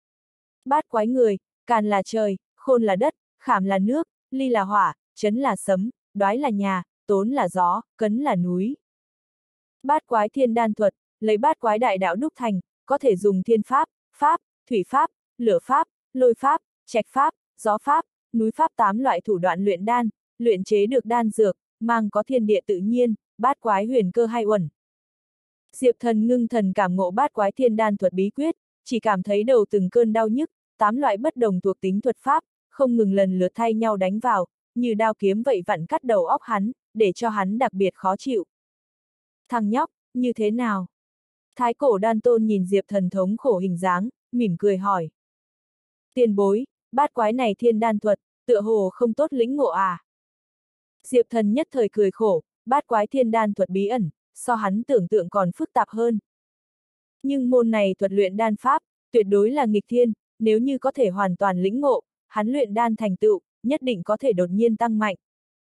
Bát quái người, càn là trời, khôn là đất, khảm là nước, ly là hỏa, chấn là sấm, đoái là nhà, tốn là gió, cấn là núi. Bát quái thiên đan thuật, lấy bát quái đại đạo đúc thành, có thể dùng thiên pháp, pháp, thủy pháp, lửa pháp, lôi pháp, trạch pháp, gió pháp, núi pháp tám loại thủ đoạn luyện đan, luyện chế được đan dược, mang có thiên địa tự nhiên, bát quái huyền cơ hai uẩn. Diệp Thần ngưng thần cảm ngộ bát quái thiên đan thuật bí quyết, chỉ cảm thấy đầu từng cơn đau nhức, tám loại bất đồng thuộc tính thuật pháp, không ngừng lần lượt thay nhau đánh vào, như đao kiếm vậy vặn cắt đầu óc hắn, để cho hắn đặc biệt khó chịu. Thằng nhóc, như thế nào? Thái Cổ Đan Tôn nhìn Diệp Thần thống khổ hình dáng, mỉm cười hỏi. Tiền bối, bát quái này thiên đan thuật, tựa hồ không tốt lĩnh ngộ à? Diệp Thần nhất thời cười khổ, bát quái thiên đan thuật bí ẩn, so hắn tưởng tượng còn phức tạp hơn. Nhưng môn này thuật luyện đan pháp, tuyệt đối là nghịch thiên, nếu như có thể hoàn toàn lĩnh ngộ, hắn luyện đan thành tựu, nhất định có thể đột nhiên tăng mạnh.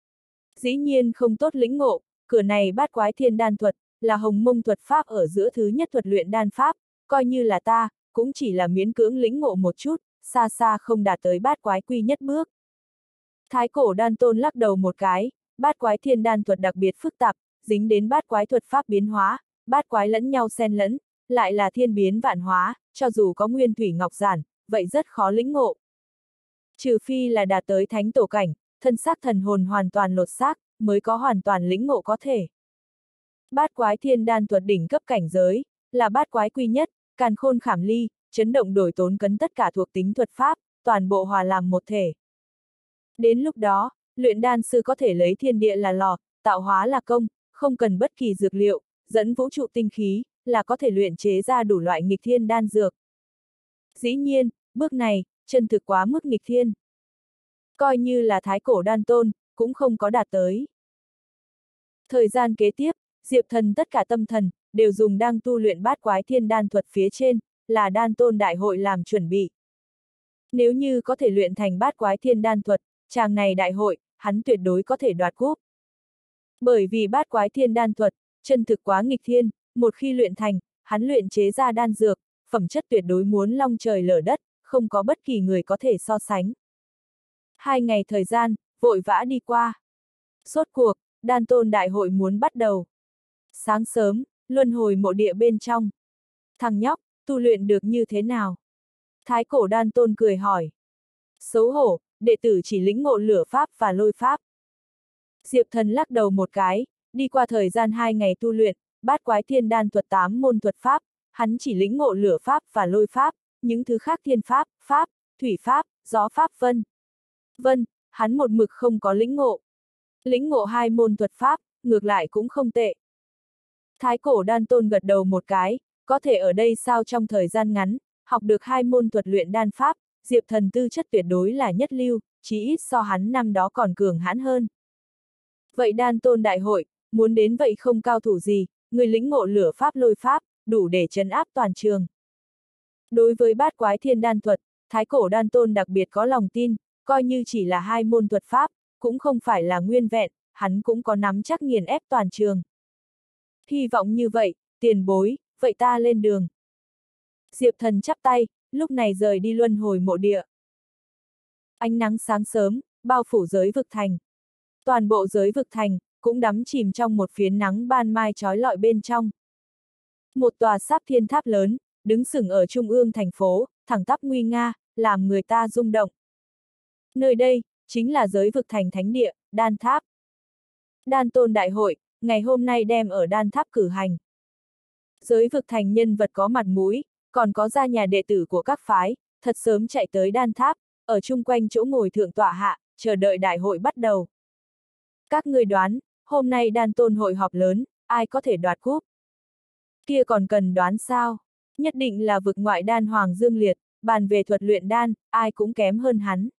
Dĩ nhiên không tốt lĩnh ngộ, cửa này bát quái thiên đan thuật, là hồng mông thuật pháp ở giữa thứ nhất thuật luyện đan pháp, coi như là ta, cũng chỉ là miễn cưỡng lĩnh ngộ một chút, xa xa không đạt tới bát quái quy nhất bước. Thái Cổ Đan Tôn lắc đầu một cái, bát quái thiên đan thuật đặc biệt phức tạp, dính đến bát quái thuật pháp biến hóa, bát quái lẫn nhau xen lẫn, lại là thiên biến vạn hóa, cho dù có nguyên thủy ngọc giản, vậy rất khó lĩnh ngộ. Trừ phi là đạt tới thánh tổ cảnh, thân xác thần hồn hoàn toàn lột xác, mới có hoàn toàn lĩnh ngộ có thể. Bát quái thiên đan thuật đỉnh cấp cảnh giới, là bát quái quy nhất, càn khôn khảm ly, chấn động đổi tốn cấn tất cả thuộc tính thuật pháp, toàn bộ hòa làm một thể. Đến lúc đó, luyện đan sư có thể lấy thiên địa là lò, tạo hóa là công, không cần bất kỳ dược liệu, dẫn vũ trụ tinh khí, là có thể luyện chế ra đủ loại nghịch thiên đan dược. Dĩ nhiên, bước này, chân thực quá mức nghịch thiên. Coi như là Thái Cổ Đan Tôn, cũng không có đạt tới. Thời gian kế tiếp, Diệp Thần tất cả tâm thần, đều dùng đang tu luyện bát quái thiên đan thuật phía trên, là Đan Tôn đại hội làm chuẩn bị. Nếu như có thể luyện thành bát quái thiên đan thuật, chàng này đại hội, hắn tuyệt đối có thể đoạt cúp. Bởi vì bát quái thiên đan thuật, chân thực quá nghịch thiên, một khi luyện thành, hắn luyện chế ra đan dược, phẩm chất tuyệt đối muốn long trời lở đất, không có bất kỳ người có thể so sánh. Hai ngày thời gian, vội vã đi qua. Rốt cuộc, đan tôn đại hội muốn bắt đầu. Sáng sớm, luân hồi mộ địa bên trong. Thằng nhóc, tu luyện được như thế nào? Thái cổ đan tôn cười hỏi. Xấu hổ, đệ tử chỉ lĩnh ngộ lửa pháp và lôi pháp. Diệp Thần lắc đầu một cái, đi qua thời gian hai ngày tu luyện, bát quái thiên đan thuật tám môn thuật pháp, hắn chỉ lĩnh ngộ lửa pháp và lôi pháp, những thứ khác thiên pháp, pháp, thủy pháp, gió pháp vân. Vân, hắn một mực không có lĩnh ngộ. Lĩnh ngộ hai môn thuật pháp, ngược lại cũng không tệ. Thái cổ đan tôn gật đầu một cái, có thể ở đây sao trong thời gian ngắn, học được hai môn thuật luyện đan pháp, Diệp Thần tư chất tuyệt đối là nhất lưu, chí ít so hắn năm đó còn cường hãn hơn. Vậy đan tôn đại hội, muốn đến vậy không cao thủ gì, người lĩnh ngộ lửa pháp lôi pháp, đủ để trấn áp toàn trường. Đối với bát quái thiên đan thuật, thái cổ đan tôn đặc biệt có lòng tin, coi như chỉ là hai môn thuật pháp, cũng không phải là nguyên vẹn, hắn cũng có nắm chắc nghiền ép toàn trường. Hy vọng như vậy, tiền bối, vậy ta lên đường. Diệp Thần chắp tay, lúc này rời đi luân hồi mộ địa. Ánh nắng sáng sớm, bao phủ giới vực thành. Toàn bộ giới vực thành, cũng đắm chìm trong một phiến nắng ban mai trói lọi bên trong. Một tòa sáp thiên tháp lớn, đứng sừng ở trung ương thành phố, thẳng tắp nguy nga, làm người ta rung động. Nơi đây, chính là giới vực thành thánh địa, đan tháp. Đan tôn đại hội, ngày hôm nay đem ở đan tháp cử hành. Giới vực thành nhân vật có mặt mũi, còn có gia nhà đệ tử của các phái, thật sớm chạy tới đan tháp, ở chung quanh chỗ ngồi thượng tọa hạ, chờ đợi đại hội bắt đầu. Các người đoán, hôm nay đan tôn hội họp lớn, ai có thể đoạt cúp? Kia còn cần đoán sao? Nhất định là vực ngoại đan Hoàng Dương Liệt, bàn về thuật luyện đan, ai cũng kém hơn hắn.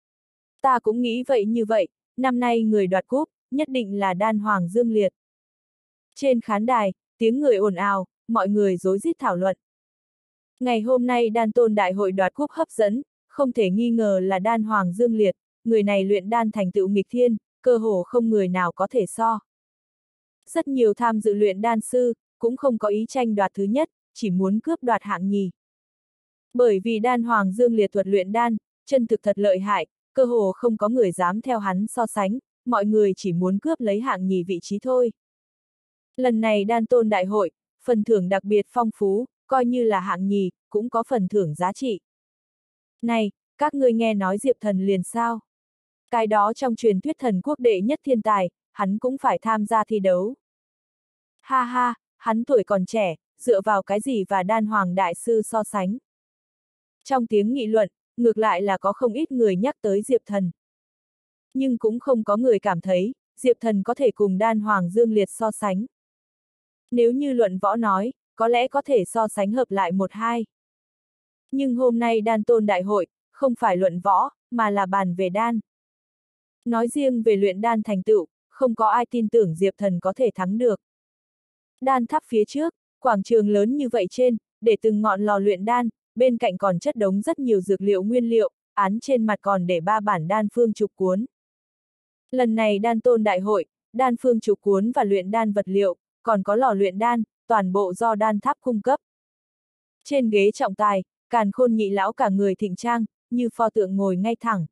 Ta cũng nghĩ vậy như vậy, năm nay người đoạt cúp, nhất định là đan Hoàng Dương Liệt. Trên khán đài, tiếng người ồn ào, mọi người rối rít thảo luận. Ngày hôm nay đan tôn đại hội đoạt cúp hấp dẫn, không thể nghi ngờ là đan Hoàng Dương Liệt, người này luyện đan thành tựu nghịch thiên, cơ hồ không người nào có thể so. Rất nhiều tham dự luyện đan sư, cũng không có ý tranh đoạt thứ nhất, chỉ muốn cướp đoạt hạng nhì. Bởi vì đan Hoàng Dương Liệt thuật luyện đan, chân thực thật lợi hại, cơ hồ không có người dám theo hắn so sánh, mọi người chỉ muốn cướp lấy hạng nhì vị trí thôi. Lần này đan tôn đại hội, phần thưởng đặc biệt phong phú, coi như là hạng nhì, cũng có phần thưởng giá trị. Này, các ngươi nghe nói Diệp Thần liền sao? Cái đó trong truyền thuyết thần quốc đệ nhất thiên tài, hắn cũng phải tham gia thi đấu. Ha ha, hắn tuổi còn trẻ, dựa vào cái gì và đan hoàng đại sư so sánh? Trong tiếng nghị luận, ngược lại là có không ít người nhắc tới Diệp Thần. Nhưng cũng không có người cảm thấy, Diệp Thần có thể cùng đan Hoàng Dương Liệt so sánh. Nếu như luận võ nói, có lẽ có thể so sánh hợp lại một hai. Nhưng hôm nay đan tôn đại hội, không phải luận võ, mà là bàn về đan. Nói riêng về luyện đan thành tựu, không có ai tin tưởng Diệp Thần có thể thắng được. Đan tháp phía trước, quảng trường lớn như vậy trên, để từng ngọn lò luyện đan, bên cạnh còn chất đống rất nhiều dược liệu nguyên liệu, án trên mặt còn để ba bản đan phương trục cuốn. Lần này đan tôn đại hội, đan phương trục cuốn và luyện đan vật liệu, còn có lò luyện đan, toàn bộ do đan tháp cung cấp. Trên ghế trọng tài, Càn Khôn nhị lão cả người thịnh trang, như pho tượng ngồi ngay thẳng.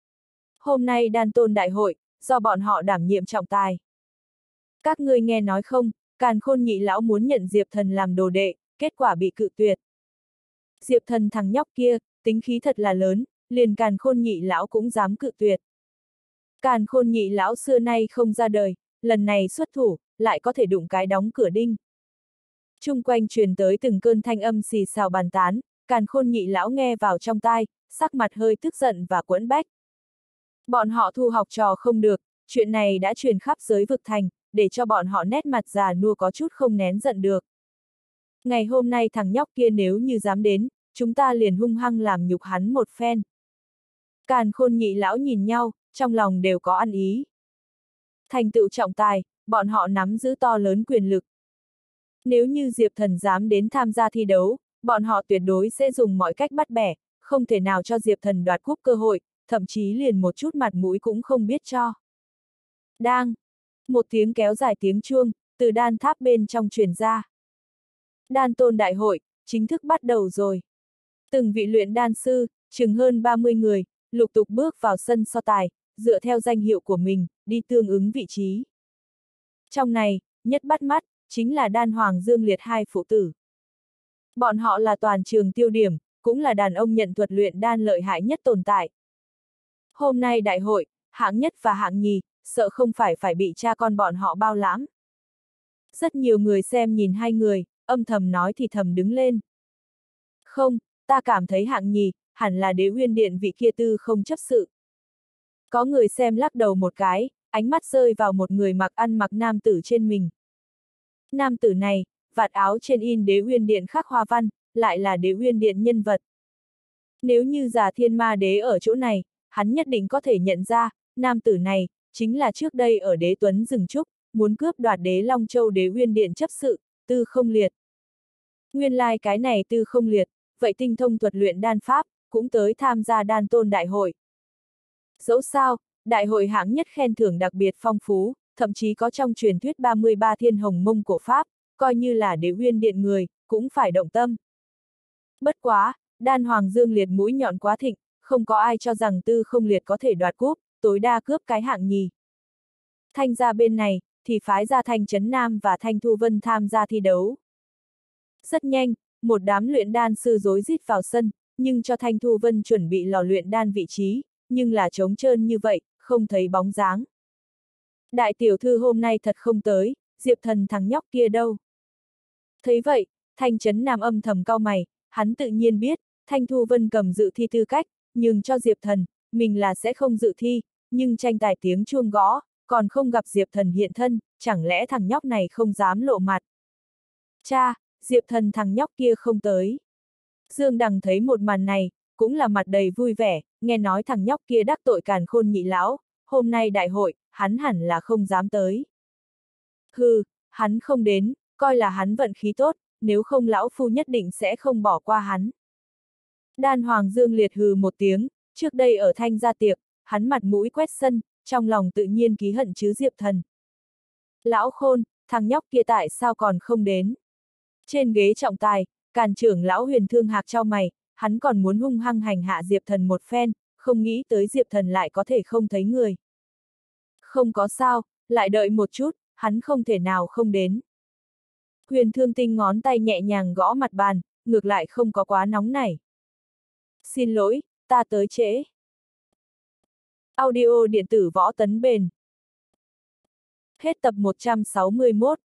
Hôm nay đan tôn đại hội, do bọn họ đảm nhiệm trọng tài. Các ngươi nghe nói không, Càn Khôn nhị lão muốn nhận Diệp Thần làm đồ đệ, kết quả bị cự tuyệt. Diệp Thần thằng nhóc kia, tính khí thật là lớn, liền Càn Khôn nhị lão cũng dám cự tuyệt. Càn Khôn nhị lão xưa nay không ra đời, lần này xuất thủ, lại có thể đụng cái đóng cửa đinh. Chung quanh truyền tới từng cơn thanh âm xì xào bàn tán, Càn Khôn nhị lão nghe vào trong tai, sắc mặt hơi tức giận và quẫn bách. Bọn họ thu học trò không được, chuyện này đã truyền khắp giới vực thành, để cho bọn họ nét mặt già nua có chút không nén giận được. Ngày hôm nay thằng nhóc kia nếu như dám đến, chúng ta liền hung hăng làm nhục hắn một phen. Càn Khôn nhị lão nhìn nhau, trong lòng đều có ăn ý. Thành tựu trọng tài, bọn họ nắm giữ to lớn quyền lực. Nếu như Diệp Thần dám đến tham gia thi đấu, bọn họ tuyệt đối sẽ dùng mọi cách bắt bẻ, không thể nào cho Diệp Thần đoạt cúp cơ hội, thậm chí liền một chút mặt mũi cũng không biết cho. Đang! Một tiếng kéo dài tiếng chuông, từ đan tháp bên trong truyền ra. Đan tôn đại hội, chính thức bắt đầu rồi. Từng vị luyện đan sư, chừng hơn ba mươi người, lục tục bước vào sân so tài, dựa theo danh hiệu của mình, đi tương ứng vị trí. Trong này, nhất bắt mắt, chính là Đan Hoàng Dương Liệt hai phụ tử. Bọn họ là toàn trường tiêu điểm, cũng là đàn ông nhận thuật luyện đan lợi hại nhất tồn tại. Hôm nay đại hội, hạng nhất và hạng nhì, sợ không phải phải bị cha con bọn họ bao lãm. Rất nhiều người xem nhìn hai người, âm thầm nói thì thầm đứng lên. Không, ta cảm thấy hạng nhì, hẳn là Đế Uyên Điện vị kia tư không chấp sự. Có người xem lắc đầu một cái, ánh mắt rơi vào một người mặc ăn mặc nam tử trên mình. Nam tử này, vạt áo trên in Đế Uyên Điện khắc hoa văn, lại là Đế Uyên Điện nhân vật. Nếu như Già Thiên Ma Đế ở chỗ này, hắn nhất định có thể nhận ra, nam tử này, chính là trước đây ở Đế Tuấn Rừng Trúc, muốn cướp đoạt Đế Long Châu Đế Uyên Điện chấp sự, Tư Không Liệt. Nguyên lai like cái này Tư Không Liệt, vậy tinh thông thuật luyện đan pháp, cũng tới tham gia đan tôn đại hội. Dẫu sao, đại hội hạng nhất khen thưởng đặc biệt phong phú, thậm chí có trong truyền thuyết ba mươi ba thiên hồng mông cổ pháp, coi như là Đế Uyên Điện người, cũng phải động tâm. Bất quá, Đan Hoàng Dương Liệt mũi nhọn quá thịnh, không có ai cho rằng Tư Không Liệt có thể đoạt cúp, tối đa cướp cái hạng nhì. Thanh gia bên này, thì phái ra Thanh Trấn Nam và Thanh Thu Vân tham gia thi đấu. Rất nhanh, một đám luyện đan sư rối rít vào sân, nhưng cho Thanh Thu Vân chuẩn bị lò luyện đan vị trí, nhưng là trống trơn như vậy, không thấy bóng dáng. Đại tiểu thư hôm nay thật không tới, Diệp Thần thằng nhóc kia đâu? Thấy vậy, Thanh Trấn Nam âm thầm cau mày, hắn tự nhiên biết, Thanh Thu Vân cầm dự thi tư cách, nhưng cho Diệp Thần, mình là sẽ không dự thi, nhưng tranh tài tiếng chuông gõ, còn không gặp Diệp Thần hiện thân, chẳng lẽ thằng nhóc này không dám lộ mặt? Cha, Diệp Thần thằng nhóc kia không tới. Dương Đằng thấy một màn này, cũng là mặt đầy vui vẻ, nghe nói thằng nhóc kia đắc tội Càn Khôn nhị lão, hôm nay đại hội, hắn hẳn là không dám tới. Hừ, hắn không đến, coi là hắn vận khí tốt, nếu không lão phu nhất định sẽ không bỏ qua hắn. Đan Hoàng Dương Liệt hừ một tiếng, trước đây ở Thanh gia tiệc, hắn mặt mũi quét sân, trong lòng tự nhiên ký hận chứ Diệp Thần. Lão Khôn, thằng nhóc kia tại sao còn không đến? Trên ghế trọng tài, Càn trưởng lão Huyền Thương Hạc chau mày, hắn còn muốn hung hăng hành hạ Diệp Thần một phen, không nghĩ tới Diệp Thần lại có thể không thấy người. Không có sao, lại đợi một chút, hắn không thể nào không đến. Huyền Thương Tinh ngón tay nhẹ nhàng gõ mặt bàn, ngược lại không có quá nóng nảy. Xin lỗi, ta tới trễ. Audio điện tử Võ Tấn Bền. Hết tập một trăm sáu mươi mốt.